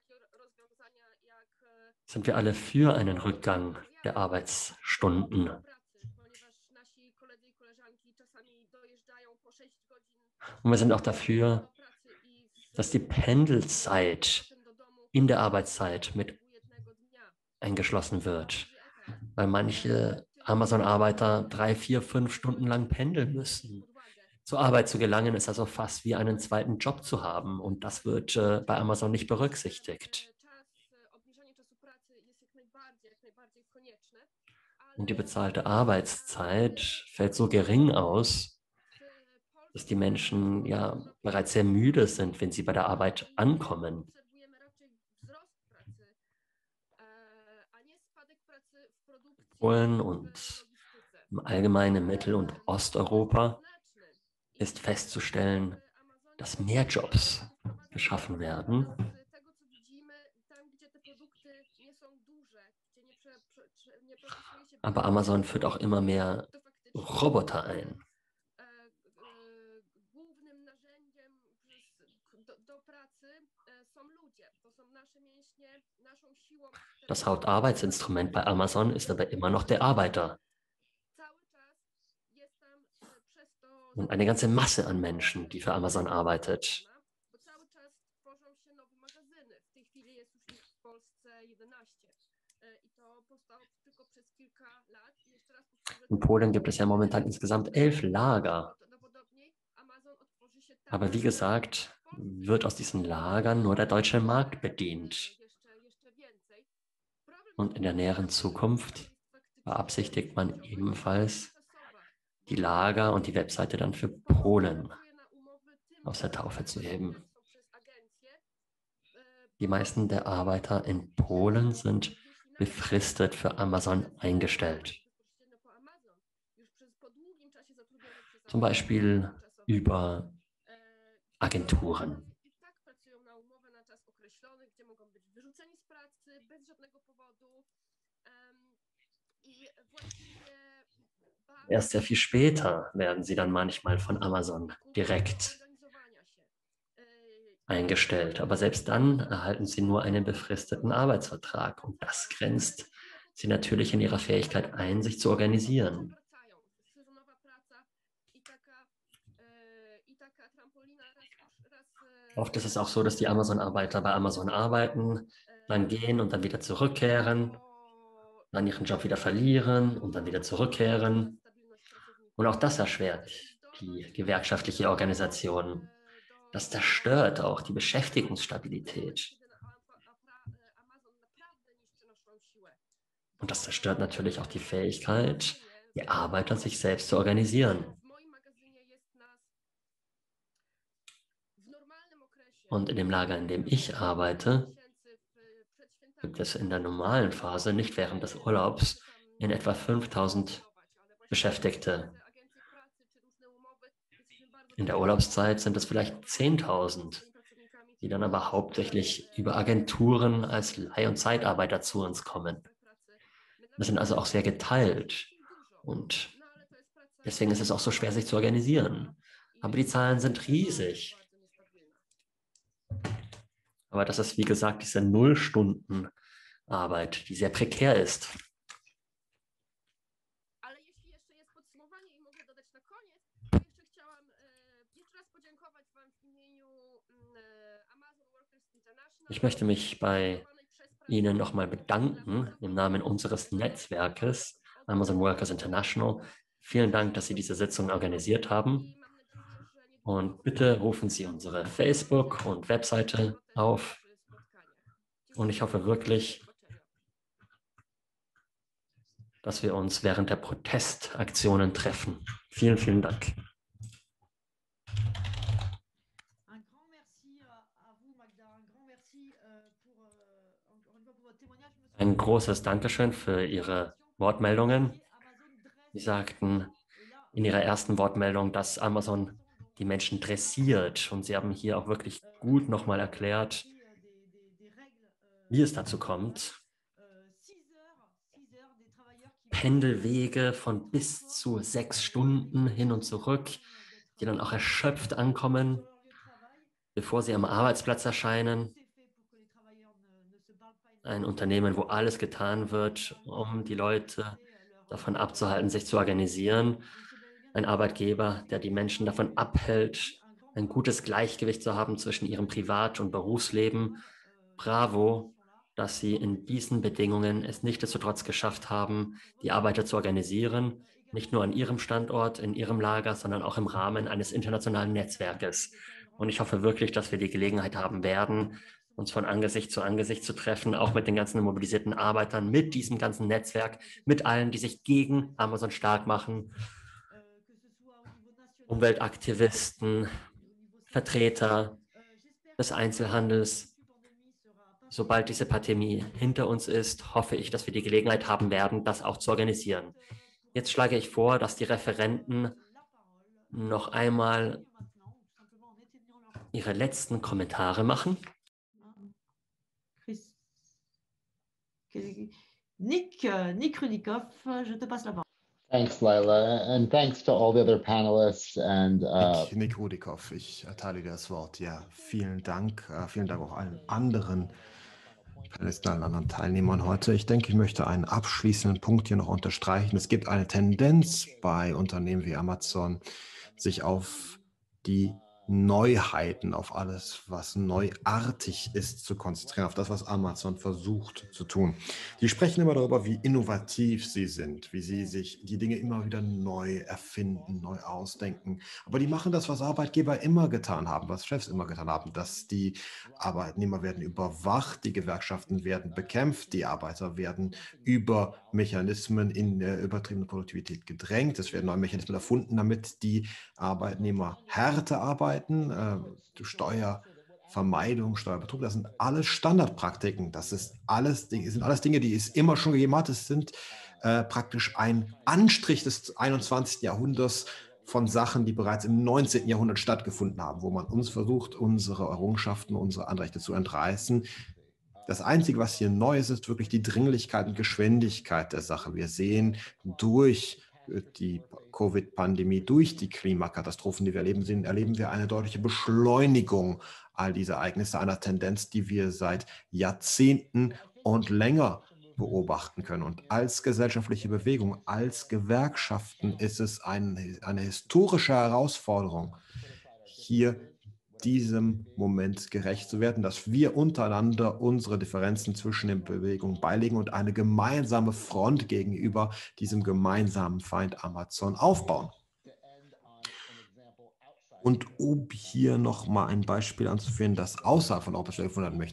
sind wir alle für einen Rückgang der Arbeitsstunden. Und wir sind auch dafür, dass die Pendelzeit in der Arbeitszeit mit eingeschlossen wird, weil manche Amazon-Arbeiter 3, 4, 5 Stunden lang pendeln müssen. Zur Arbeit zu gelangen ist also fast wie einen zweiten Job zu haben und das wird bei Amazon nicht berücksichtigt. Und die bezahlte Arbeitszeit fällt so gering aus, dass die Menschen ja bereits sehr müde sind, wenn sie bei der Arbeit ankommen. Polen und im Allgemeinen in Mittel- und Osteuropa ist festzustellen, dass mehr Jobs geschaffen werden. Aber Amazon führt auch immer mehr Roboter ein. Das Hauptarbeitsinstrument bei Amazon ist aber immer noch der Arbeiter. Und eine ganze Masse an Menschen, die für Amazon arbeitet. In Polen gibt es ja momentan insgesamt 11 Lager. Aber wie gesagt, wird aus diesen Lagern nur der deutsche Markt bedient. Und in der näheren Zukunft beabsichtigt man ebenfalls, die Lager und die Webseite dann für Polen aus der Taufe zu heben. Die meisten der Arbeiter in Polen sind befristet für Amazon eingestellt. Zum Beispiel über Agenturen. Erst sehr viel später werden sie dann manchmal von Amazon direkt eingestellt. Aber selbst dann erhalten sie nur einen befristeten Arbeitsvertrag. Und das grenzt sie natürlich in ihrer Fähigkeit ein, sich zu organisieren. Oft ist es auch so, dass die Amazon-Arbeiter bei Amazon arbeiten, dann gehen und dann wieder zurückkehren, dann ihren Job wieder verlieren und dann wieder zurückkehren. Und auch das erschwert die gewerkschaftliche Organisation. Das zerstört auch die Beschäftigungsstabilität. Und das zerstört natürlich auch die Fähigkeit, die Arbeiter sich selbst zu organisieren. Und in dem Lager, in dem ich arbeite, gibt es in der normalen Phase, nicht während des Urlaubs, in etwa 5000 Beschäftigte. In der Urlaubszeit sind es vielleicht 10.000, die dann aber hauptsächlich über Agenturen als Leih- und Zeitarbeiter zu uns kommen. Wir sind also auch sehr geteilt und deswegen ist es auch so schwer, sich zu organisieren. Aber die Zahlen sind riesig. Aber das ist, wie gesagt, diese Nullstundenarbeit, die sehr prekär ist. Ich möchte mich bei Ihnen nochmal bedanken im Namen unseres Netzwerkes Amazon Workers International. Vielen Dank, dass Sie diese Sitzung organisiert haben. Und bitte rufen Sie unsere Facebook- und Webseite auf. Und ich hoffe wirklich, dass wir uns während der Protestaktionen treffen. Vielen, vielen Dank. Ein großes Dankeschön für Ihre Wortmeldungen. Sie sagten in Ihrer ersten Wortmeldung, dass Amazon die Menschen dressiert. Und Sie haben hier auch wirklich gut nochmal erklärt, wie es dazu kommt. Pendelwege von bis zu 6 Stunden hin und zurück, die dann auch erschöpft ankommen, bevor sie am Arbeitsplatz erscheinen. Ein Unternehmen, wo alles getan wird, um die Leute davon abzuhalten, sich zu organisieren. Ein Arbeitgeber, der die Menschen davon abhält, ein gutes Gleichgewicht zu haben zwischen ihrem Privat- und Berufsleben. Bravo, dass Sie in diesen Bedingungen es nichtsdestotrotz geschafft haben, die Arbeiter zu organisieren, nicht nur an Ihrem Standort, in Ihrem Lager, sondern auch im Rahmen eines internationalen Netzwerkes. Und ich hoffe wirklich, dass wir die Gelegenheit haben werden, uns von Angesicht zu treffen, auch mit den ganzen mobilisierten Arbeitern, mit diesem ganzen Netzwerk, mit allen, die sich gegen Amazon stark machen, Umweltaktivisten, Vertreter des Einzelhandels. Sobald diese Pandemie hinter uns ist, hoffe ich, dass wir die Gelegenheit haben werden, das auch zu organisieren. Jetzt schlage ich vor, dass die Referenten noch einmal ihre letzten Kommentare machen. Nick Rudikoff, je te passe la parole. Thanks, Leila, and thanks to all the other panelists and Nick Rudikoff, ich erteile dir das Wort. Ja, vielen Dank auch allen anderen Panelisten, allen anderen Teilnehmern heute. Ich denke, ich möchte einen abschließenden Punkt hier noch unterstreichen. Es gibt eine Tendenz bei Unternehmen wie Amazon, sich auf die Neuheiten, auf alles, was neuartig ist, zu konzentrieren, auf das, was Amazon versucht zu tun. Die sprechen immer darüber, wie innovativ sie sind, wie sie sich die Dinge immer wieder neu erfinden, neu ausdenken. Aber die machen das, was Arbeitgeber immer getan haben, was Chefs immer getan haben, dass die Arbeitnehmer werden überwacht, die Gewerkschaften werden bekämpft, die Arbeiter werden über Mechanismen in übertriebene Produktivität gedrängt. Es werden neue Mechanismen erfunden, damit die Arbeitnehmer härter arbeiten. Steuervermeidung, Steuerbetrug, das sind alles Standardpraktiken. Das sind alles Dinge, die es immer schon gegeben hat. Es sind praktisch ein Anstrich des 21. Jahrhunderts von Sachen, die bereits im 19. Jahrhundert stattgefunden haben, wo man uns versucht, unsere Errungenschaften, unsere Anrechte zu entreißen. Das Einzige, was hier neu ist, ist wirklich die Dringlichkeit und Geschwindigkeit der Sache. Wir sehen durch die Covid-Pandemie, durch die Klimakatastrophen, die wir erleben, erleben wir eine deutliche Beschleunigung all dieser Ereignisse, einer Tendenz, die wir seit Jahrzehnten und länger beobachten können. Und als gesellschaftliche Bewegung, als Gewerkschaften ist es eine historische Herausforderung, hier diesem Moment gerecht zu werden, dass wir untereinander unsere Differenzen zwischen den Bewegungen beilegen und eine gemeinsame Front gegenüber diesem gemeinsamen Feind Amazon aufbauen. Und um hier nochmal ein Beispiel anzuführen, das außerhalb von Europa stattgefunden hat,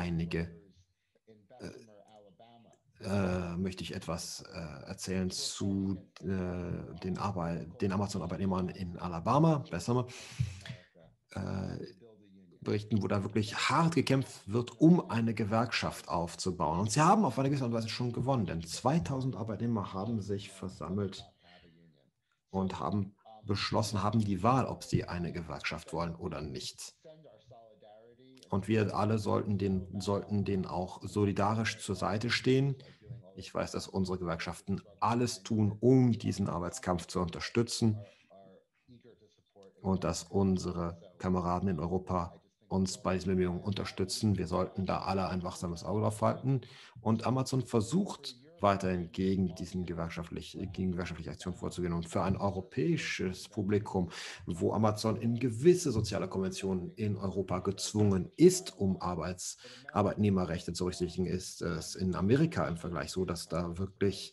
möchte ich etwas erzählen zu den Amazon-Arbeitnehmern in Alabama, besser berichten, wo da wirklich hart gekämpft wird, um eine Gewerkschaft aufzubauen. Und sie haben auf eine gewisse Art und Weise schon gewonnen, denn 2000 Arbeitnehmer haben sich versammelt und haben beschlossen, haben die Wahl, ob sie eine Gewerkschaft wollen oder nicht. Und wir alle sollten denen auch solidarisch zur Seite stehen. Ich weiß, dass unsere Gewerkschaften alles tun, um diesen Arbeitskampf zu unterstützen und dass unsere Kameraden in Europa uns bei diesen Bemühungen unterstützen. Wir sollten da alle ein wachsames Auge drauf halten. Und Amazon versucht weiterhin gegen gewerkschaftliche Aktion vorzugehen. Und für ein europäisches Publikum, wo Amazon in gewisse soziale Konventionen in Europa gezwungen ist, um Arbeitnehmerrechte zu berücksichtigen, ist es in Amerika im Vergleich so, dass da wirklich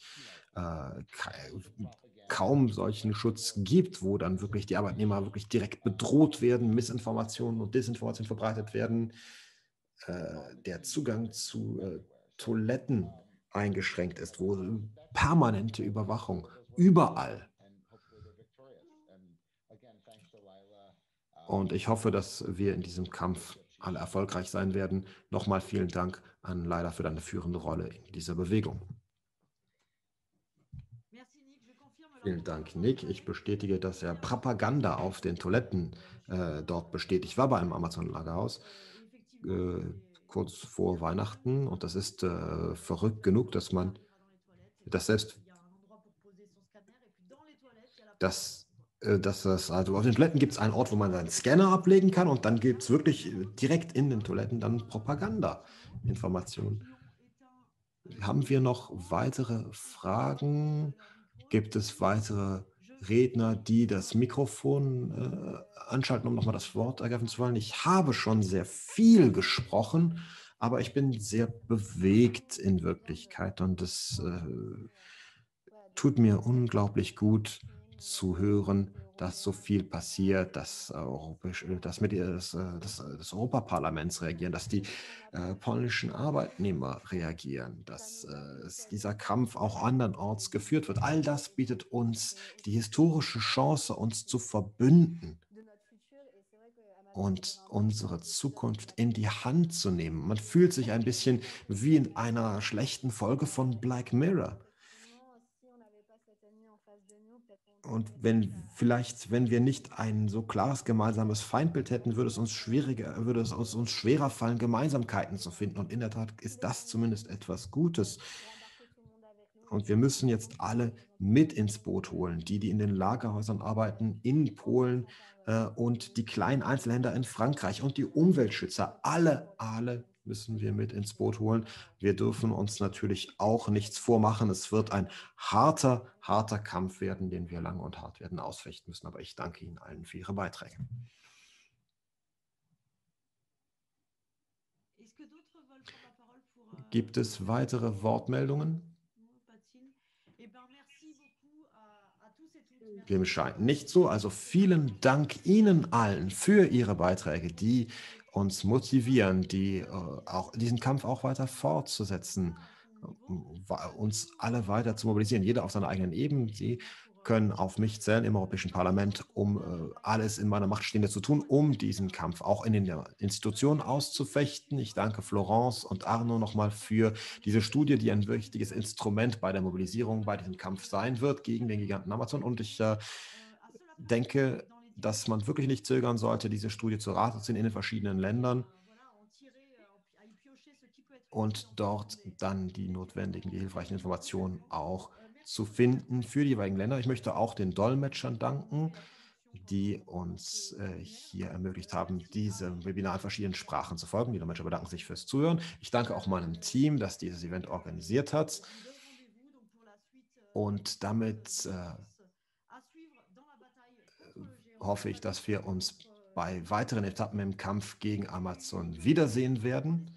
kaum solchen Schutz gibt, wo dann wirklich die Arbeitnehmer wirklich direkt bedroht werden, Missinformationen und Desinformationen verbreitet werden, der Zugang zu Toiletten eingeschränkt ist, wo permanente Überwachung überall. Und ich hoffe, dass wir in diesem Kampf alle erfolgreich sein werden. Nochmal vielen Dank an Leila für deine führende Rolle in dieser Bewegung. Vielen Dank, Nick. Ich bestätige, dass er Propaganda auf den Toiletten dort besteht. Ich war bei einem Amazon-Lagerhaus kurz vor Weihnachten und das ist verrückt genug, dass also auf den Toiletten gibt es einen Ort, wo man seinen Scanner ablegen kann und dann gibt es wirklich direkt in den Toiletten dann Propaganda-Informationen. Haben wir noch weitere Fragen? Gibt es weitere Redner, die das Mikrofon anschalten, um nochmal das Wort ergreifen zu wollen? Ich habe schon sehr viel gesprochen, aber ich bin sehr bewegt in Wirklichkeit und es tut mir unglaublich gut zu hören, dass so viel passiert, dass Mitglieder des Europaparlaments reagieren, dass die polnischen Arbeitnehmer reagieren, dass dieser Kampf auch andernorts geführt wird. All das bietet uns die historische Chance, uns zu verbünden und unsere Zukunft in die Hand zu nehmen. Man fühlt sich ein bisschen wie in einer schlechten Folge von Black Mirror. Und wenn wir nicht ein so klares gemeinsames Feindbild hätten, würde es uns schwerer fallen, Gemeinsamkeiten zu finden. Und in der Tat ist das zumindest etwas Gutes. Und wir müssen jetzt alle mit ins Boot holen, die in den Lagerhäusern arbeiten, in Polen und die kleinen Einzelhändler in Frankreich und die Umweltschützer. Alle müssen wir mit ins Boot holen. Wir dürfen uns natürlich auch nichts vormachen. Es wird ein harter Kampf werden, den wir lang und hart werden ausfechten müssen. Aber ich danke Ihnen allen für Ihre Beiträge. Gibt es weitere Wortmeldungen? Dem scheint nicht so. Also vielen Dank Ihnen allen für Ihre Beiträge, die uns motivieren, diesen Kampf auch weiter fortzusetzen, uns alle weiter zu mobilisieren, jeder auf seiner eigenen Ebene. Sie können auf mich zählen im Europäischen Parlament, um alles in meiner Macht Stehende zu tun, um diesen Kampf auch in den Institutionen auszufechten. Ich danke Florence und Arno nochmal für diese Studie, die ein wichtiges Instrument bei der Mobilisierung, bei diesem Kampf sein wird gegen den Giganten Amazon. Und ich denke, dass man wirklich nicht zögern sollte, diese Studie zu Rate zu ziehen in den verschiedenen Ländern und dort dann die hilfreichen Informationen auch zu finden für die jeweiligen Länder. Ich möchte auch den Dolmetschern danken, die uns hier ermöglicht haben, diesem Webinar in verschiedenen Sprachen zu folgen. Die Dolmetscher bedanken sich fürs Zuhören. Ich danke auch meinem Team, das dieses Event organisiert hat. Und damit hoffe ich, dass wir uns bei weiteren Etappen im Kampf gegen Amazon wiedersehen werden.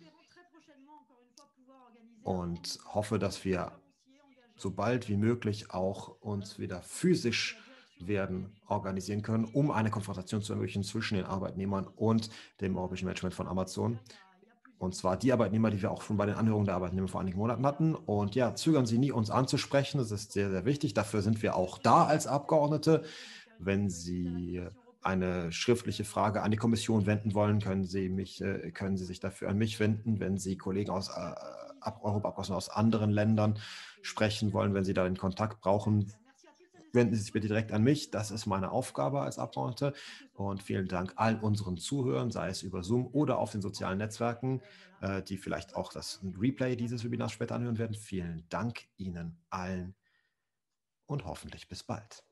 Und hoffe, dass wir so bald wie möglich auch uns wieder physisch werden organisieren können, um eine Konfrontation zu ermöglichen zwischen den Arbeitnehmern und dem europäischen Management von Amazon. Und zwar die Arbeitnehmer, die wir auch schon bei den Anhörungen der Arbeitnehmer vor einigen Monaten hatten. Und ja, zögern Sie nie, uns anzusprechen. Das ist sehr, sehr wichtig. Dafür sind wir auch da als Abgeordnete. Wenn Sie eine schriftliche Frage an die Kommission wenden wollen, können Sie sich dafür an mich wenden. Wenn Sie Kollegen aus Europaabgeordneten aus anderen Ländern sprechen wollen, wenn Sie da den Kontakt brauchen, wenden Sie sich bitte direkt an mich. Das ist meine Aufgabe als Abgeordnete. Und vielen Dank allen unseren Zuhörern, sei es über Zoom oder auf den sozialen Netzwerken, die vielleicht auch das Replay dieses Webinars später anhören werden. Vielen Dank Ihnen allen und hoffentlich bis bald.